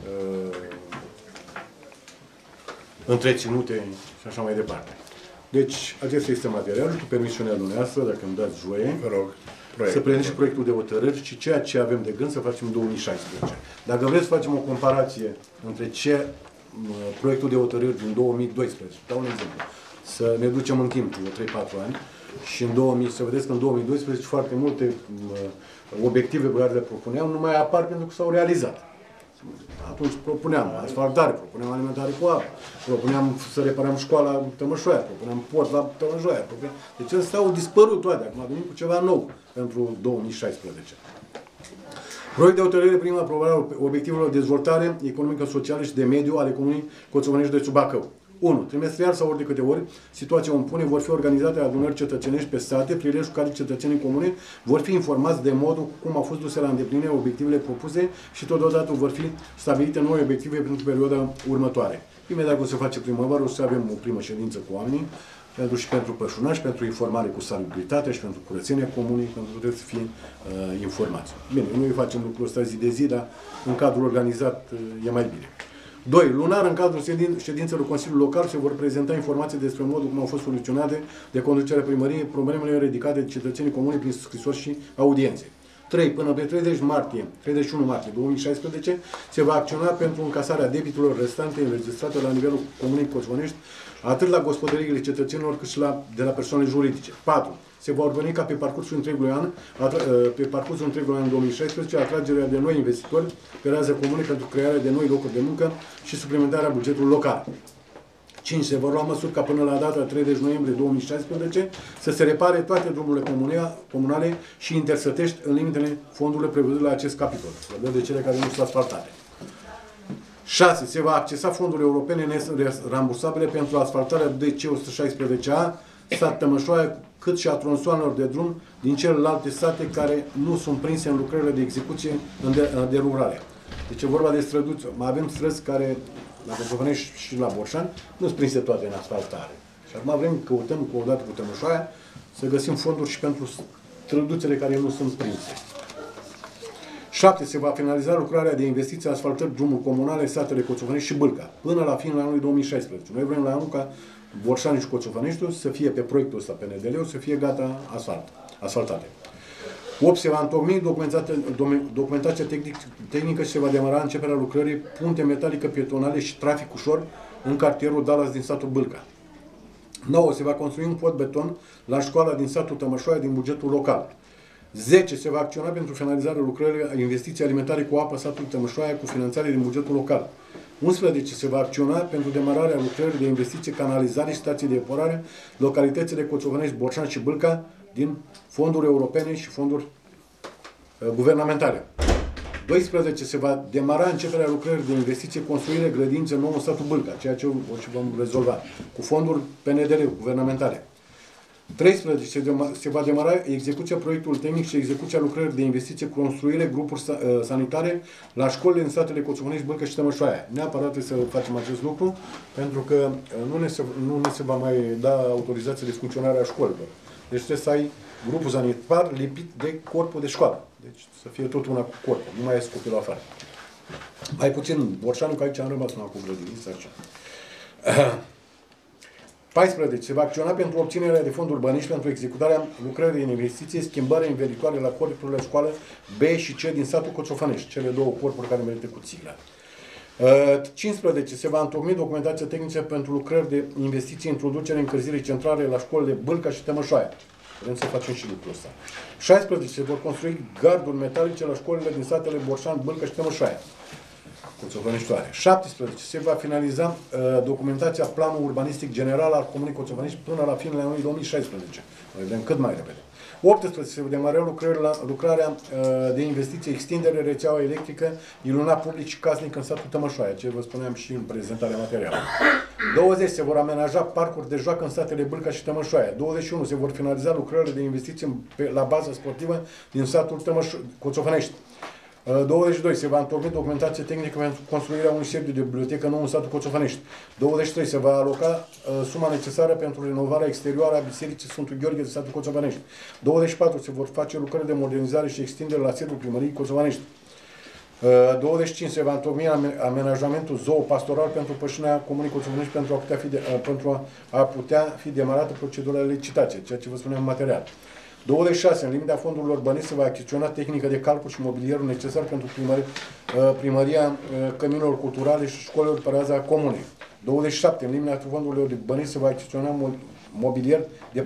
întreținute și așa mai departe. Deci, acesta este materialul, cu permisiunea dumneavoastră, dacă îmi dați voie, vă rog, să prindem și proiectul de hotărâri și ceea ce avem de gând să facem în 2016. Dacă vreți să facem o comparație între proiectul de hotărâri din 2012, dau un exemplu, să ne ducem în timp, 3-4 ani, și să vedeți că în 2012 foarte multe obiective pe care le propuneam nu mai apar pentru că s-au realizat. Atunci propuneam asfaltare, propuneam alimentare cu apă, propuneam să reparăm școala Tămășoaia, propuneam port la Tămășoaia. Deci astea au dispărut toate. Acum venim cu ceva nou pentru 2016. Proiect de hotărâre prin aprobarea obiectivelor de dezvoltare economică, socială și de mediu ale Comunei Coțovănești de Subacău. 1. Trimestrial sau ori de câte ori situația o impune, vor fi organizate adunări cetățenești pe sate, prilej cu care cetățenii comune vor fi informați de modul cum au fost duse la îndeplinire obiectivele propuse și totodată vor fi stabilite noi obiective pentru perioada următoare. Imediat cum se face primăvară, o să avem o primă ședință cu oamenii, și pentru pășunași, pentru informare cu salubritate și pentru curățenia comunei, pentru că trebuie să fie informați. Bine, noi facem lucrul ăsta zi de zi, dar în cadrul organizat e mai bine. 2. Lunar, în cadrul ședințelor Consiliului Local, se vor prezenta informații despre modul cum au fost soluționate de conducerea primăriei problemele ridicate de cetățenii comuni prin scrisori și audiențe. 3. Până pe 31 martie 2016 se va acționa pentru încasarea debitelor restante înregistrate la nivelul Comunei Coțovănești, atât la gospodăriile cetățenilor cât și de la persoane juridice. 4. Se va urmări ca pe parcursul întregului an 2016 atragerea de noi investitori pe rază comune pentru crearea de noi locuri de muncă și suplimentarea bugetului local. 5. Se vor lua măsuri ca până la data 30 noiembrie 2016 să se repare toate drumurile comunale și intersătești în limitele fondurilor prevăzute la acest capitol. Vorbim de cele care nu sunt asfaltate. 6. Se va accesa fondurile europene nerambursabile pentru asfaltarea DC-116A, sat Tămășoaia, cât și a tronsoanelor de drum din celelalte sate care nu sunt prinse în lucrările de execuție în derulare. Deci e vorba de străduți. Mai avem străzi care, la Coțovănești și la Borșani, nu sunt prinse toate în asfaltare. Și acum căutăm odată cu Tămășoaia să găsim fonduri și pentru străduțele care nu sunt prinse. 7. Se va finaliza lucrarea de investiții asfaltări drumuri comunale, satele Coțovănești și Bâlca, până la finul anului 2016. Noi vrem la anul ca Borșani și Coțovăneștiul să fie pe proiectul ăsta, pe NDL-ul, să fie gata asfaltate. 8. Se va întocmi documentația tehnică și se va demara începerea lucrării punte metalică pietonale și trafic ușor în cartierul Dallas din satul Bâlca. 9. Se va construi un pod beton la școala din satul Tămășoaia din bugetul local. 10. Se va acționa pentru finalizarea lucrării investiții alimentare cu apă satul Tămășoaia cu finanțare din bugetul local. 11. Se va acționa pentru demararea lucrării de investiții, canalizare și stații de epurare, localitățile Coțovănești, Borșani și Bâlca din fonduri europene și fonduri guvernamentale. 12. Se va demara începerea lucrării de investiție, construire grădinițe nouă în satul Bâlca, ceea ce vom rezolva, cu fonduri PNDL guvernamentale. 13. Se va demara execuția proiectului tehnic și execuția lucrării de investiție, construire grupuri sanitare la școlile în satele Coțovănești, Bâlca și Tămășoaia. Neapărat trebuie să facem acest lucru, pentru că nu ne se va mai da autorizație de funcționare a școlilor. Deci trebuie să ai grupul sanitar lipit de corpul de școală. Deci să fie tot una cu corpul, nu mai ies copilul afară. Mai puțin Borșanul, că aici am rămas numai cu grădinița așa. 14. Se va acționa pentru obținerea de fonduri bănești pentru executarea lucrării de investiție, schimbarea inveritoare la corpurile școală B și C din satul Coțovănești, cele două corpuri care merită cu țigla. 15. Se va întocmi documentația tehnică pentru lucrări de investiții, introducere, încălzire centrale la școlile Bâlca și Tămășoaia. Vrem să facem și lucrul ăsta. 16. Se vor construi garduri metalice la școlile din satele Borșan, Bâlca și Tămășoaia. Coțofăneștoare. 17. Se va finaliza documentația planului urbanistic general al Comunei Coțofănești până la finele anului 2016. Noi vrem cât mai repede. 18. Se va demara lucrarea de investiție, extindere, rețeaua electrică, ilunat public și casnic în satul Tămășoaia, ce vă spuneam și în prezentarea materială. 20. Se vor amenaja parcuri de joacă în satele Bâlca și Tămășoaia. 21. Se vor finaliza lucrările de investiții la bază sportivă din satul Coțofănești. 22. Se va întocmi documentație tehnică pentru construirea unui sediu de bibliotecă nou în satul Coțofănești. 23. Se va aloca suma necesară pentru renovarea exterioară a Bisericii Sfântul Gheorghe de satul Coțofănești. 24. Se vor face lucrări de modernizare și extindere la sediul primăriei Coțofănești. 25. Se va întocmi amenajamentul zoo-pastoral pentru pășunea Comunei Coțofănești pentru a putea fi demarată procedura de licitație, ceea ce vă spuneam în material. 26. În limita fondurilor bănești se va achiziționa tehnică de calcul și mobilierul necesar pentru primăria căminilor culturale și școlilor pe raza comunei. 27. În limita fondurilor bănești se va achiziționa mobilier de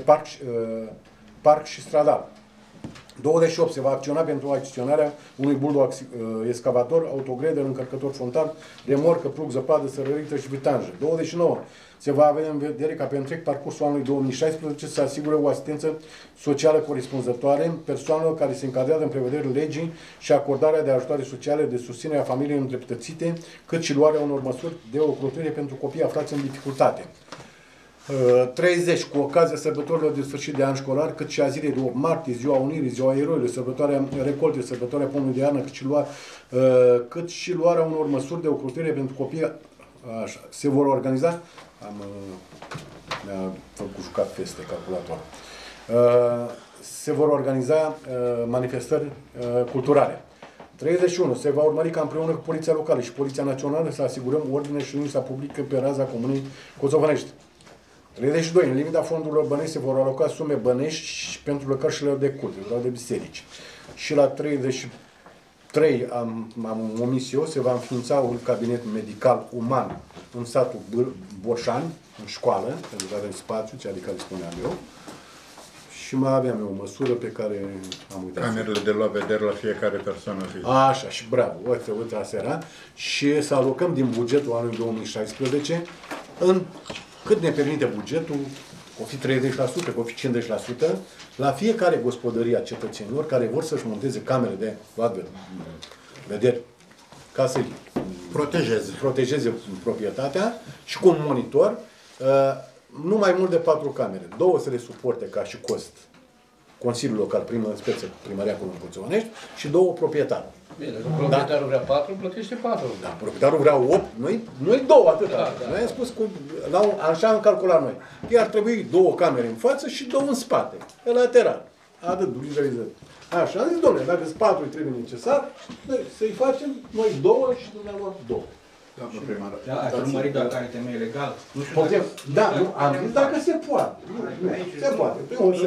parc și stradal. 28. Se va acționa pentru achiziționarea unui bulldog excavator, autogreder, încărcător frontal, remorcă, plug, zăpadă, sărărită și vitanjă. 29. Se va avea în vedere ca pe întreg parcursul anului 2016 să asigure o asistență socială corespunzătoare persoanelor care se încadrează în prevederile legii și acordarea de ajutoare sociale de susținere a familiei îndreptățite, cât și luarea unor măsuri de ocrotire pentru copii aflați în dificultate. 30. Cu ocazia sărbătorilor de sfârșit de an școlar, cât și a zilei de 8 martie, Ziua Unirii, Ziua Eroilor, sărbătoarea recoltei, sărbătoarea pomului de iarnă, cât și luarea unor măsuri de ocrotire pentru copii, așa, se vor organiza. Mi-a făcut jucat peste calculator. Se vor organiza manifestări culturale. 31. Se va urmări ca împreună cu Poliția Locală și Poliția Națională să asigurăm ordine și liniștea publică pe raza Comunei Coțofănești. 32. În limita fondurilor bănești se vor aloca sume bănești pentru lăcășile de culte, de biserici. Și la 33 am omis eu, se va înființa un cabinet medical uman în satul Borșani, în școală, pentru că avem spațiu, ce adică le spuneam eu. Și mai aveam eu o măsură pe care am uitat. Camerele de luat vedere la fiecare persoană fizică. Așa, și bravo, uite, asta era. Și să alocăm din bugetul anului 2016, în cât ne permite bugetul, o fi 30%, o fi 50%, la fiecare gospodărie a cetățenilor care vor să-și monteze camere de luat vedere, ca să protejeze proprietatea și cu un monitor, nu mai mult de 4 camere. 2 să le suporte ca și cost Consiliul Local, Primăria Comunei Coțofănești și 2 proprietari. Bine, dacă proprietarul vrea 4, plătește 4. Da, proprietarul vrea 8, noi 2 atât. Da. Noi am spus, așa am calculat noi. Iar trebuie 2 camere în față și 2 în spate, pe lateral. Atât, durizărizări. Așa, am zis, domnule, dacă sunt 4 îi trebuie necesar, să-i facem noi 2 și dumneavoastră 2. Doamnă primar. Da, ați urmărit dacă are temei legal? Nu știu da, nu, am zis dacă se poate. Se poate.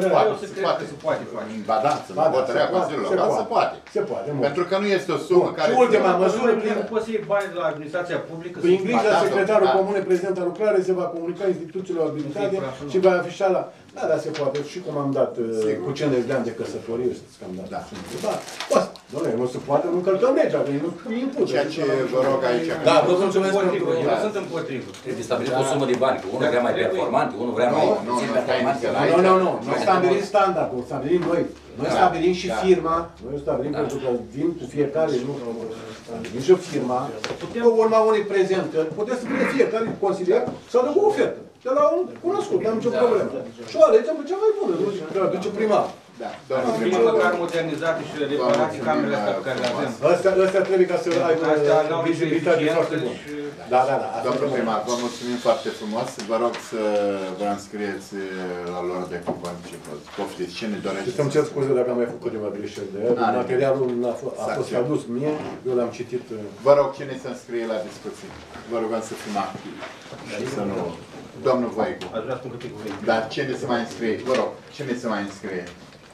Se poate face. Ba da, să nu hotărea Consiliul Local, se poate. Se poate. Pentru că nu este o sumă care... Și ultima măsură, nu poți să iei bani de la administrația publică. Prin grija secretarul comunei prezent la lucrare se va comunica instituțiilor abilitate și va afișa la... Da, se poate. Și cum am dat cu 50 de ani de căsătorie, știți că am dat. Da, poate. Doamne, nu se poate, nu încălcăm legea, că nu impută. Ceea ce vă rog aici... Da, vă mulțumesc pentru... Eu sunt împotrivă. Trebuie stabilit o sumă de bani, că unul vrea mai performant, unul vrea mai puțin performant. Nu. Noi stabilim standardul, stabilim noi. Noi stabilim și firma, noi stabilim pentru că vin cu fiecare, nu stabilim și firma. Pe urma unui prezent, că puteți să vină fiecare consilier să adăugă o ofertă. De la un cunoscut, n-am nicio problemă. Și o alegem pe cea mai bună, nu duce primar. Prima măcar modernizate și reparate camerele astea pe care le avem. Astea trebuie ca să aibă vizibilitate foarte bună. Da. Domnul primar, vă mulțumim foarte frumos. Vă rog să vă înscrieți la lor de cuvânt și poftiți. Cine dorește? Și să-mi cer scuze dacă am mai făcut câteva greșeli de el. Materialul a fost adus mie, eu l-am citit. Vă rog, cine să înscrie la discuții? Vă rugăm să fim activi și să nu... Domnul Voicu. Aș vrea să spun câte cuvinte. Dar cine să mai înscrie? Vă rog, cine să mai înscrie?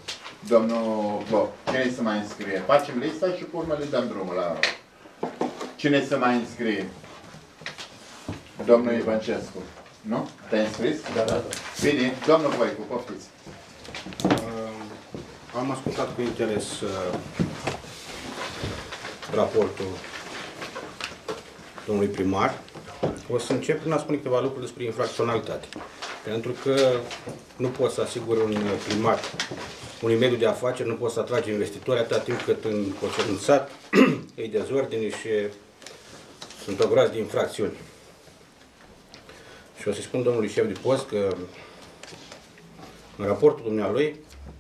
Domnul Boc, cine să mai înscrie? Facem lista și pe urmă le dăm drumul la... Cine se mai înscrie? Domnul Ivancescu. Nu? Te-ai înscris? Da. Bine, domnul Voicu, poftiți. Am ascultat cu interes raportul domnului primar. O să încep prin a spune câteva lucruri despre infracționalitate. Pentru că nu poți să asiguri un primar unui mediu de afaceri, nu poți să atragi investitori atâta timp cât în sat e dezordine și sunt o groază de infracțiuni. Și o să-i spun domnului șef de post că în raportul dumnealui,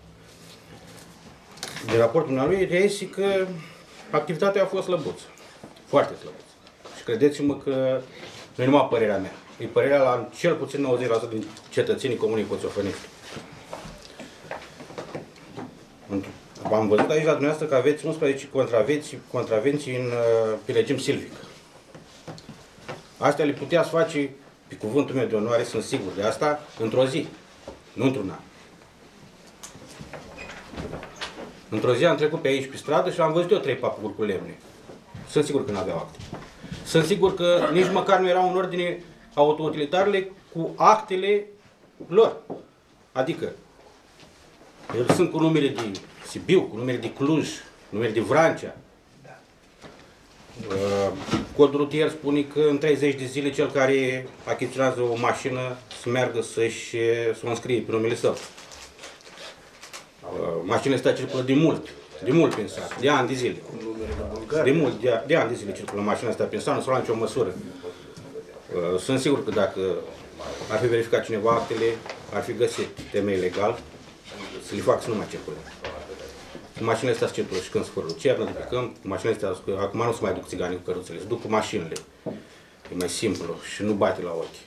din raportul dumnealui reiese că activitatea a fost slăbuță, foarte slăbuță. Și credeți-mă că nu e numai părerea mea, e părerea la cel puțin 90% din cetățenii Comunei Coțofănești. Am văzut aici la dumneavoastră că aveți 11 contravenții pe regim silvic. Astea le puteați face, pe cuvântul meu de onoare, sunt sigur de asta, într-o zi, nu într-un an. Într-o zi am trecut pe aici pe stradă și am văzut eu 3 papuri cu lemne. Sunt sigur că nu aveau acte. Sunt sigur că nici măcar nu erau în ordine autoutilitarele cu actele lor. Adică, ele sunt cu numele de Sibiu, cu numele de Cluj, numele de Vrancea. Codul rutier spune că în 30 de zile cel care achiziționează o mașină să meargă să o înscrie pe numele său. Mașinile astea circulă de mult prin sat, de ani de zile. De ani de zile circulă mașina asta prin sat, nu s-a luat nicio măsură. Sunt sigur că dacă ar fi verificat cineva actele, ar fi găsit temei legal să le facă să nu mai circule. Mașinile astea circulă și când sfârlă cernă de pe câmp, mașinile astea, acum nu se mai duc țiganii cu căruțele, se duc cu mașinile. E mai simplu și nu bate la ochi.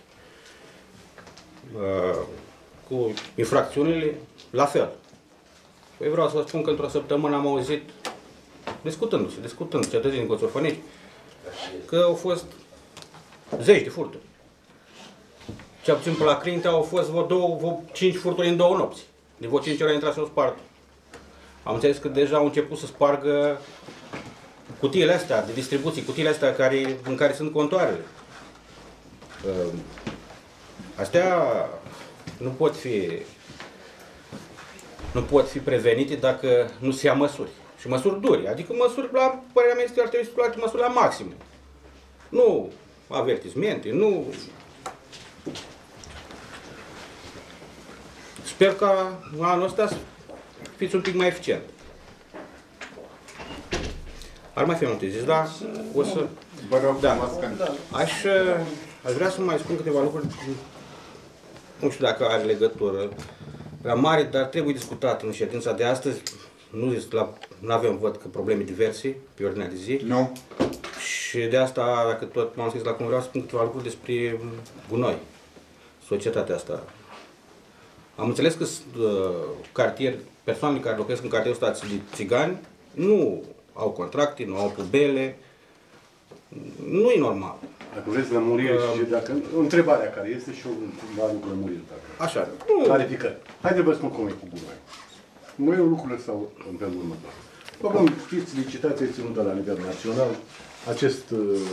Cu infracțiunile, la fel. Păi vreau să vă spun că într-o săptămână am auzit, discutând cetățenii din Coțofănești, că au fost 10 de furturi. Cel puțin pe la Crintea au fost 5 furturi în 2 nopți. De vreo 5 ori a intrat și o spart. Am înțeles că deja au început să spargă cutiile astea de distribuții, cutiile astea în care sunt contoarele. Astea nu pot fi prevenite dacă nu se ia măsuri. Și măsuri dure. Adică măsuri, la părerea mea, ar trebui să luate măsuri la maxim. Nu avertismente, nu... Sper ca anul ăsta să fiți un pic mai eficient. Ar mai fi multe zis, dar o să... Vă rog, Aș vrea să mai spun câteva lucruri, nu știu dacă are legătură prea mare, dar trebuie discutat în ședința de astăzi. Nu avem, văd, că probleme diverse pe ordinea de zi. Nu. Și de asta, dacă tot m-am scris la cum vreau să spun câteva lucruri despre gunoi, societatea asta. Am înțeles că persoanele care locuiesc în cartierul ăsta de țigani nu au contracte, nu au pubele. Nu e normal. Dacă vreți lămurire și dacă... Întrebarea care este și eu va lucru lămurire. Așa. Clarificări. Haideți vă spun cum e cu gunoi. Noi lucrurile stau în felul următor. După cum știți, licitația e ținută la nivel național. Acest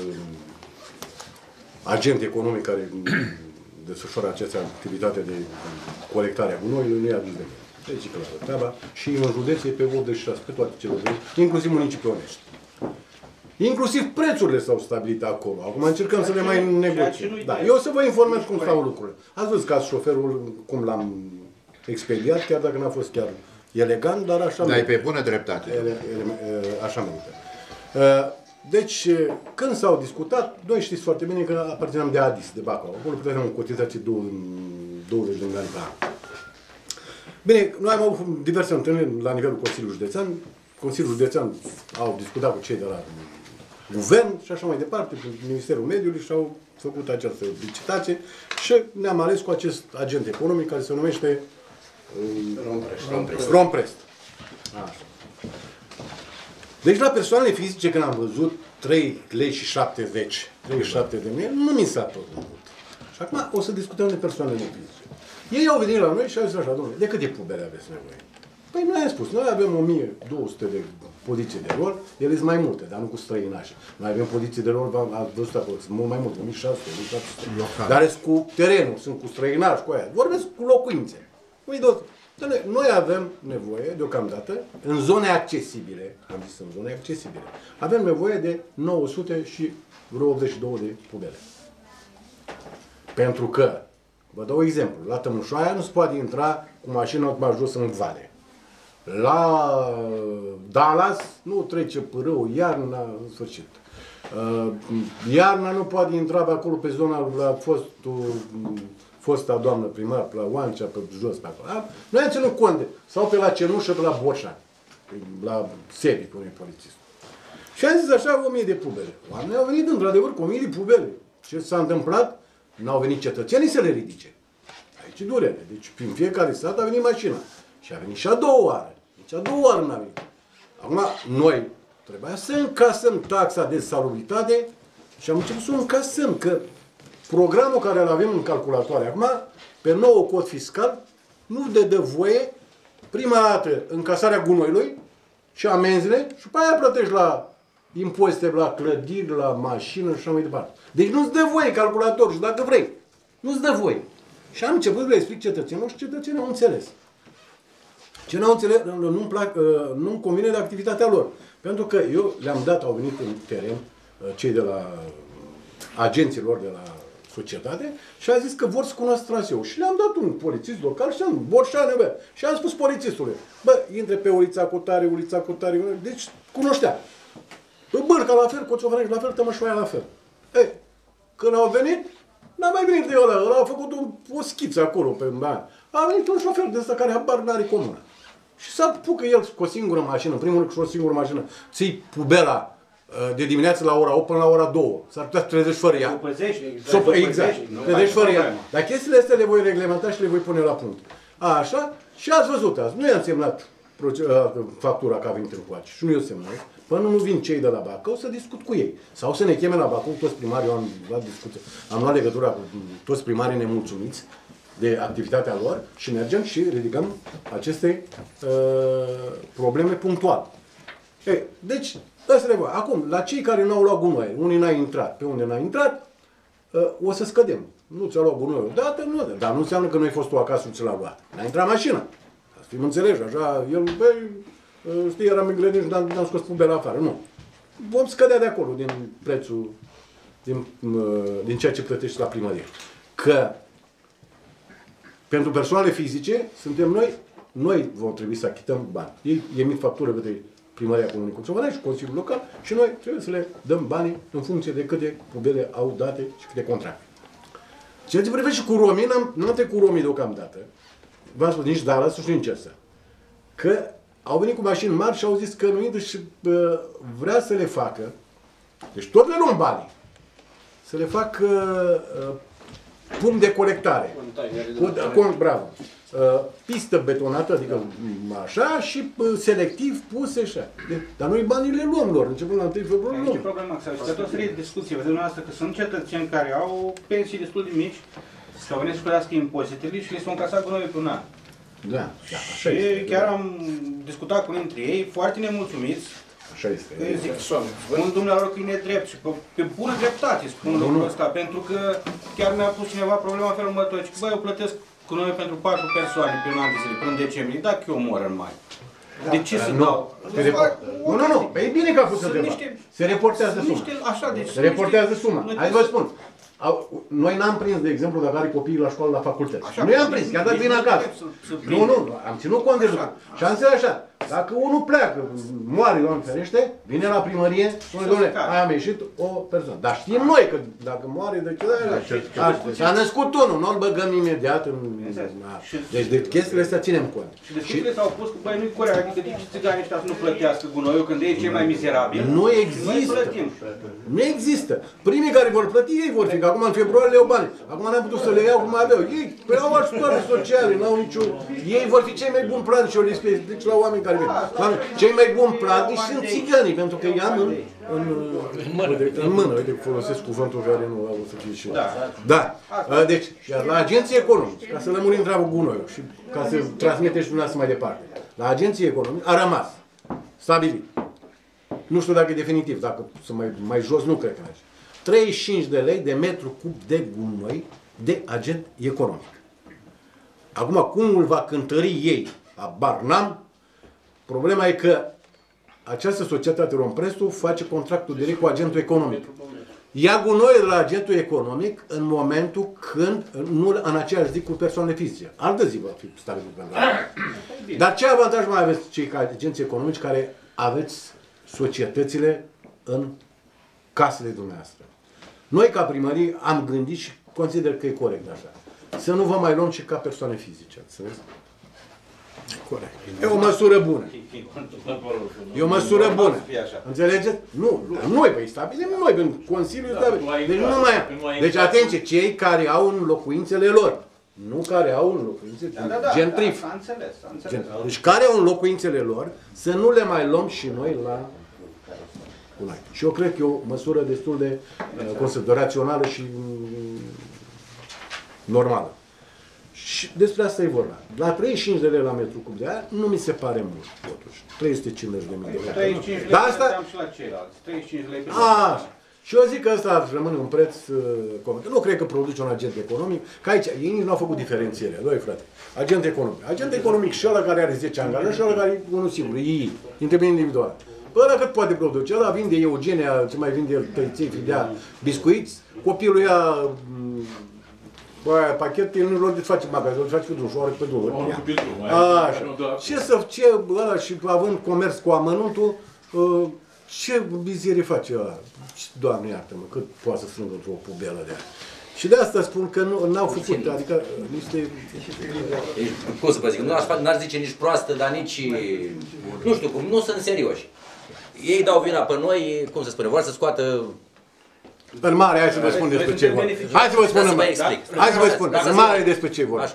agent economic care desfășoară această activitate de colectare a gunoiului nu i-a adus de mine. Deci clară treaba. Și în județ e pe 86, pe toate celelalte, inclusiv municipiul Onești. Inclusiv prețurile s-au stabilit acolo. Acum încercăm să le mai negociem. Da. Eu o să vă informez cum stau lucrurile. Ați văzut ca șoferul cum l-am expediat, chiar dacă n-a fost chiar elegant, dar așa merită. Dar e pe bună dreptate. Așa merită. Deci, când s-au discutat, noi știți foarte bine că aparțineam de Adis, de Bacău. Acolo puteam o cotizație 20 de milioane pe an. Bine, noi am avut diverse întâlniri la nivelul Consiliului Județean. Consiliul Județean au discutat cu cei de la Guvern și așa mai departe, cu Ministerul Mediului și au făcut această licitație și ne-am ales cu acest agent economic care se numește Romprest. Așa. Deci la persoanele fizice, când am văzut 3 lei și 70, 37 de mii, nu mi s-a tot mult. Și acum o să discutăm de persoanele fizice. Ei au venit la noi și au zis așa, domnule, de câte pubere aveți nevoie? Păi noi am spus, noi avem 1200 de poziții de rol, ele sunt mai multe, dar nu cu străinași. Noi avem poziții de rol, ați văzut acolo, sunt mult mai multe, 1600, 1700. Dar sunt cu terenul, sunt cu străinași, cu aia. Vorbesc cu locuințe. Noi avem nevoie, deocamdată, în zone accesibile, am zis în zone accesibile, avem nevoie de 900 și vreo 82 de pubele. Pentru că, vă dau exemplu, la Tămușoaia nu se poate intra cu mașina mai jos în vale. La Dallas nu trece pârâul, iarna, în sfârșit. Iarna nu poate intra pe acolo, pe zona la fosta doamnă primar, pe la Oancea, pe jos, pe acolo. Noi am ținut cont de, sau pe la Cenușă, pe la Borșani, la Sebi, cum e polițistul. Și am zis așa, 1000 de pubele. Oamenii au venit într-adevăr cu 1000 de pubele. Ce s-a întâmplat? N-au venit cetățenii să le ridice. Aici e durere. Deci prin fiecare sat a venit mașina. Și a venit și a doua oară. Deci a doua oară n-a venit. Acum, noi trebuia să încasăm taxa de salubritate și am început să o încasăm, că programul care îl avem în calculatoare acum, pe nou cod fiscal, nu dă voie prima dată încasarea gunoiului și amenzile și după aia plătești la impozite, la clădiri, la mașină și așa mai departe. Deci nu-ți dă voie calculator și dacă vrei, nu-ți dă voie. Și am început să le explic cetățenilor și cetățenii au înțeles. Ce n-au înțeles, nu-mi convine de activitatea lor. Pentru că eu le-am dat, au venit în teren, cei de la agenților de la societate și a zis că vor să cunoască traseul. Și le-am dat un polițist local și am Borșane, bă. Și am spus polițistului, bă, intre pe ulița Cotare, deci cunoștea. Bârca la fel, Coțofănești la fel, Tămășoaia la fel. Ei, când au venit, n-a mai venit de ăla a făcut o schiță acolo pe bani. A venit un șofer de ăsta care habar n-are comună. Și s-a apucă el cu o singură mașină, în primul rând cu o singură mașină, ții pubela de dimineață la ora 8 până la ora 2. S-ar putea să trezești fără ea. Exact. Trezești fără ea. Dar chestiile astea le voi reglementa și le voi pune la punct. Așa, și ați văzut azi. Nu i-am semnat factura că a venit în coace. Și nu eu semnat. Până nu vin cei de la Bacău să discut cu ei. Sau să ne cheme la Bacău toți primarii, eu am luat discuție, am luat legătura cu toți primarii nemulțumiți de activitatea lor și mergem și ridicăm aceste probleme punctuale. Deci, asta e voi. Acum, la cei care n-au luat gunoi, unii n-au intrat, pe unde n-au intrat, o să scădem. Nu ți-a luat gunoiul odată, nu, dar nu înseamnă că nu ai fost tu acasă și ți l-a luat. N-a intrat mașina. Să fim înțelegi, așa, el, băi, știi, eram în grădini și n-am scos pubele afară. Nu. Vom scădea de acolo, din prețul, din ceea ce plătești la primărie. Că pentru persoanele fizice, suntem noi vom trebui să achităm bani. Ei emit factură către Primăria Comunei Coțofănești, Consiliul Local și noi trebuie să le dăm banii în funcție de câte pubele au date și câte contracte. Ceea ce privește cu romii, n-am trecut cu romii deocamdată. V-am spus, nici Dallas și nici ăsta. Că au venit cu mașini mari și au zis că nu intră și vrea să le facă, deci tot le luăm banii, să le facă punct de colectare. Bravo. Pistă betonată, adică așa, și selectiv puse așa. Dar noi banii le luăm lor, începând la 1 februarie. Nu e problema, că tot serie de discuție. Vedem noastră că sunt cetățeni care au pensii destul de mici, și au venit să plătească impozitele și le s-au încasat gunoiul pe un an. Da, și chiar am discutat cu unii dintre ei, foarte nemulțumiți. Așa este. Zic, spun dumneavoastră că e nedrept și pe bună dreptate spun lucrul ăsta, pentru că chiar mi-a pus cineva problema în felul următor, că băi, eu plătesc gunoiul pentru 4 persoane pe un an de zile, până în decembrie, dacă eu mor în mai. De ce să dau? Nu. Păi e bine că a pus întrebarea. Se reportează suma. Se reportează suma. Hai să vă spun. Noi n-am prins, de exemplu, dacă are copiii la școală, la facultăți. Nu i-am prins, chiar dacă vin acasă. Nu, am ținut cont de lucru. Și am zis așa, dacă unul pleacă, moare, Doamne ferește, vine la primărie, spune, dom'le, am ieșit o persoană. Dar știm noi că dacă moare, de ce s-a născut unul, nu-l băgăm imediat în... Deci de chestiile astea ținem cont. Și discuțiile s-au pus că, băi, nu-i corect, adică de ce țiganii ăștia să nu plătească gunoiul când ei e cel mai mizerabil? Nu există. Nu există. Primii care vor plăti, ei vor fi, că acum în februarie le iau bani. Acum n-am putut să le iau cum aveau. Ei au ajutoare sociale, n-au nicio... Ei vor fi cei mai buni plani și o lispezi. Deci la oameni care vin. Cei mai buni plani sunt țiganii, pentru că i-am în mână. Uite, folosesc cuvântul care nu au să fie și eu. Da. Deci, iar la agenții economici, ca să lămurim treabă gunoiul și ca să transmite și dumneavoastră mai departe. la agenții economici a rămas stabilit. Nu știu dacă e definitiv, dacă sunt mai jos, nu cred că merge. 35 de lei de metru cub de gunoi de agent economic. Acum, cum îl va cântări ei, habar n-am, problema e că această societate Romprestu face contractul direct cu agentul economic. Ia gunoiul de la agentul economic în momentul când, nu în aceeași zi cu persoane fizice. Altă zi va fi stabilit. Dar ce avantaj mai aveți cei ca agenții economici care aveți societățile în casele dumneavoastră? Noi, ca primărie, am gândit și consider că e corect așa. Să nu vă mai luăm și ca persoane fizice. Înțelegeți? Corect. E o măsură bună. E o măsură bună. Înțelegeți? Nu, noi vă stabilim, noi, în Consiliul stabilim. Deci nu mai. Deci atenție, cei care au în locuințele lor. Nu care au în locuințe gentrif. Deci care au în locuințele lor, să nu le mai luăm și noi la culai. Și eu cred că e o măsură destul de rațională și normală. Și despre asta e vorba. La 35 de lei la metru cub de aer nu mi se pare mult, totuși. 350 de mii de lei. 35 lei și la ceilalți. 35 lei pe și eu zic că ăsta ar rămâne un preț comun. Nu cred că produce un agent economic, că aici ei nici nu au făcut diferențiere. Doi frate. Agent economic. Agent economic și ăla care are 10 angajați și ăla care e unul singur. Ei, întreprindere individuală. Ăla cât poate produce? Ăla vinde Eugenia, ce mai vinde el, tăiței, fidea, biscuiți. Copilul ia pachet, el nu de face magazin, îl face pe drum și o are pe drum. Ce ăla și având comerț cu amănuntul, ce biziere face ăla? Doamne iartă-mă, cât poate să strângă într-o pubelă de aia. Și de asta spun că n-au făcut, adică niște... Cum să vă zic, n-ar zice nici proastă, dar nici... Nu știu cum, nu sunt serioși. Ei dau vina pe noi, cum să spune, vor să scoată... În mare, hai să vă spun despre ce vorba. Hai să vă spun, hai să vă spun, în mare despre ce vorba.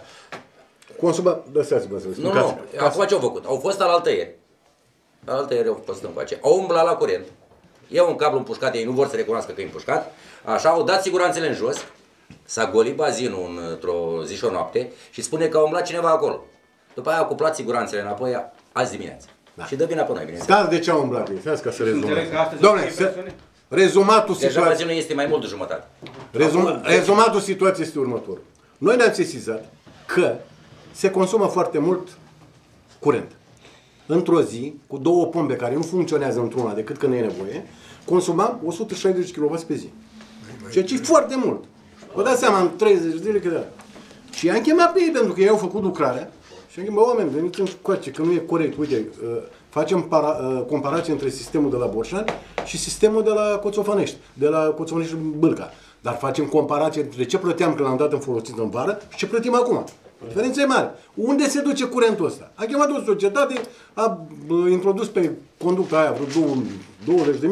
Consumă, lăsați-vă să vă spun. Nu, acum ce au făcut? Au fost alaltăieri. Alaltăieri au fost încoace. Au umblat la curent. Iau un cablu împușcat, ei nu vor să recunoască că e împușcat. Așa, au dat siguranțele în jos. S-a golit bazinul într-o zi și o noapte și spune că a umblat cineva acolo. După aia a cuplat siguranțele înapoi azi dimineață. Da. Și dă vina pe noi, bine. Stați de ce au umblat ei, stați ca să rezumăm. Doamne, rezumatul situației... Deja bazinul este mai mult de jumătate. Rezumatul situației este următor. Noi ne-am sesizat că se consumă foarte mult curent. Într-o zi, cu două pompe care nu funcționează într-una decât când e nevoie, consumam 160 kW pe zi. Ceea ce e foarte mult. Vă dați seama, în 30 de zile cât de. Și i-am chemat pe ei pentru că ei au făcut lucrarea și am chemat, oameni, veniți încoace, că nu e corect. Uite, facem comparație între sistemul de la Borșani și sistemul de la Coțofanești, de la Coțofanești Bâlca. Dar facem comparație între ce plăteam când l-am dat în folosință în vară și ce plătim acum. Diferența e mare. Unde se duce curentul ăsta? A chemat o societate, a introdus pe conducta aia vreo 20.000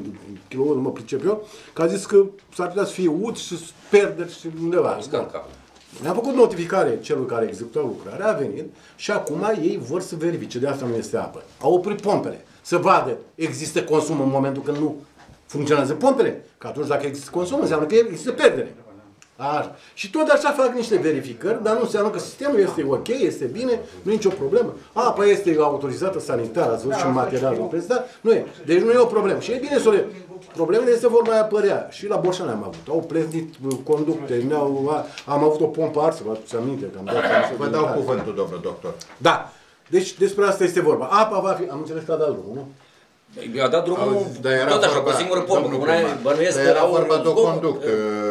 kW, nu mă pricep eu, că a zis că s-ar putea să fie uți și pierderi și undeva. Ne-a făcut notificare celor care executau lucrarea, a venit și acum ei vor să verifice, de asta nu este apă. Au oprit pompele, să vadă există consum în momentul când nu funcționează pompele, că atunci dacă există consum înseamnă că există pierdere. Așa. Și tot așa fac niște verificări, dar nu înseamnă că sistemul este ok, este bine, nu e nicio problemă. Apa este autorizată sanitară, ați văzut și materialul prestat, nu e. Deci nu e o problemă. Și e bine să le... Problemele este vor mai apărea. Și la Borșani am avut. Au plesnit conducte, am avut o pompă arsă, vă aduceți aminte că am dat... Vă dau cuvântul, domnul doctor. Da. Deci despre asta este vorba. Apa va fi... Am înțeles că a dat drumul, nu? I-a dat drumul tot așa, cu o singură pompă. Dar era vorba de o conductă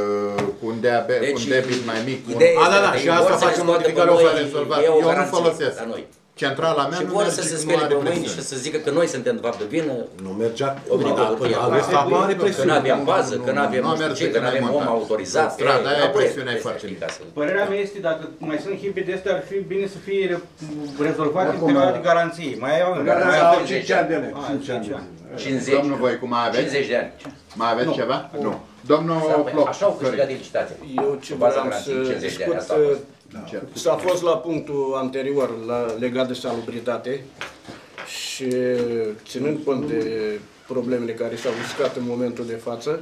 cu un debit mai mic. Da, și asta facem modificarea o rezolvat. Eu nu folosesc. Centrala mea și nu vor merge, să se nu spele are pe mâini presiune. și să zică că noi suntem de fapt de vină. Nu mergea. Că nu aveam bază, că nu aveam că nu avem om autorizat. Strada aia presiunea e foarte mică. Părerea mea este, dacă mai sunt hibe de astea, ar fi bine să fie rezolvate în perioada de garanție. Mai avem 5 ani de lei. 50. Domnul voi, cum aveți? 50 de ani. Mai aveți ceva? Nu. Domnul Ploc. Așa au câștigat de licitație. Eu ce vreau să discut, s-a fost la punctul anterior legat de salubritate și ținând cont de problemele care s-au uscat în momentul de față,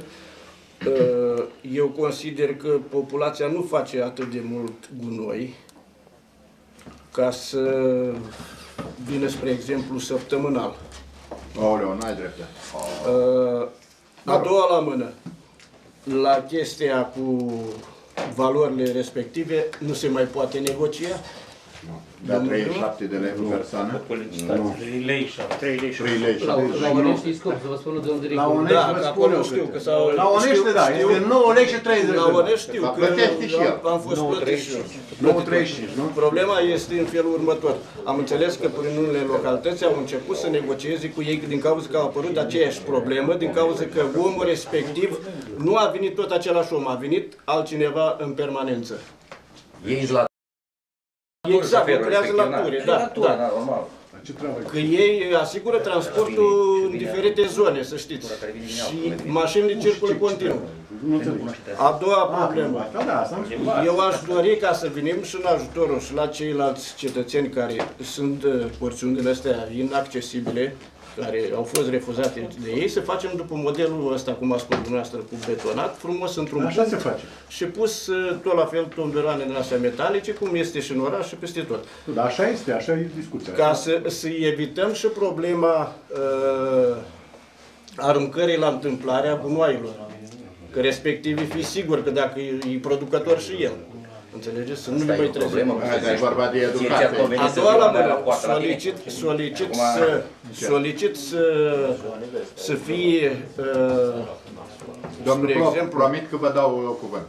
eu consider că populația nu face atât de mult gunoi ca să vine, spre exemplu, săptămânal. Aoleu, n-ai dreptate. A doua la mână, la chestia cu valorile respective, nu se mai poate negocia? Dar 37 de lei pe persoană? 3 lei și 3 lei și 3 lei și La Onești scop, să vă spun de unde La Onești Da, vă că spun eu acolo știu câte. că s-au... La Onești, da, este 9 lei și 30 de La lei. Onești știu Dar că plătește și el. am fost plătit și eu. 9,35, nu? Problema este în felul următor. Am înțeles că prin unele localități au început să negocieze cu ei din cauza că a apărut aceeași problemă, din cauza că omul respectiv nu a venit tot același om, a venit altcineva în permanență. Ei la Exact, lucrează la ture, da, da. normal. Că ei asigură transportul în diferite zone, să știți. Și mașinile circulă continuu. A doua problemă. Eu aș dori ca să venim și în ajutorul și la ceilalți cetățeni care sunt porțiunile astea inaccesibile, care au fost refuzate de ei, să facem după modelul ăsta, cum a spus dumneavoastră, cu betonat, frumos într-un Așa se face. și pus tot la fel tomberoane din astea metalice, cum este și în oraș și peste tot. Da, așa este, așa e discuția. Ca să evităm și problema aruncării la întâmplarea gunoaielor. Că respectiv fi sigur că dacă e producător și el. Înțelegeți? Să nu le mai trezim. E vorba de educație. A doua la mână, solicit să fie, Domnul spre Plop, exemplu, promit că vă dau cuvânt.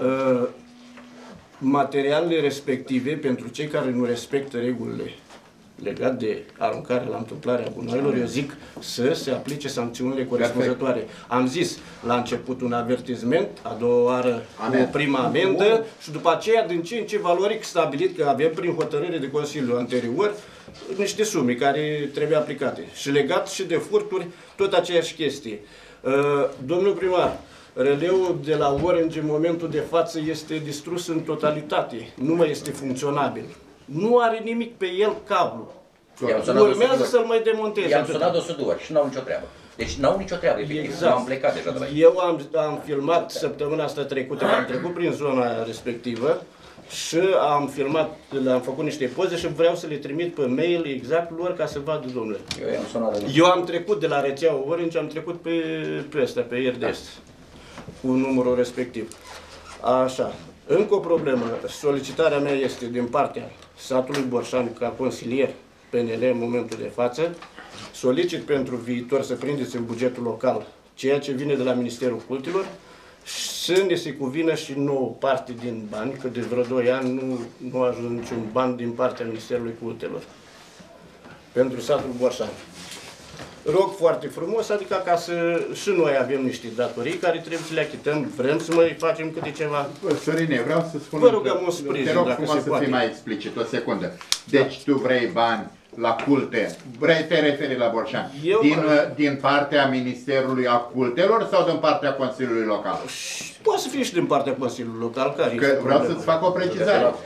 materialele respective pentru cei care nu respectă regulile legat de aruncarea la întâmplarea gunoaielor, eu zic să se aplice sancțiunile corespunzătoare. Am zis la început un avertisment, a doua oară o prima amendă și după aceea din ce în ce valoric stabilit că avem prin hotărâre de Consiliu anterior niște sume care trebuie aplicate. Și legat și de furturi, tot aceeași chestie. Domnul primar, releul de la Orange în momentul de față este distrus în totalitate, nu mai este funcționabil. Nu are nimic pe el cablu. Urmează să-l mai demonteze. I-am sunat de 100 de ori și n-au nicio treabă. Deci n-au nicio treabă, efectiv. Exact. Am plecat deja de la ei. Eu am filmat săptămâna asta trecută, am trecut prin zona respectivă și am filmat, le-am făcut niște poze și vreau să le trimit pe mail exact lor ca să vadă, domnule. Eu am trecut de la rețeaua Orange, am trecut pe ăsta, pe RDS, cu numărul respectiv. Așa. Încă o problemă. Solicitarea mea este din partea satului Borșani ca consilier PNL în momentul de față. Solicit pentru viitor să prindeți în bugetul local ceea ce vine de la Ministerul Cultelor și să ne se cuvină și nouă parte din bani, că de vreo 2 ani nu a ajuns niciun ban din partea Ministerului Cultelor pentru satul Borșani. Rog foarte frumos, adică ca să și noi avem niște datorii care trebuie să le achităm, vrem să mai facem câte ceva. Sărine, vreau să spun... Vă rugăm un sprijin, te rog dacă frumos se să poate. fii mai explicit, o secundă. Deci tu vrei bani la culte, te referi la Borșani, din partea Ministerului a Cultelor sau din partea Consiliului Local? Poate să fie și din partea Consiliului Local, care Că vreau să-ți fac o precizare.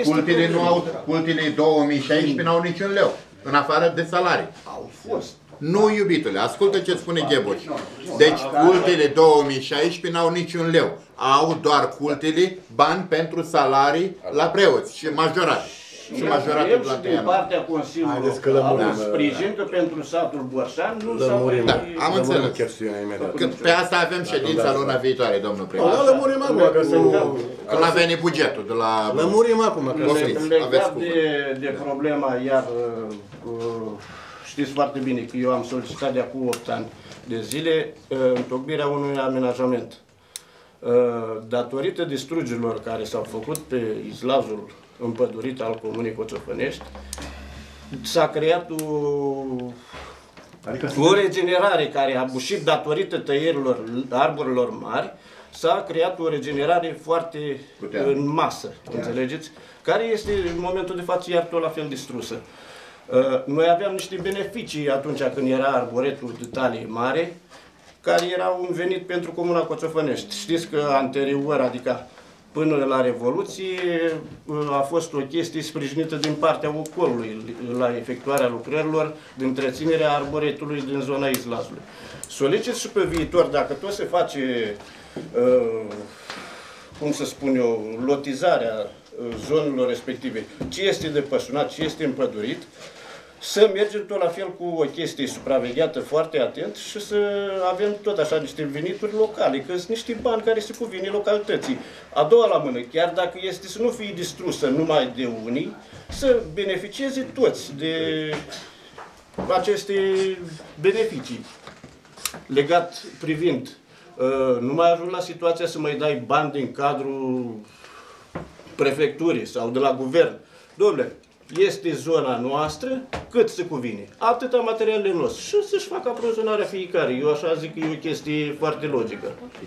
Cultele 2016 n-au niciun leu, în afară de salarii. Au fost. Nu, iubitule, ascultă ce spune Ghebuș. Deci cultele 2016 n-au niciun leu. Au doar cultele bani pentru salarii la preoți și majorate. Și majorate Vrem la și din partea Consiliului Local, sprijin că pentru satul Borșani nu s-a mai... Da, am înțeles. Că pe asta avem ședința luna viitoare, domnul primar. Da, lămurim acum, că să nu... Când a venit bugetul de la... Lămurim acum, că legat de problema, iar știți foarte bine că eu am solicitat de acum 8 ani de zile întocmirea unui amenajament. Datorită distrugerilor care s-au făcut pe izlazul împădurit al comunei Coțofănești, s-a creat o regenerare care a bușit datorită tăierilor arborilor mari, s-a creat o regenerare foarte în masă, înțelegeți? Care este în momentul de față iar tot la fel distrusă. Noi aveam niște beneficii atunci când era arboretul de talie mare, care era un venit pentru comuna Coțofănești. Știți că anterior, adică până la Revoluție, a fost o chestie sprijinită din partea ocolului la efectuarea lucrărilor de întreținere a arboretului din zona izlazului. Solicit și pe viitor, dacă tot se face, cum să spun eu, lotizarea zonelor respective, ce este depășunat, ce este împădurit, să mergem tot la fel cu o chestie supravegheată foarte atent și să avem tot așa niște venituri locale, că sunt niște bani care se cuvine localității. A doua la mână, chiar dacă este să nu fie distrusă numai de unii, să beneficieze toți de aceste beneficii. Legat privind, nu mai ajung la situația să mai dai bani din cadrul prefecturii sau de la guvern. Dom'le, este zona noastră, cât se cuvine. Atâta materialele noastre. Și să-și facă aprovizionarea fiecare. Eu așa zic că e o chestie foarte logică.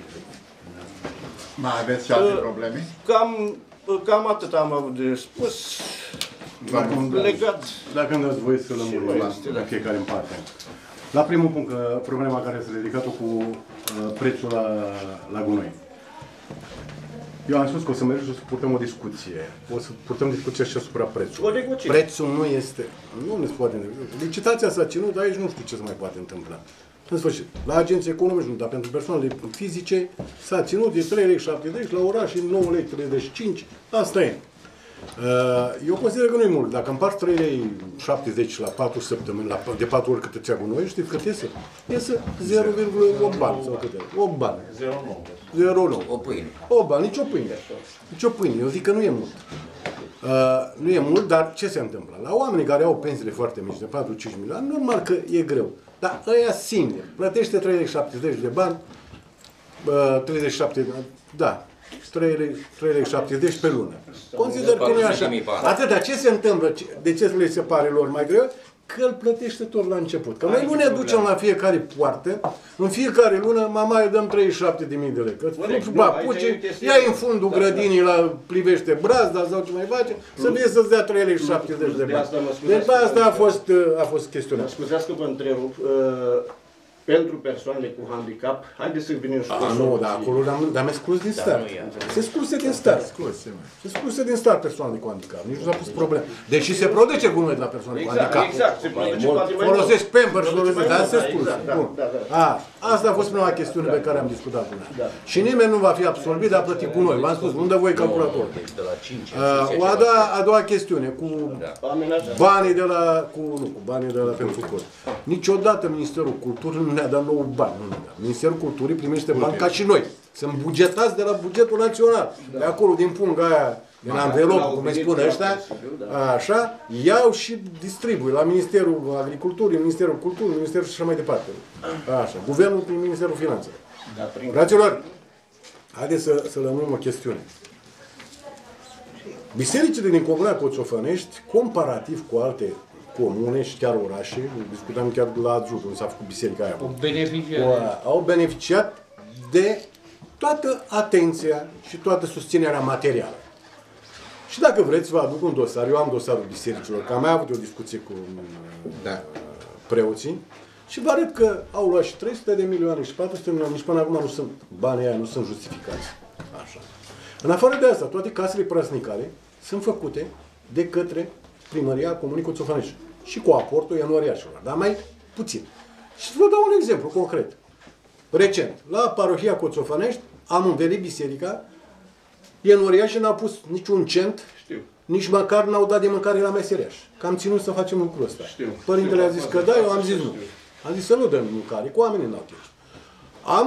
Mai aveți și alte probleme? Cam atât am avut de spus. Legat. Dacă îmi dați voie să lămurim la fiecare în parte. La primul punct, problema care s-a ridicat-o cu prețul la gunoi. Eu am spus că o să mergem și o să purtăm o discuție. O să purtăm discuția și asupra prețului. Prețul nu este... Nu se poate... Licitația s-a ținut, aici nu știu ce se mai poate întâmpla. În sfârșit, la agenții economici nu, dar pentru persoanele fizice s-a ținut de 3,70 lei, la oraș 9,35 lei. Asta e. Eu consider că nu e mult. Dacă împarți 3,70 lei la 4 săptămâni, de 4 ori cât îți ia gunoi, știți cât iese? Iese 0,8 bani sau câte? 8 bani. 0,9. O pâine. O bani, nici o pâine. Nici o pâine. Eu zic că nu e mult. Nu e mult, dar ce se întâmplă? La oamenii care au pensiile foarte mici, de 4-5 milioane, normal că e greu. Dar ăia singuri, plătește 3,70 lei de bani, 37, da, 3,70 lei pe lună. Consider că nu e așa. Atâta, ce se întâmplă? De ce le se pare lor mai greu? Că îl plătește tot la început. Că noi nu ne ducem la fiecare poartă, în fiecare lună, mama îi dăm 37.000 de lei. Că îți papuce, ia în fundul grădinii, la plivește brazda sau ce mai face, să vie să-ți dea 3,70 lei de bani. Deci asta a fost chestiunea. Scuzați că vă întrerup. Pentru persoanele cu handicap, haideți să venim și cu nu, dar acolo am exclus din start. Se excluse din start. Se excluse din start persoanele cu handicap. Nici nu s-a pus probleme. Deși se produce gunoi de la persoane cu handicap. Exact, se produce poate mai folosesc Pampers, dar se excluse. Asta a fost prima chestiune pe care am discutat cu ea. Și nimeni nu va fi absolvit de a plăti gunoi. V-am spus, nu dă voi calculator. A doua chestiune, cu banii de la pentru cod. Niciodată Ministerul Culturii nu ne-a dat nouă bani. Ministerul Culturii primește bani ca și noi. Sunt bugetați de la bugetul național. De acolo, din punga aia, din anvelopă, cum îi spun ăștia, așa, iau și distribuie la Ministerul Agriculturii, Ministerul Culturii, Ministerul și așa mai departe. Așa, Guvernul prin Ministerul Finanțelor. Fraților, haideți să lămurim o chestiune. Bisericile din Comuna Coțofănești, comparativ cu alte comune și chiar orașe, discutam chiar la Azzurro, unde s-a făcut biserica aia. Au beneficiat de toată atenția și toată susținerea materială. Și dacă vreți, vă aduc un dosar. Eu am dosarul bisericilor, că am mai avut o discuție cu preoții și vă arăt că au luat și 300 de milioane și 400 de milioane, nici până acum nu sunt, banii aia nu sunt justificați. Așa. În afară de asta, toate casele praznicale sunt făcute de către Primăria Comunei Coțofănești și cu aportul ianuariașilor, dar mai puțin. Și vă dau un exemplu concret. Recent, la parohia Coțofănești am învelit biserica, ianuariașii n-au pus niciun cent, nici măcar n-au dat de mâncare la meseriaș. Că am ținut să facem lucrul ăsta. Părintele a zis că da, eu am zis nu. Am zis să nu dăm mâncare, cu oamenii n-au timp. Am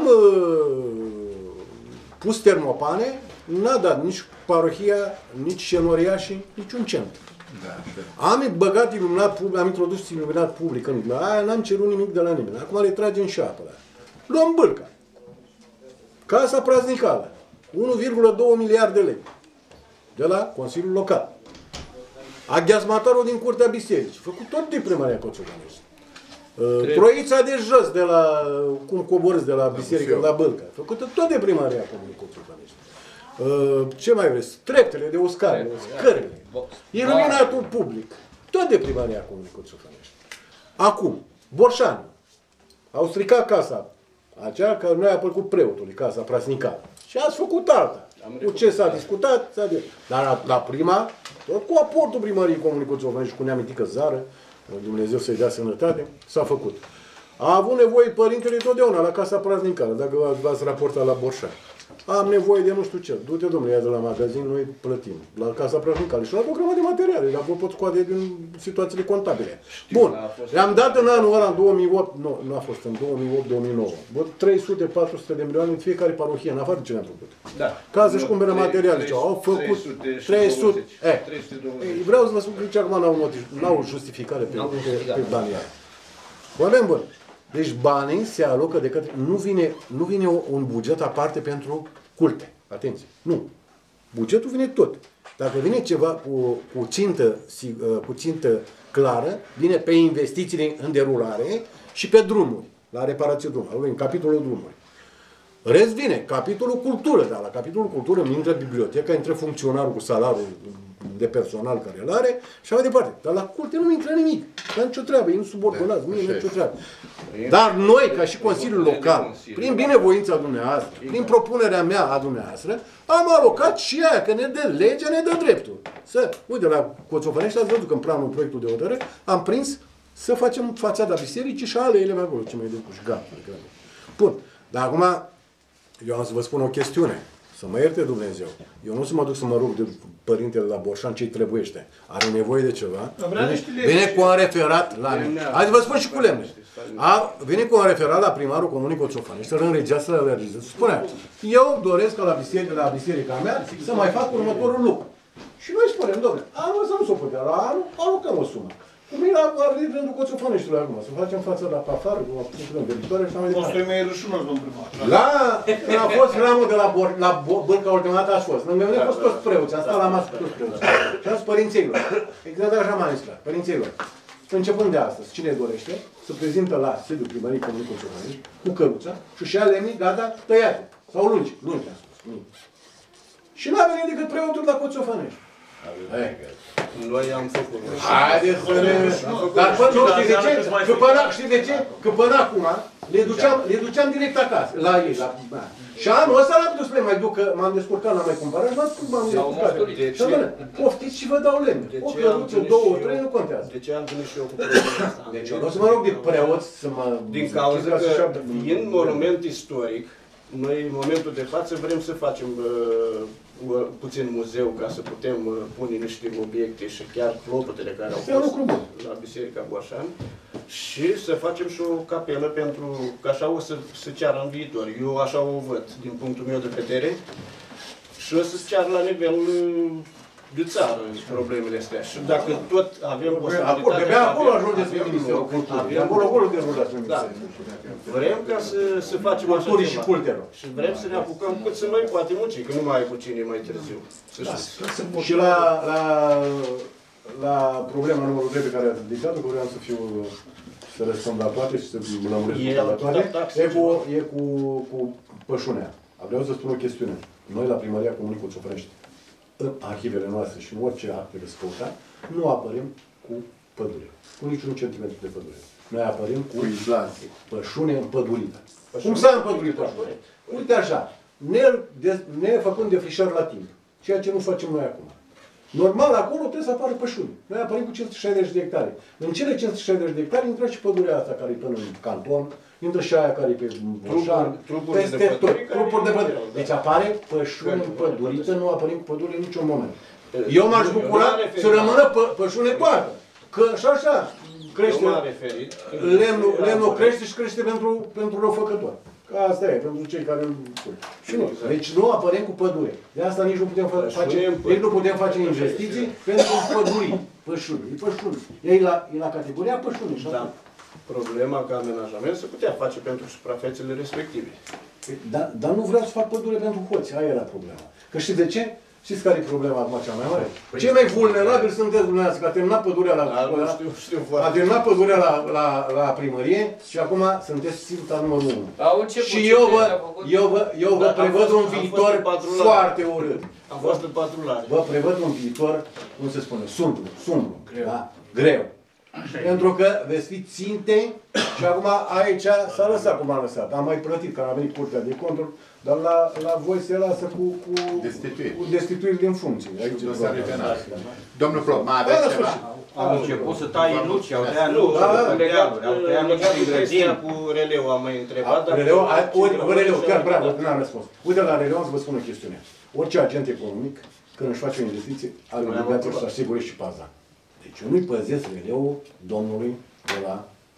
pus termopane, n-a dat nici parohia, nici ianuariașii, niciun cent. Am băgat iluminat public, am introdus iluminat public în aia, n-am cerut nimic de la nimeni. Acum le tragem și apă. Luăm Bâlca. Casa praznicală. 1,2 miliarde de lei. De la Consiliul Local. Aghiazmatarul din Curtea Bisericii. Făcut tot de Primăria Coțofănești. Troița de jos, de la, cum coborâți de la biserică, la Bâlca. Făcută tot de Primăria Comunei Coțofănești. Ce mai vreți? Treptele de uscare, scările, iluminatul public, tot de Primăria Comunei Coțofănești. Acum, Borșani au stricat casa aceea, că nu i-a plăcut preotului, casa prasnicală. Și ați făcut alta. Cu ce s-a discutat, dar la prima, tot cu aportul Primăriei Comunei Coțofănești și cu neamitică zară, Dumnezeu să-i dea sănătate, s-a făcut. A avut nevoie părintele totdeauna la casa praznicală, dacă v-ați raportat la Borșani. am nevoie de nu știu ce. Du-te, domnule, ia de la magazin, noi plătim. La Casa Preafâncale și la o grămadă de materiale, dar vă pot scoate din situațiile contabile. Bun, le-am dat în anul ăla, în 2008, nu a fost, în 2008-2009, 300-400 de milioane în fiecare parohie, în afară de ce ne-am făcut. Da. Ca să-și cumpere materiale, au făcut 300. Vreau să vă spun că nici acum n-au justificare pe banii aia. Oameni buni, deci banii se alocă de către... Nu vine un buget aparte pentru culte. Atenție. Nu. Bugetul vine tot. Dacă vine ceva cu țintă clară, vine pe investițiile în derulare și pe drumuri. La reparație drumuri. În capitolul drumuri. Rest vine capitolul cultură. Dar la capitolul cultură îmi intră biblioteca, intră funcționarul cu salariul de personal care îl are și așa mai departe. Dar la culte nu intră nimic. Dar nicio treabă, ei nu subordonați, nu e nicio treabă. Dar noi, ca și Consiliul Local, prin binevoința dumneavoastră, prin propunerea mea a dumneavoastră, am alocat și aia, că ne dă legea, ne dă dreptul. Uite, la Coțofănești ați văzut că în planul proiectul de hotărâre am prins să facem fațada bisericii și ale ele mai acolo, ce mai de și gata. Bun, dar acum eu am să vă spun o chestiune. Să mă ierte Dumnezeu. Eu nu să mă duc să mă rog de părintele la Borșan ce-i trebuiește. Are nevoie de ceva. Vine cu un referat la mine. Hai să vă spun și cu lemne. Vine cu un referat la primarul Comunei Coțofănești, să-l înregistrează, să-l realizeze. Spunea, eu doresc ca la biserica mea să mai fac următorul lucru. Și noi spunem, domnule, anul ăsta nu s-o putea, la anul alocăm o sumă. Cum era rândul Coțofăneștiului acum, să facem față la Pafar, cu o veritoare și așa mai departe. Construim mai rușinos, domn primar. Când a fost ramul de la Bârca ultima dată ați fost. Lângă mine au fost toți preoți, am stat la masă cu toți preoți. Și am zis părințeilor, exact așa m-am zis, părințeilor, începând de astăzi, cine dorește, să prezintă la sediul primăriei Comunei Coțofănești, cu căruța, și ia lemnii, gata, tăiate. Sau lungi, am spus. Și n-a venit decât preotul la Coțofănești. Noi am făcut. Haideți să ne... Dar nu știi de ce? Știi de ce? Că până acum le duceam direct acasă, la ei. Și anul ăsta n-am putut să le mai duc, că m-am descurcat, n-am mai cumpărat și m-am descurcat. Poftiți și vă dau lemne. O căruță, două, trei, nu contează. De ce am venit și eu cu problema asta? Deci eu nu o să mă rog de preoți să mă... Din cauza că, fiind monument istoric, noi în momentul de față vrem să facem puțin muzeu ca să putem pune niște obiecte și chiar clopotele care au fost la Biserica Borșan și să facem și o capelă pentru că așa o să se ceară în viitor. Eu așa o văd din punctul meu de vedere și o să se ceară la nivel de țară problemele astea. Și dacă tot avem posibilitatea... De acolo ajungeți pe Ministerul Culturii. Acolo derulați pe Ministerul. Vrem ca să facem așa ceva. Și vrem să ne apucăm cât să noi poate munci, că nu mai ai cu cine mai târziu. Și la problema numărul 3 pe care ați ridicat-o, că vreau să răspund la toate și să lămuresc la toate, e cu pășunea. Vreau să spun o chestiune. Noi la Primăria Comunei Coțofănești, în arhivele noastre și în orice acte de scăutat, nu apărăm cu pădure. Cu niciun centimetru de pădure. Noi apărăm cu pășune împădurită. Cum s-a împădurit pășune? Uite așa, ne făcând defrișări la timp. Ceea ce nu facem noi acum. Normal, acolo trebuie să apară pășuni. Noi apărăm cu 560 de hectare. În cele 560 de hectare intră și pădurea asta care e până în canton, intră și aia care e pe Borșan, peste tot, trupuri de pădure. Deci apare pășune împădurită, nu apărăm cu pădure în niciun moment. Eu m-aș bucura să rămână pășune toată. Că și așa crește, lemnul crește și crește pentru răufăcători. Că asta e, pentru cei care îl spun. Și nu. Deci nu apărem cu pădure. De asta nici nu putem face investiții pentru pădurii, pășuni. E pășuni. E la categoria pășuni. Da. Problema ca amenajament se putea face pentru suprafețele respective. Dar nu vreau să fac pădure pentru hoți. Aia era problema. Că știți de ce? Știți care e problema acum cea mai mare? Cei mai vulnerabili sunteți dumneavoastră, că a terminat pădurea la primărie și acum sunteți ținta numărul 1. Și eu vă prevăd un viitor foarte urât. Am fost în patrulare. Vă prevăd un viitor, cum se spune, sumbru, greu. Pentru că veți fi ținte și acum aici s-a lăsat cum a lăsat. Am mai plătit, că a venit Curtea de Conturi, dar la voi se lasă cu destituiri din funcție. Aici Domnul Plop, mai aveți ceva? Am început să tai nuci, au tăiat nuci, au tăiat nuci din grădini. Cu releu am mai întrebat. Releu, chiar bravo, n-am răspuns. Uite, la releu am să vă spun o chestiune. Orice agent economic, când își face o investiție, are obligația să asigure și paza. Deci eu nu-i păzesc releul domnului de la...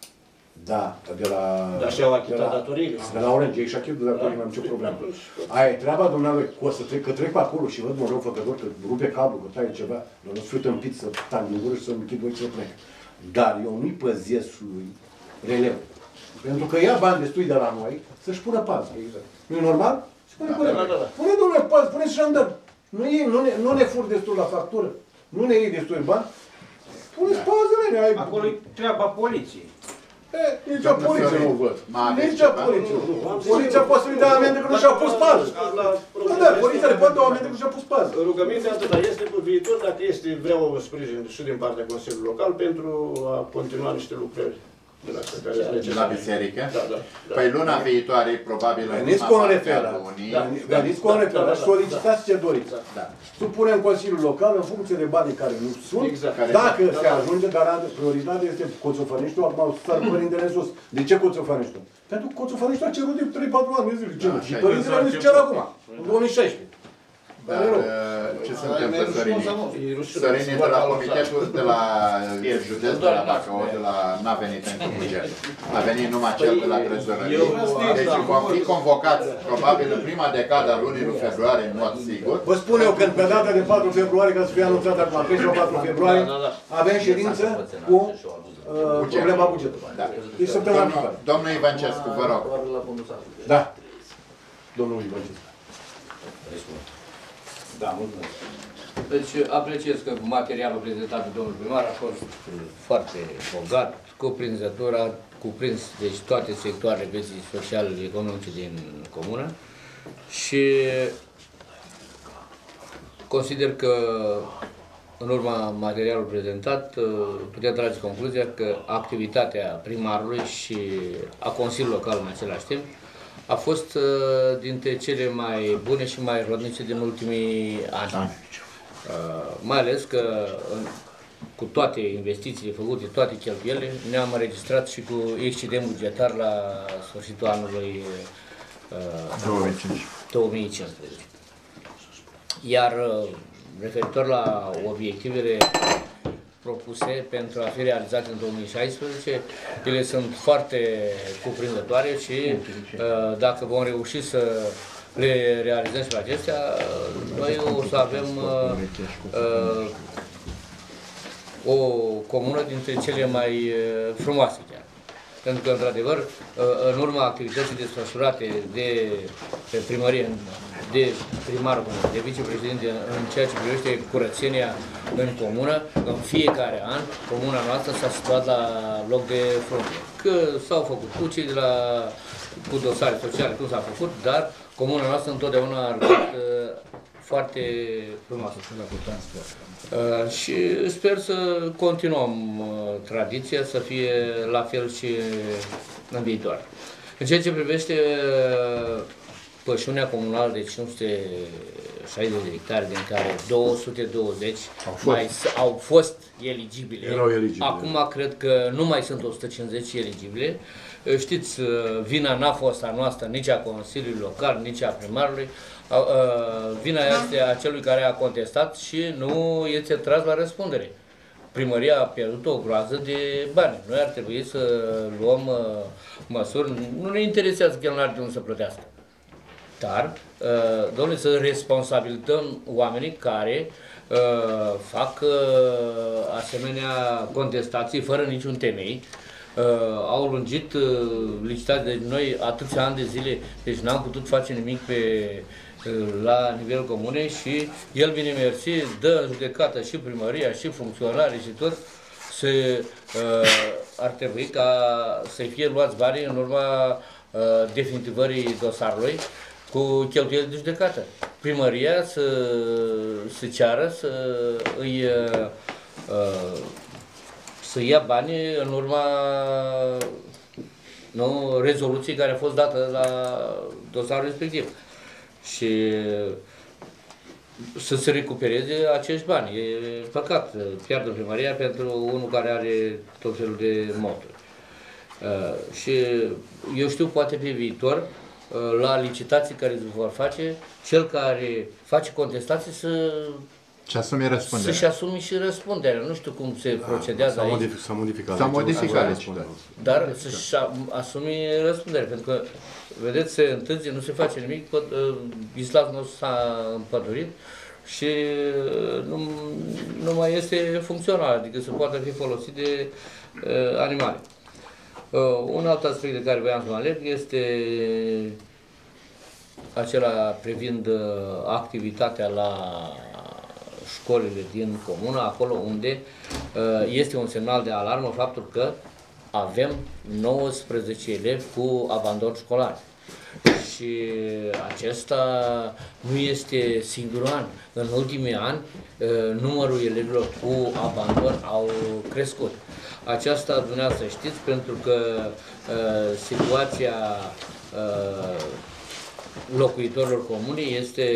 Dar și-au achitat datoriile. De la Orange, ei și achită datoriile, n-am nicio problemă. Aia e treaba dumneavoastră, că trec pe acolo și văd un răufăcător, că rupe cablu, că taie ceva, dar nu fiu tâmpit să tac din gură și să-mi închid ochii să plec. Dar eu nu-i păzesc lui releu. Pentru că ia bani destui de la noi să-și pună pază. Nu e normal? Pune, domnule, pază, pune și jandarm. Nu ne fur destul la factură. Nu ne iei destul bani. Puneți pazele. Acolo e treaba poliției. Nici o poliție nu văd. Nici o poliție. Poliția poate să-i dea amende că nu și-au pus pază. Da, poliția le poate da amende că nu și-au pus pază. Rugămintea atâta este pe viitor, dacă este vreau o sprijin și din partea Consiliului Local pentru a continua niște lucrări. La biserică? Da. Păi luna viitoare, probabil... Veniți cu un referat. Veniți cu un referat și solicitați ce doriți. Supunem Consiliul Local în funcție de banii care nu sunt. Dacă se ajunge, dar prioritatea este Coțofăneștiul, acum s-ar Părintele sus. De ce Coțofăneștiul? Pentru că Coțofăneștiul a cerut de 3-4 ani de zile. Și Părintele nu se cer acum, în 2016. Dar ce se întâmplă, Sărinii? Sărinii de la Comitetul de la Județ de la Bacău, n-a venit încă buget. A venit numai cel de la trezorărie. Deci vom fi convocați, probabil, în prima decadă a lunii lui februarie, în mod sigur. Vă spun eu că pe data de 4 februarie, ca să fie anunțat acum, pe 4 februarie, avem ședință cu problema bugetului. Deci săptămâna viitoare. Domnul Ivancescu, vă rog. Da. Domnul Ivancescu. Da, mulțumesc. Deci apreciez că materialul prezentat de domnul primar a fost foarte bogat, cuprinzător, a cuprins deci, toate sectoarele vieții sociale, economice din comună și consider că în urma materialului prezentat putem trage concluzia că activitatea primarului și a Consiliului Local în același timp a fost dintre cele mai bune și mai rodnice din ultimii ani. Mai ales că cu toate investițiile făcute, toate cheltuielile, ne-am înregistrat și cu excedent bugetar la sfârșitul anului 2015. Iar referitor la obiectivele propuse pentru a fi realizate în 2016, ele sunt foarte cuprinzătoare și dacă vom reuși să le realizăm și pe acestea, noi o să avem o comună dintre cele mai frumoase chiar. Pentru că, într-adevăr, în urma activității desfășurate de primărie, de primarul, de vicepreședinte, în ceea ce privește curățenia în comună, în fiecare an, comuna noastră s-a situat la loc de frunte. Că s-au făcut cu dosare sociale, cum s-a făcut, dar comuna noastră întotdeauna a arătat foarte frumoasă. Și sper să continuăm tradiția, să fie la fel și în viitor. În ceea ce privește pășunea comunală de 560 de hectare, din care 220 au fost eligibile. Erau eligibile. Acum cred că nu mai sunt 150 eligibile. Știți, vina n-a fost a noastră, nici a Consiliului Local, nici a primarului. Vina este a celui care a contestat și nu este tras la răspundere. Primăria a pierdut o groază de bani. Noi ar trebui să luăm măsuri. Nu ne interesează că el n-are de unde să plătească. Dar, domnule, să responsabilizăm oamenii care fac asemenea contestații fără niciun temei. Au lungit licitația de noi atâția ani de zile, deci n-am putut face nimic la nivelul comunei și el, bine mersi, dă în judecată și primăria, și funcționarii și tot. Ar trebui ca să fie luați banii în urma definitivării dosarului cu cheltuieli de judecată. Primăria să ceară să îi să ia bani în urma rezoluției care a fost dată la dosarul respectiv. Și să se recupereze acești bani. E păcat, pierdă primăria pentru unul care are tot felul de moturi. Și eu știu, poate pe viitor, la licitații care se vor face, cel care face contestații să-și asume răspunderea. Să-și asume și răspunderea. Nu știu cum se procedează aici. S-a modificat legea. Dar să-și asume răspunderea, pentru că, vedeți, se întârzie, nu se face nimic, Islas nu s-a împădurit și nu mai este funcțional, adică se poate fi folosit de animale. Un alt aspect de care voiam să mă alerg este acela privind activitatea la școlile din comună, acolo unde este un semnal de alarmă faptul că avem 19 elevi cu abandon școlar. Și acesta nu este singurul an. În ultimii ani, numărul elevilor cu abandon au crescut. Aceasta dumneavoastră știți, pentru că situația locuitorilor comune este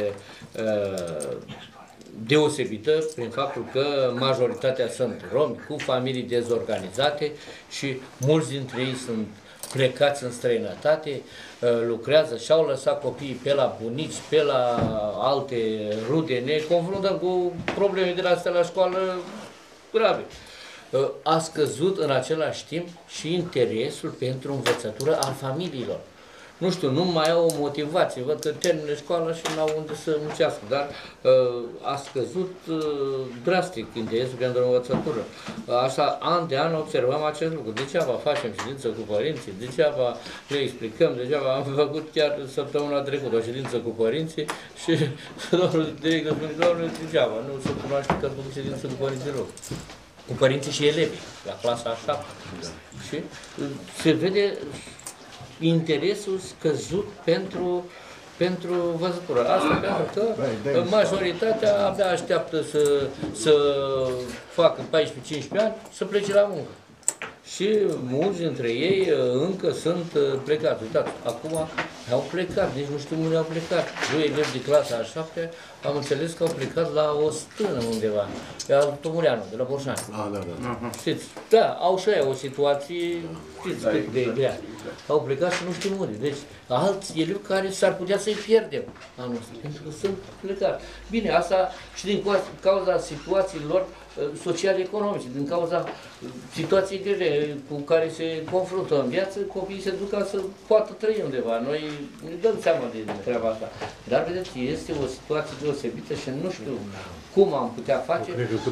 deosebită prin faptul că majoritatea sunt romi cu familii dezorganizate și mulți dintre ei sunt plecați în străinătate, lucrează și-au lăsat copiii pe la bunici, pe la alte rude, ne confruntăm cu probleme de astea la școală grave. A scăzut în același timp și interesul pentru învățătură al familiilor. Nu știu, nu mai au o motivație, văd că termină școala și n-au unde să muncească, dar a scăzut drastic interesul pentru învățătură. Așa, an de an observăm acest lucru. Degeaba facem ședință cu părinții, degeaba le explicăm, degeaba am făcut chiar săptămâna trecută o ședință cu părinții și domnul director spune, domnule, degeaba, nu se cunoaște că ați făcut ședință cu părinții rău. Cu părinții și elevii, la clasa a 7. Și se vede interesul scăzut pentru învățătură. Asta pentru că majoritatea abia așteaptă să facă 14-15 ani, să plece la muncă. Și mulți dintre ei încă sunt plecați. Uitați, acum au plecat, nici nu știu unde au plecat. Doi elevi de clasa a 7-a, am înțeles că au plecat la o stână undeva, pe al Tomureanu, de la Borșani. Știți? Da, au și aia o situație, știți cât de grea. Au plecat și nu știu unde. Deci, alți elevi care s-ar putea să-i pierdem anul ăsta, pentru că sunt plecați. Bine, asta și din cauza situațiilor social-economice, din cauza situației grele cu care se confruntă în viață, copiii se duc ca să poată trăi undeva. Noi ne dăm seama de treaba asta. Dar, vedeți, este o situație deosebită și nu știu cum am putea face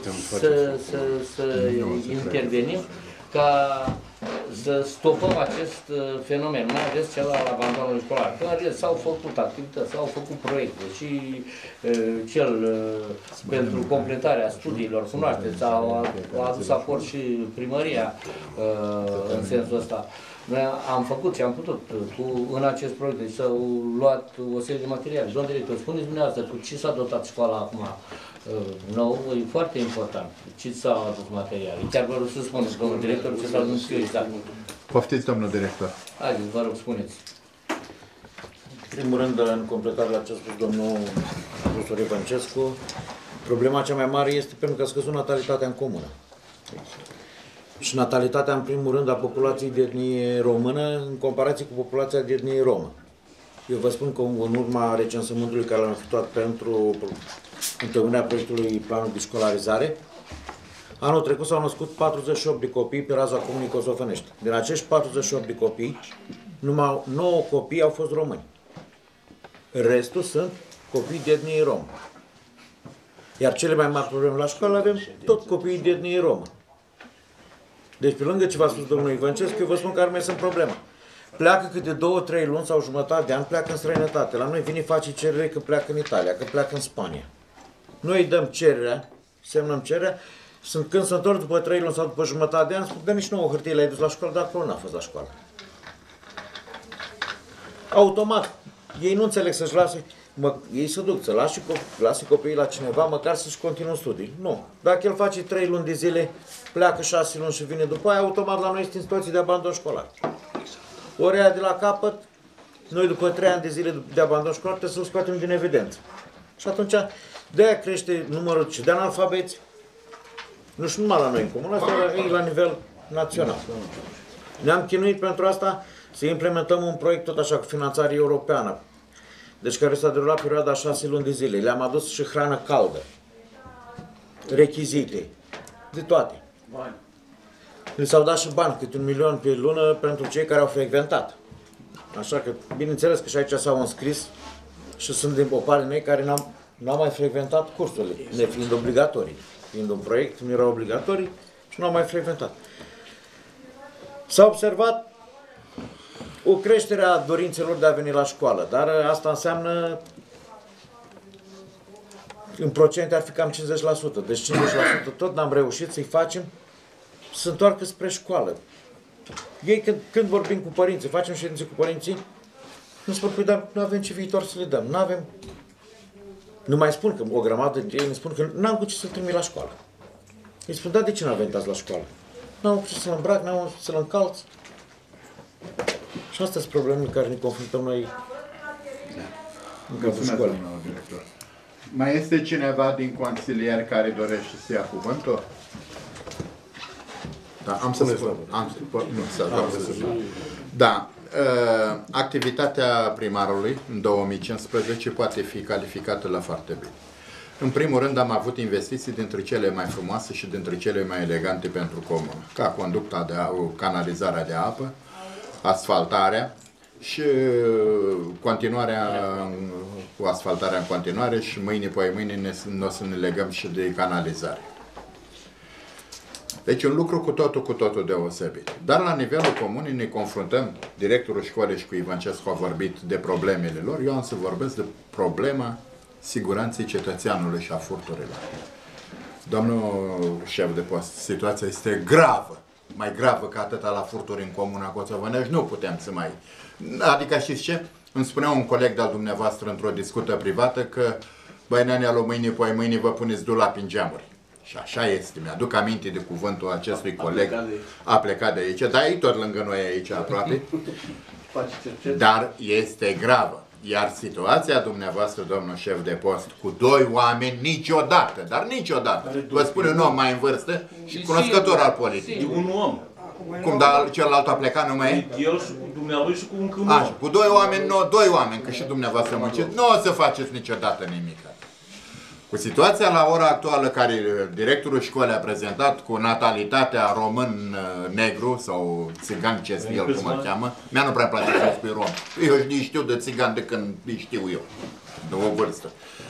să intervenim ca să stopăm acest fenomen, mai ales cel al abandonului școlar. Că în rest s-au făcut activități, s-au făcut proiecte și cel pentru completarea studiilor, cunoașteți, a adus aport și primăria în sensul ăsta. Noi am făcut ce am putut în acest proiect, deci s-au luat o serie de materiale. Domnul director, spuneți dumneavoastră cu ce s-a dotat școala acum? Nou, e foarte important. Ce s-au adus materiale? Chiar vă rog să spuneți, domnul director, ce s-a adus eu exact. Poftiți, domnul director. Haideți, vă rog, spuneți. În primul rând, în completare la ce a spus domnul profesor Ivancescu, problema cea mai mare este pentru că a scăzut natalitatea în comună. Și natalitatea, în primul rând, a populației de etnie română în comparație cu populația de etnie romă. Eu vă spun că în urma recensământului care l-am efectuat pentru întâlnirea proiectului planului de școlarizare, anul trecut s-au născut 48 de copii pe raza comunei Cosofănești. Din acești 48 de copii, numai 9 copii au fost români. Restul sunt copii de etnie romă. Iar cele mai mari probleme la școală avem tot copiii de etnie romă. Deci, pe lângă ce v-a spus domnul Ivancescu, eu vă spun că ar mai sunt problema. Pleacă câte 2-3 luni sau jumătate de an, pleacă în străinătate. La noi vine face cerere că pleacă în Italia, că pleacă în Spania. Noi îi dăm cererea, semnăm cererea, când se întorc după 3 luni sau după jumătate de an, spun, dă-mi și nouă hârtie, l-ai dus la școală, dar acolo n-a fost la școală. Automat. Ei nu înțeleg să-și lasă. ei se duc, să lasă copiii la cineva, măcar să-și continuă studii. Nu. Dacă el face 3 luni de zile, pleacă 6 luni și vine după aia, automat la noi este în situație de abandon școlar. Ori aia de la capăt, noi după 3 ani de zile de abandon școlar trebuie să-l scoatem din evidență. Și atunci, de-aia crește numărul și de analfabeți, nu și numai la noi în comună, asta e la nivel național. Ne-am chinuit pentru asta să implementăm un proiect tot așa cu finanțare europeană. Deci care s-a derulat perioada 6 luni de zile. Le-am adus și hrană caldă, rechizite, de toate. Le s-au dat și bani, câte 1 milion pe lună pentru cei care au frecventat. Așa că, bineînțeles că și aici s-au înscris și sunt din poparii mei care n-au mai frecventat cursurile, nefiind obligatorii. Fiind un proiect, nu erau obligatorii și nu au mai frecventat. S-a observat o creștere a dorințelor de a veni la școală, dar asta înseamnă, în procente ar fi cam 50%. Deci 50% tot n-am reușit să-i facem să se întoarcă spre școală. Ei când vorbim cu părinții, facem ședințe cu părinții, nu spun, păi, dar nu avem ce viitor să le dăm, nu avem. Nu mai spun că o grămadă dintre ei ne spun că n-am cu ce să-l trimit la școală. Îi spun, da, de ce n-am venit azi la școală? N-am cu ce să-l îmbrac, n-am cu ce să-l încalț. Și astea sunt problemele cu care ne confruntăm noi în cadrul școlii. Mai este cineva din consilieri care dorește să ia cuvântul? Da, am să spun. Da. Activitatea primarului în 2015 poate fi calificată la foarte bine. În primul rând am avut investiții dintre cele mai frumoase și dintre cele mai elegante pentru comună, ca conducta de canalizarea de apă, asfaltarea și continuarea cu asfaltarea în continuare și mâine o să ne legăm și de canalizare. Deci un lucru cu totul deosebit. Dar la nivelul comunii ne confruntăm, directorul școlii și cu Ivancescu a vorbit de problemele lor, eu am să vorbesc de problema siguranței cetățeanului și a furturilor. Domnul șef de post, situația este gravă, mai gravă ca atâta la furturi în comuna Coțovănești, nu putem să mai... Adică știți ce? Îmi spunea un coleg de-al dumneavoastră într-o discută privată că băi, nenea, mâine vă puneți dulapi în geamuri. Și așa este, mi-aduc aminte de cuvântul acestui coleg, a plecat de aici, dar e tot lângă noi aici aproape, dar este gravă. Iar situația dumneavoastră, domnul șef de post, cu 2 oameni, niciodată, dar niciodată, vă spune un om mai în vârstă și cunoscător al politicii. Un om. Cum, dar celălalt a plecat numai? El și cu dumnealui și cu încă un om. Cu 2 oameni, doi oameni, că și dumneavoastră munciți, nu o să faceți niciodată nimic. Cu situația la ora actuală care directorul școlii a prezentat cu natalitatea român-negru sau țigan, ce el cum îl cheamă, mea nu prea place să spui rom. Eu nici știu de țigan de când îi știu eu, de o vârstă.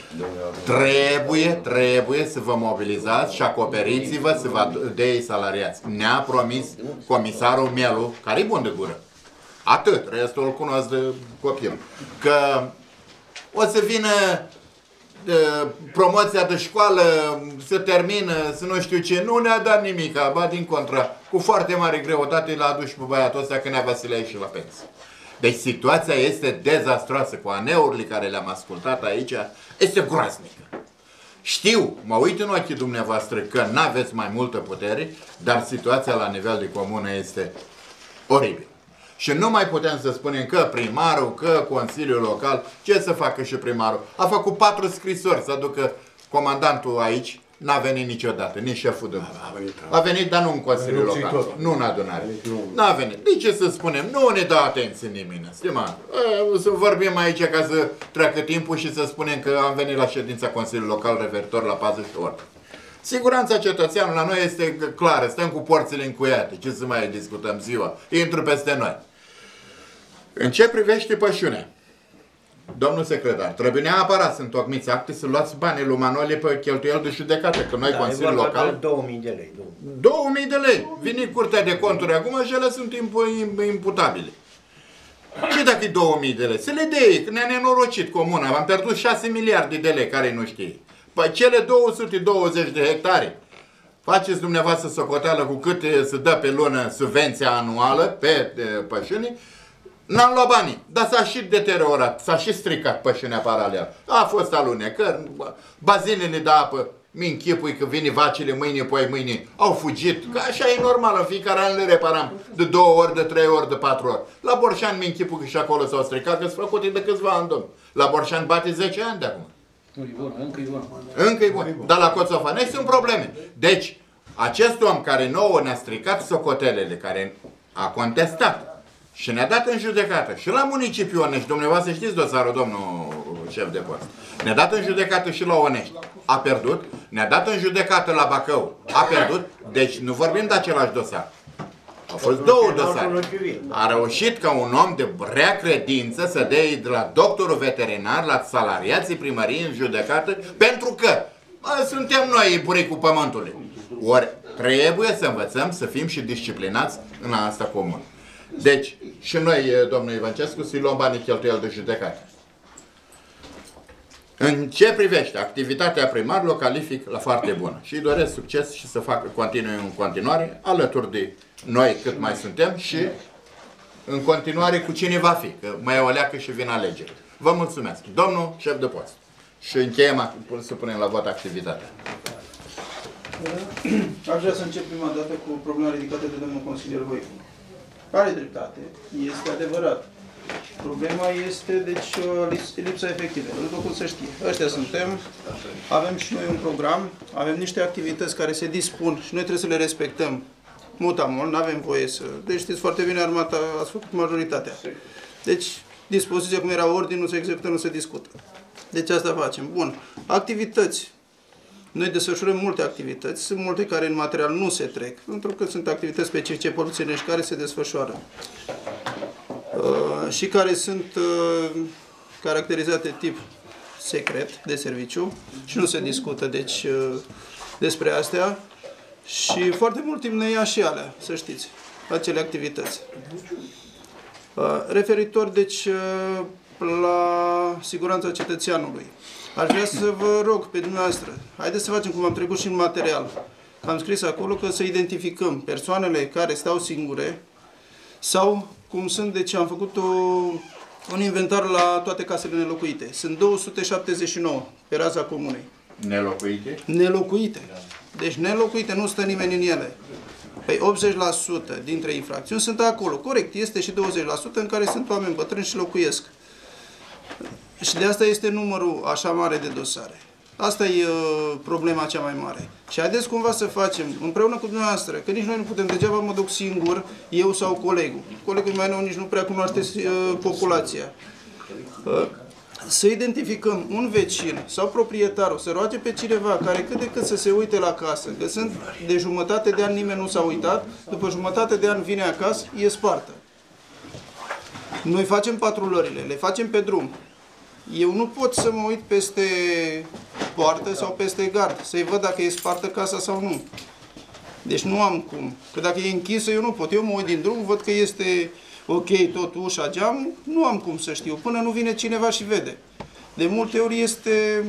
Trebuie să vă mobilizați și acoperiți-vă să vă dea salariați. Ne-a promis comisarul Melu, care e bun de gură, atât, restul îl cunosc de copil, că o să vină promoția de școală, să termină, să nu știu ce, nu ne-a dat nimic, ba din contra, cu foarte mare greutate l-a adus pe băiatul ăsta că Nea Vasile a ieșit la pensie. Deci situația este dezastroasă, cu aneurile care le-am ascultat aici, este groaznică. Știu, mă uit în ochii dumneavoastră că n-aveți mai multă putere, dar situația la nivel de comună este oribil. Și nu mai putem să spunem că primarul, că Consiliul Local, ce să facă și primarul? A făcut 4 scrisori să aducă comandantul aici, n-a venit niciodată, nici șeful de... A venit, dar nu în Consiliul Local, nu în adunare. N-a venit. De ce să spunem? Nu ne dă atenție nimeni, stimat. Să vorbim aici ca să treacă timpul și să spunem că am venit la ședința Consiliului Local referitor la 40 ori. Siguranța cetățeanului la noi este clară, stăm cu porțile încuiate, ce să mai discutăm ziua, intru peste noi. În ce privește pășunea, domnul secretar, trebuie neapărat să întocmiți acte să luați banii lui Manole pe cheltuieli de judecată, că noi Consiliul Local... 2000 de lei. 2000 de lei! Vine Curtea de Conturi acum și ele sunt imputabile. Ce dacă e 2000 de lei? Să le dea ei, că ne-a nenorocit comuna, am pierdut 6 miliarde de lei, care nu știe. Păi cele 220 de hectare, faceți dumneavoastră socoteală cu cât se dă pe lună subvenția anuală pe pășuni, N-am luat banii, dar s-a și deteriorat, s-a și stricat pășunea paralel. A fost alunecări, bazinele de apă, mi-închipui că vine vacile mâine, poi mâine, au fugit, că așa e normal, în fiecare an le reparam, de 2 ori, de 3 ori, de 4 ori. La Borșani mi-închipui că și acolo s-au stricat, că s-au făcut de câțiva ani, domn. La Borșani bate 10 ani de acum. Încă e bun. Încă e bun, dar la Coțofanei sunt probleme. Deci, acest om care nouă ne-a stricat socotelele, care a contestat, și ne-a dat în judecată și la municipiul Onești, dumneavoastră știți dosarul, domnul șef de post. Ne-a dat în judecată și la Onești, a pierdut. Ne-a dat în judecată la Bacău, a pierdut. Deci nu vorbim de același dosar. Au fost două dosare. A reușit ca un om de rea credință să dea de la doctorul veterinar, la salariații primăriei în judecată, pentru că suntem noi buricul pământului. Ori trebuie să învățăm să fim și disciplinați în asta comună. Deci, și noi, domnul Ivancescu, să-i luăm banii cheltuieli de judecată. În ce privește activitatea primarului, o calific la foarte bună. Și îi doresc succes și să facă continue în continuare, alături de noi cât mai suntem și în continuare cu cine va fi, că mai o leacă și vin alegeri. Vă mulțumesc. Domnul șef de post. Și încheiem să punem la vot activitatea. Aș vrea să încep prima dată cu problema ridicată de domnul consilier Voicu. Are dreptate, este adevărat. Problema este, deci, lipsa efectivelor, după cum se știe. Ăștia suntem, avem și noi un program, avem niște activități care se dispun și noi trebuie să le respectăm mutamol, nu avem voie să... Deci știți foarte bine, armata ați făcut majoritatea. Deci, dispoziția cum era ordin, nu se execută, nu se discută. Deci asta facem. Bun. Activități. Noi desfășurăm multe activități, sunt multe care în material nu se trec, pentru că sunt activități specifice polițienești care se desfășoară și care sunt caracterizate tip secret de serviciu și nu se discută deci despre astea și foarte mult timp ne ia și alea, să știți, acele activități. Referitor deci la siguranța cetățeanului. Aș vrea să vă rog pe dumneavoastră, haideți să facem cum am trecut și în material. Am scris acolo că să identificăm persoanele care stau singure sau cum sunt, deci am făcut un inventar la toate casele nelocuite. Sunt 279 pe raza comunei. Nelocuite? Nelocuite. Deci nelocuite, nu stă nimeni în ele. Păi 80% dintre infracțiuni sunt acolo. Corect, este și 20% în care sunt oameni bătrâni și locuiesc. Și de asta este numărul așa mare de dosare. Asta e problema cea mai mare. Și haideți cumva să facem, împreună cu dumneavoastră, că nici noi nu putem, degeaba mă duc singur, eu sau colegul. Colegul mai nou nici nu prea cunoaște populația. Să identificăm un vecin sau proprietarul, să roage pe cineva care cât de cât să se uite la casă, că sunt de jumătate de an nimeni nu s-a uitat, după jumătate de an vine acasă, e spartă. Noi facem patrulările, le facem pe drum. Eu nu pot să mă uit peste poartă sau peste gard, să-i văd dacă e spartă casa sau nu. Deci nu am cum. Că dacă e închisă, eu nu pot. Eu mă uit din drum, văd că este ok tot ușa, geamul, nu am cum să știu, până nu vine cineva și vede. De multe ori este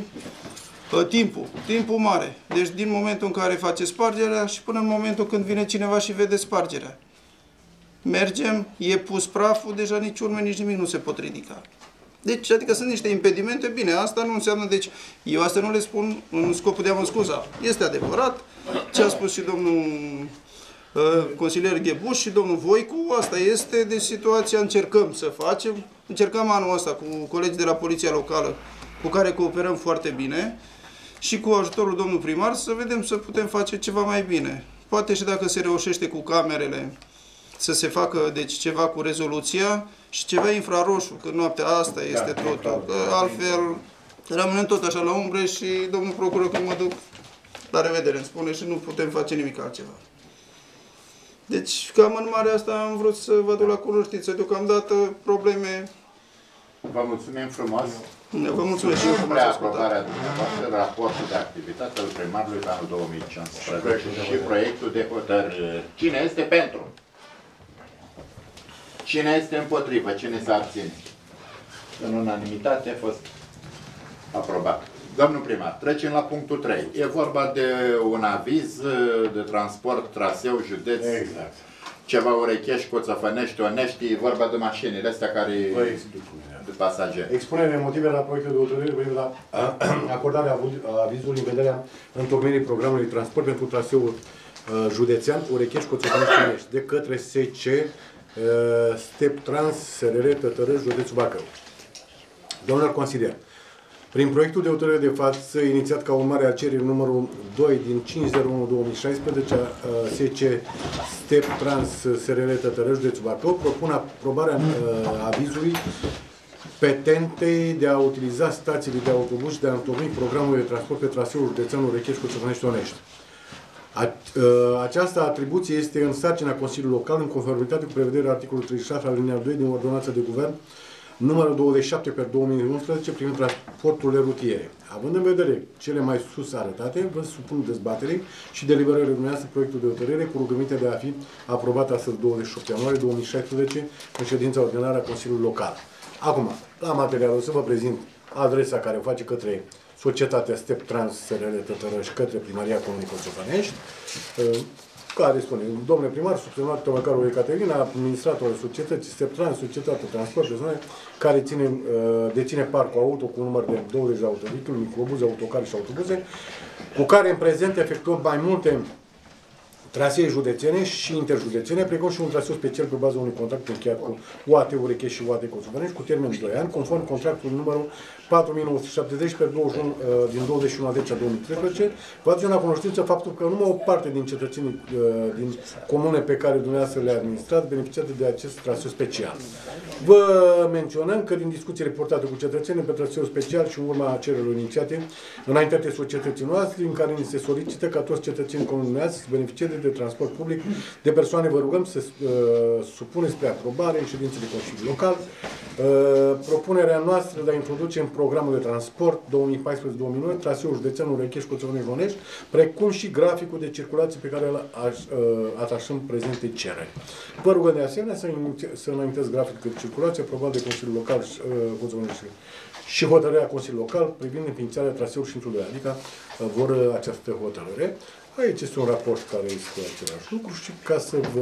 timpul mare. Deci din momentul în care face spargerea și până în momentul când vine cineva și vede spargerea. Mergem, e pus praful, deja nici urme, nici nimic nu se pot ridica. Deci, adică sunt niște impedimente, bine, asta nu înseamnă, deci, eu asta nu le spun în scopul de a mă scuza. Este adevărat, ce a spus și domnul consilier Ghebuș și domnul Voicu, asta este, deci situația încercăm să facem, încercăm anul ăsta cu colegii de la Poliția Locală, cu care cooperăm foarte bine, și cu ajutorul domnului primar să vedem să putem face ceva mai bine. Poate și dacă se reușește cu camerele, să se facă deci ceva cu rezoluția și ceva infraroșu, că noaptea asta este totul, că altfel rămânem tot așa la umbre și domnul procuror când mă duc, la revedere, îmi spune și nu putem face nimic altceva. Deci cam în mare asta am vrut să vă duc la cunoștință, deocamdată probleme. Vă mulțumim frumos. Vă mulțumesc și eu frumos. Aprobarea dumneavoastră, raportul de activitate al primarului pe anul 2015 și proiectul de hotărâre. Cine este pentru? Cine este împotrivă? Cine se abține? În unanimitate a fost aprobat. Domnul primar, trecem la punctul 3. E vorba de un aviz de transport, traseu, județ. Exact. ceva Urechești, Coțăfănești, Onești, e vorba de mașinile astea care... de pasageri. Expunerea motivele la proiectul de hotărâre privind la acordarea avizului în vederea întocmirii programului de transport pentru traseul județean Urechești, Coțăfănești de către SC Step Trans SRL Tătărăș, județul Bacău. Domnilor consilieri, prin proiectul de hotărâre de față, inițiat ca urmare a cererii numărul 2 din 5/01/2016, SC Step Trans SRL Tătărăș, județul Bacău, propun aprobarea avizului petentei de a utiliza stațiile de autobuz și de a întocmi programul de transport pe traseul județean Urechești, Coțăfănești, Onești. Această atribuție este în sarcina Consiliului Local, în conformitate cu prevederea articolului 36 alineatul 2 din Ordonanța de Guvern numărul 27/2011 privind transporturile rutiere. Având în vedere cele mai sus arătate, vă supun dezbaterii și deliberării dumneavoastră proiectul de hotărâre cu rugămintea de a fi aprobat astăzi 28 ianuarie 2016 în ședința ordinară a Consiliului Local. Acum, la materialul să vă prezint adresa care o face către Societatea Step Trans SRL Tătărăș către Primăria Comunei Coțăfănești, care spune, domnule primar, subsemnat Tămăcarul Ecaterina, administratorul societății Step Trans, Societatea Transport, care deține parcul auto cu număr de 20 de autovehicule, microbuze, autocare și autobuze, cu care în prezent efectuăm mai multe trasee județene și interjudețene, precum și un traseu special pe baza unui contract încheiat cu UAT Urechești și UAT Coțăfănești cu termen de 2 ani, conform contractului numărul 4970 pe 21 din 21/10/2013, vă aduce la cunoștință faptul că numai o parte din cetățenii din comune pe care dumneavoastră le administrați beneficiază de acest traseu special. Vă menționăm că din discuțiile portate cu cetățenii pe traseu special și în urma cererilor inițiate înaintate societății noastre, în care ni se solicită ca toți cetățenii comunei să beneficieze de transport public de persoane, vă rugăm să supuneți spre aprobare în ședințele Consiliului Local propunerea noastră de a introduce în programul de transport 2014-2009 traseul județean Urechești, Coțăfănești, Onești, precum și graficul de circulație pe care îl atașăm prezente cereri. Vă rugăm de asemenea să înaintez graficul de circulație aprobat de Consiliul Local Coțăfănești și hotărârea Consiliului Local privind înființarea traseului și intrului, adică vor această hotărâre. Aici este un raport care este același lucru și ca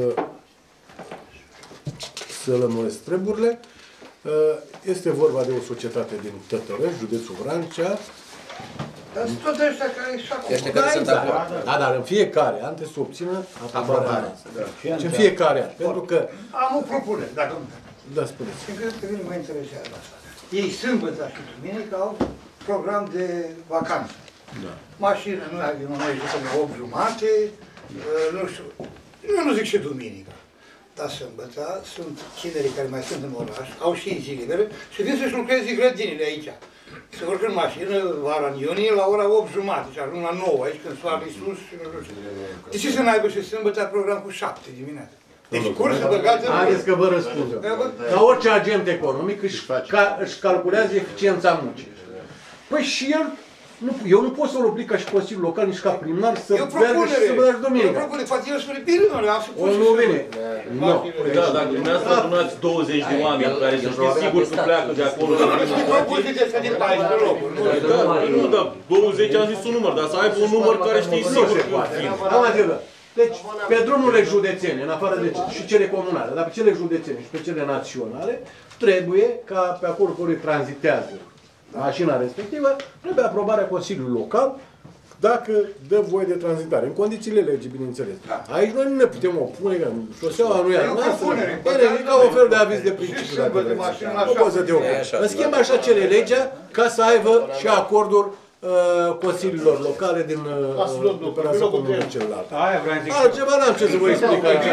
să lămuresc treburile, este vorba de o societate din Tătărăș, județul Vrancea. Dar sunt tot ăștia care și acum. Ăștia care sunt acolo. Da, dar în fiecare an trebuie să obțină aprobarea noastră. Și în fiecare an. Pentru că... Am o propunere, dacă nu. Da, spuneți. Pentru că pe mine mă interesează asta. Ei sâmbătă și duminică au program de vacanță. Da. Mașină nu ai din 8:30, nu știu, eu nu zic și duminică, dar sâmbătă sunt tinerii care mai sunt în oraș, au și zi liberă și vin să-și lucreze grădinile aici. Se urcă în mașină, vara în iunie, la ora 8:30 și ajung la 9 aici când soarele sus și nu știu. De ce să n-aibă și sâmbătă program cu 7 dimineața? Deci cursă băgată... Haideți că vă răspund. Ca orice agent economic își calculează eficiența muncii. Păi și el, eu nu pot să-l oblig ca și Consiliul Local, nici ca primar să meargă și să vă dați domenică. Eu propune, poate el spune bine, nu le-am supus și nu vine. Nu. Da, dacă dumneavoastră adunați 20 de oameni care să știți sigur că pleacă de acolo. Nu propune de să din 14 locuri. Nu, dar 20 am zis un număr, dar să aibă un număr care știi sigur că vin. Deci, pe drumurile județene, în afară de și cele comunale, dar pe cele județene și pe cele naționale, trebuie ca pe acolo care tranzitează mașina respectivă, trebuie aprobarea Consiliului Local dacă dă voie de tranzitare, în condițiile legii, bineînțeles. Aici noi nu ne putem opune, că șoseaua nu e a noastră, e ca un fel de aviz de principiu. Nu poți să te opune. În schimb, așa cere legea ca să aibă și acordul consiliilor locale din operația comună celălalt. Altceva n-am ce să vă explic aici.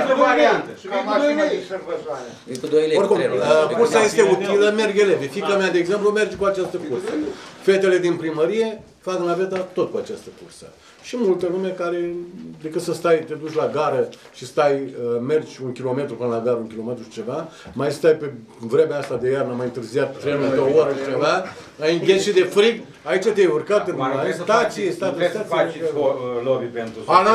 Oricum, cursa este utilă, merg elevi. Fiica mea, de exemplu, merge cu această cursă. Fetele din primărie fac naveta tot cu această cursă. Și multă lume care, decât să stai, te duci la gară și stai, mergi 1 kilometru până la gară, 1 kilometru și ceva, mai stai pe vremea asta de iarnă, mai întârziat trenul de o oră și ceva, ai înghețit de frig, aici te-ai urcat în stație, trebuie să faci lobby pentru...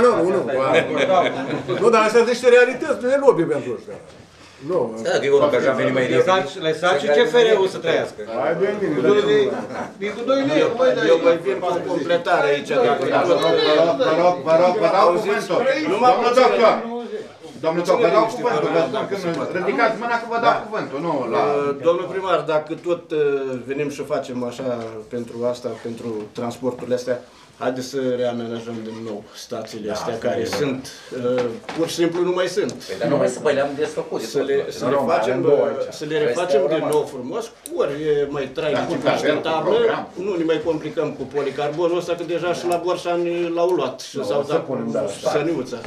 Nu, dar astea sunt niște realități, nu e lobby pentru ăștia. Nu. Da, că e unul care a venit mai repede. Le saci ce CFR-ul să trăiască. Hai bine, cu 2 lei. Eu voi vin cu o completare aici. Vă rog, cuvântul. Domnul doctor. Domnul Toc, vă dau cuvântul, vă spun când ridicați mâna că vă dau cuvântul, nu la... Domnul primar, dacă tot venim și facem așa pentru asta, pentru transporturile astea, haideți să reamenajăm din nou stațiile astea care sunt, pur și simplu nu mai sunt. Păi, dar nu mai sunt, păi le-am desfăcut. Să le refacem din nou frumos, ori e mai trainic, constatabilă, nu ne mai complicăm cu policarbonul ăsta, că deja și la Borșani l-au luat și s-au dat săniuța.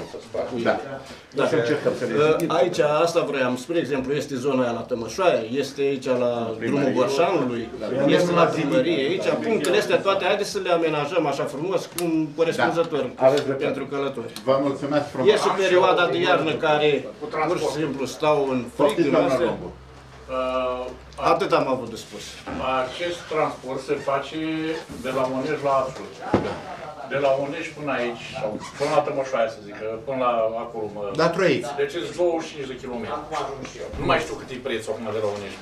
Aici, asta vreau, spre exemplu, este zona aia la Tămășoaia, este aici la drumul Borșanului, este la primărie, aici, punctele astea toate, haideți să le amenajăm așa frumos, cum corespunzător pentru călători. Vă mulțumesc frumos. E și perioada de iarnă care pur și simplu stau în frig în astea. Atât am avut de spus. Acest transport se face de la Onești la Arsuz. De la Onești până aici, sau până la Tămășoaia, să zic, până la acolo. Da, trăiți. Deci sunt 25 de kilometri. Nu mai știu cât e prețul acum de la Onești.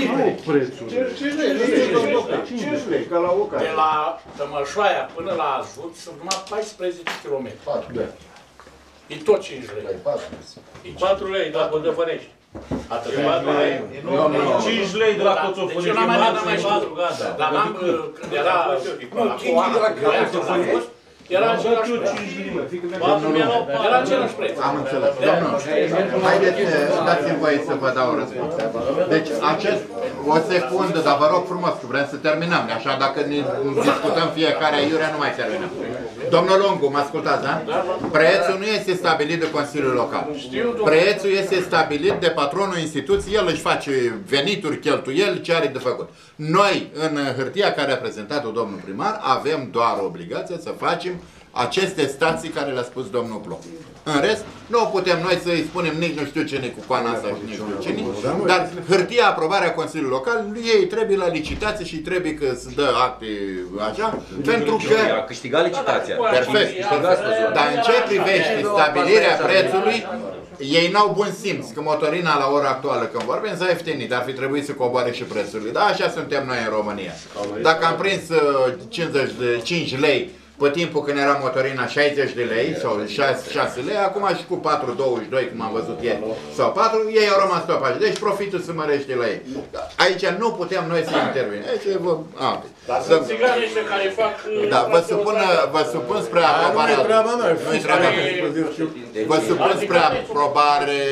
5 lei, ca la Oca. De la Tămășoaia până la Azut sunt numai 14 km. E tot 5 lei. E 4 lei, dar Bădăfănești. Atât. 5 lei de la Coțofănești. Deci eu n-am mai dat mai 4, gata. Dar n-am, când era era același preț. Era același preț. Am înțeles. Domnul, haideți, dați-mi voie să vă dau răspuns. Deci, acest, o secundă, dar vă rog frumos, că vrem să terminăm. Așa, dacă ne discutăm fiecare aiurea, nu mai terminăm. Domnul Lungu, mă ascultați, da? Prețul nu este stabilit de Consiliul Local. Prețul este stabilit de patronul instituției, el își face venituri, cheltuieli, ce are de făcut. Noi, în hârtia care a prezentat-o domnul primar, avem doar obligația să facem aceste stații care le-a spus domnul Ploc. În rest, nu putem noi să-i spunem nici nu știu cine cu coana asta și nici nu știu cine, dar hârtia aprobarea Consiliului Local, ei trebuie la licitație și trebuie că să dă acte așa, pentru că... A câștigat licitația. Perfect. Dar în ce privește stabilirea prețului, ei n-au bun simț, că motorina la ora actuală când vorbim s-a ieftinit, ar fi trebuit să coboare și prețurile. Da, așa suntem noi în România. Dacă am prins 55 lei pe timpul când era motorina 60 de lei sau 6 lei, acum și cu 4,22 cum am văzut ieri, sau 4, ei au rămas topași. Deci profitul se mărește la ei. Aici nu putem noi să intervenim. Aici dar sunt țiganii ăștia care fac... Da, vă supun spre aprobare... Nu-i treaba mea. Vă supun spre aprobare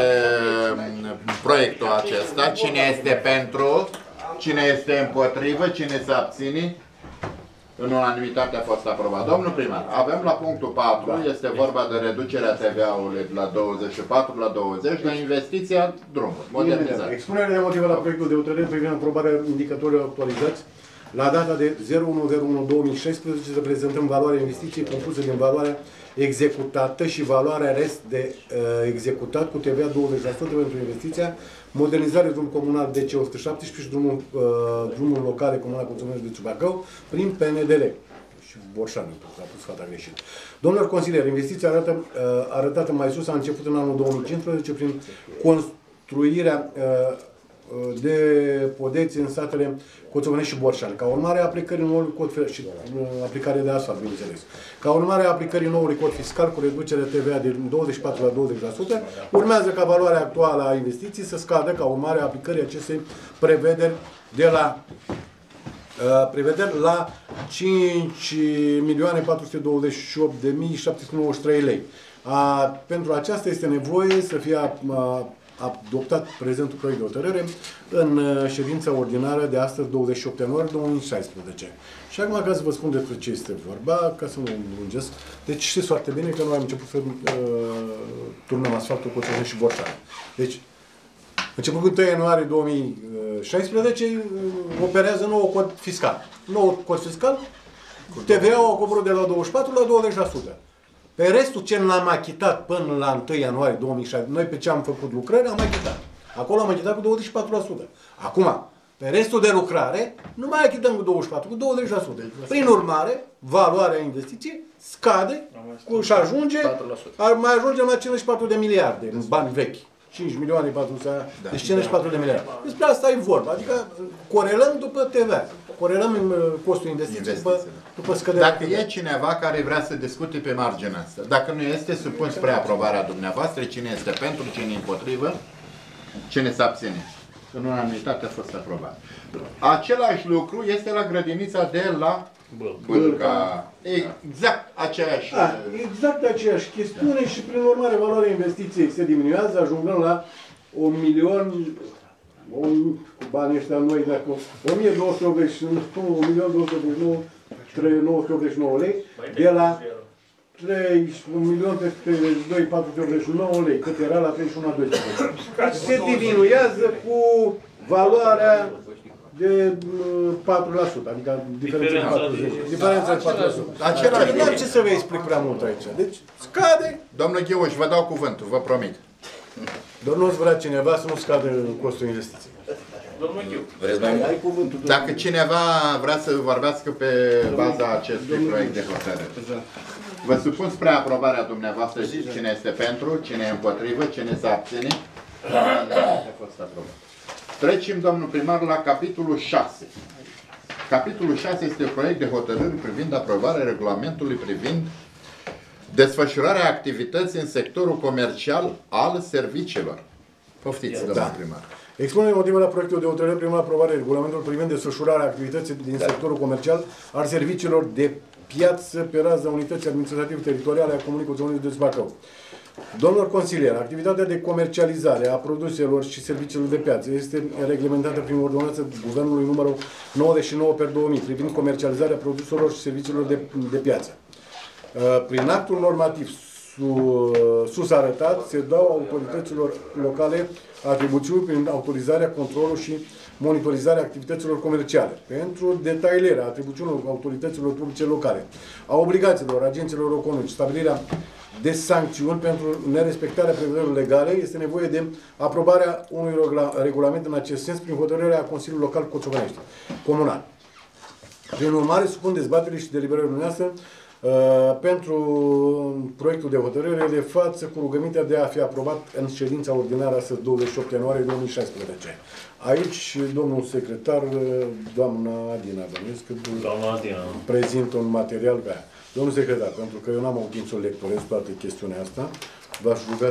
proiectul acesta. Cine este pentru? Cine este împotrivă? Cine se abține? În unanimitate a fost aprobat. Domnul primar, avem la punctul 4, este vorba de reducerea TVA-ului la 24 la 20, la investiția drumuri, modernizare. Expunerea de motive la proiectul de hotărâre privind aprobarea indicatorilor actualizați la data de 01/01/2016 reprezentăm valoarea investiției compusă din valoarea executată și valoarea rest de executat cu TVA 20% pentru investiția modernizare drum comunal DC-117 și drumul locale comunal Coțomești de Ciubacău prin PNDL. Și Borșani, a pus fata greșit. Domnilor consilieri, investiția arătată mai sus a început în anul 2015 prin construirea de podeți în satele Coțovenești și Borșani, ca urmare a aplicării noului cod și aplicare de asfalt, bineînțeles. Ca urmare a aplicării noului cod fiscal cu reducere TVA de 24 la 20%, urmează ca valoarea actuală a investiției să scadă ca urmare a aplicării acestei prevederi de la la 5.428.793 lei. Pentru aceasta este nevoie să fie adoptat prezentul proiect de hotărâre în ședința ordinară de astăzi, 28 ianuarie 2016. Și acum, ca să vă spun despre ce este vorba, ca să nu lungesc, deci știți foarte bine că noi am început să turnăm asfaltul Coțovenești și Borșani. Deci, începând cu 1 ianuarie 2016, operează nou cod fiscal. Nou cod fiscal, TVA-ul a coborât de la 24 la 20%. Pe restul ce l-am achitat până la 1 ianuarie 2016, noi pe ce am făcut lucrări, am achitat. Acolo am achitat cu 24%. Acum, pe restul de lucrare, nu mai achităm cu 24%, cu 20%. Prin urmare, valoarea investiției scade și ajunge, mai ajungem la 54 de miliarde în bani vechi. 5 milioane 400, deci 54 de miliarde. Despre asta e vorba, adică corelăm după TVA. corelăm în costul investiției după scăderea. Dacă e cineva care vrea să discute pe marginea asta, dacă nu este, supun spre aprobarea dumneavoastră, cine este pentru, cine e împotrivă, cine se abține. În unanimitate a fost aprobat. Același lucru este la grădinița de la Bâlca. Exact aceeași. Exact aceeași chestiune și prin urmare valoarea investiției se diminuează, ajungând la 1 milion, cu banii ăștia noi, dacă 1.289 lei, de la 1.032.489 lei, cât era la 31.12. Se diminuează cu valoarea de 4%, adică diferența de 4%. Același, nu ce să vă explic prea mult aici. Deci, scade. Domnul Gheoș, vă dau cuvântul, vă promit. Doar nu-ți vrea cineva să nu scadă costul investiției. Dacă cineva vrea să vorbească pe baza acestui proiect de hotărâre. Vă supun spre aprobarea dumneavoastră cine este pentru, cine e împotrivă, cine se abține. A fost aprobat. Trecem, domnul primar, la capitolul 6. Capitolul 6 este proiect de hotărâri privind aprobarea regulamentului privind desfășurarea activității în sectorul comercial al serviciilor. Poftiți, domnul primar. Expune motivele proiectului de hotărâre privind aprobarea regulamentului privind desfășurarea activității din sectorul comercial al serviciilor de piață pe raza unității administrative teritoriale a Comunei Coțăunii de Bacău. Domnul consilier, activitatea de comercializare a produselor și serviciilor de piață este reglementată prin ordonanța Guvernului numărul 99/2000 privind comercializarea produselor și serviciilor de piață. Prin actul normativ sus arătat, se dau autorităților locale atribuțiuni prin autorizarea, controlul și monitorizarea activităților comerciale. Pentru detailarea atribuțiunilor autorităților publice locale, a obligațiilor agenților economici, stabilirea de sancțiuni pentru nerespectarea prevederilor legale, este nevoie de aprobarea unui regulament în acest sens prin hotărârea Consiliului Local Coțovenești, comunal. Prin urmare, supun dezbaterii și deliberării dumneavoastră pentru proiectul de hotărâre de față cu rugămintea de a fi aprobat în ședința ordinară astăzi 28 ianuarie 2016. Aici, domnul secretar, doamna Adina Bănescu, prezintă un material pe aia. Domnul secretar, pentru că eu n-am avut timp să lectorez toată chestiunea asta, v-aș ruga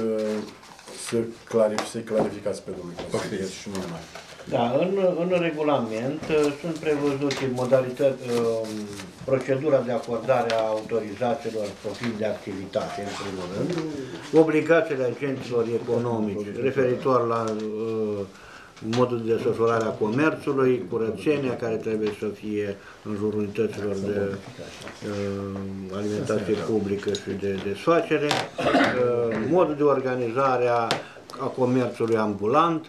să clarificați pe domnul consilier și nu numai. Da, în regulament sunt prevăzute modalități, procedura de acordare a autorizațiilor profil de activitate, în primul rând, obligațiile agenților economici referitor la modul de desfășurare a comerțului, curățenia care trebuie să fie în jurul unităților de alimentație publică și de desfacere, modul de organizare a comerțului ambulant,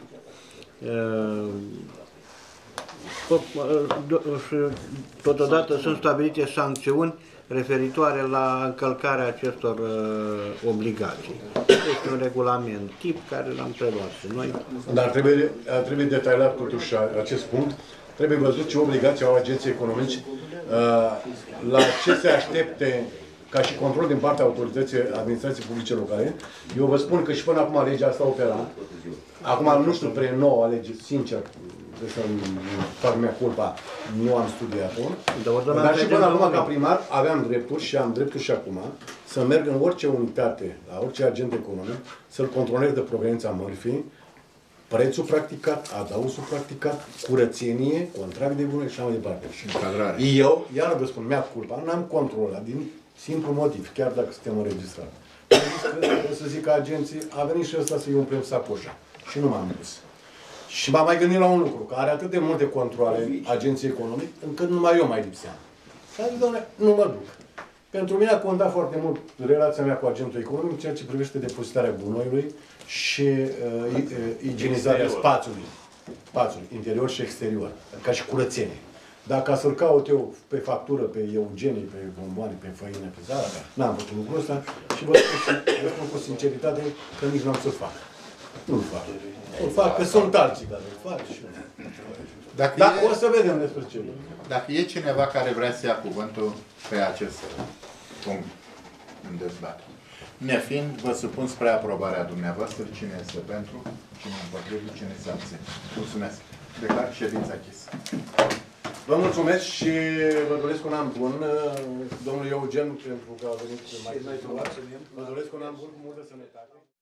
și totodată sunt stabilite sancțiuni referitoare la încălcarea acestor obligații. Este un regulament tip care l-am preluat și noi. Dar trebuie detailat totuși acest punct. Trebuie văzut ce obligații au agenții economici, la ce se aștepte ca și control din partea autorității administrației publice locale. Eu vă spun că și până acum legea asta opera. Acum nu știu pre nouă lege, sincer, trebuie să-mi fac mea culpa, nu am studiat-o. Dar și până acum, ca primar, aveam drepturi și am dreptul și acum să merg în orice unitate, la orice agent economic, să-l controlez de proveniența mărfii, prețul practicat, adausul practicat, curățenie, contract de bună și așa mai departe. Eu, iar vă spun, mea culpa, n-am controlat din simplu motiv, chiar dacă suntem înregistrați. Trebuie să zic că agenții, a venit și ăsta să-i umplem sacoșa. Și nu m-am dus. Și m-am mai gândit la un lucru, că are atât de multe controale agenții economic, încât numai eu mai lipseam. Și am zis, doamne, nu mă duc. Pentru mine a contat foarte mult relația mea cu agentul economic, ceea ce privește depozitarea gunoiului și igienizarea spațiului, interior și exterior, ca și curățenie. Dacă să-l caut eu pe factură, pe Eugenie, pe bomboane, pe făină, pe zara, n-am făcut lucrul ăsta și vă spun cu sinceritate că nici nu am să-l fac. Nu-l fac. O fac, că sunt alții care îl fac și Dar o să vedem despre ce. Dacă e cineva care vrea să ia cuvântul pe acest punct în dezbatere. Nefiind, vă supun spre aprobarea dumneavoastră cine este pentru, cine împotrivă, cine se abține. Mulțumesc. Declar ședința închisă. Vă mulțumesc și vă doresc un an bun, domnul Eugen, pentru că a venit mai târziu. Vă doresc un an bun cu multă sănătate.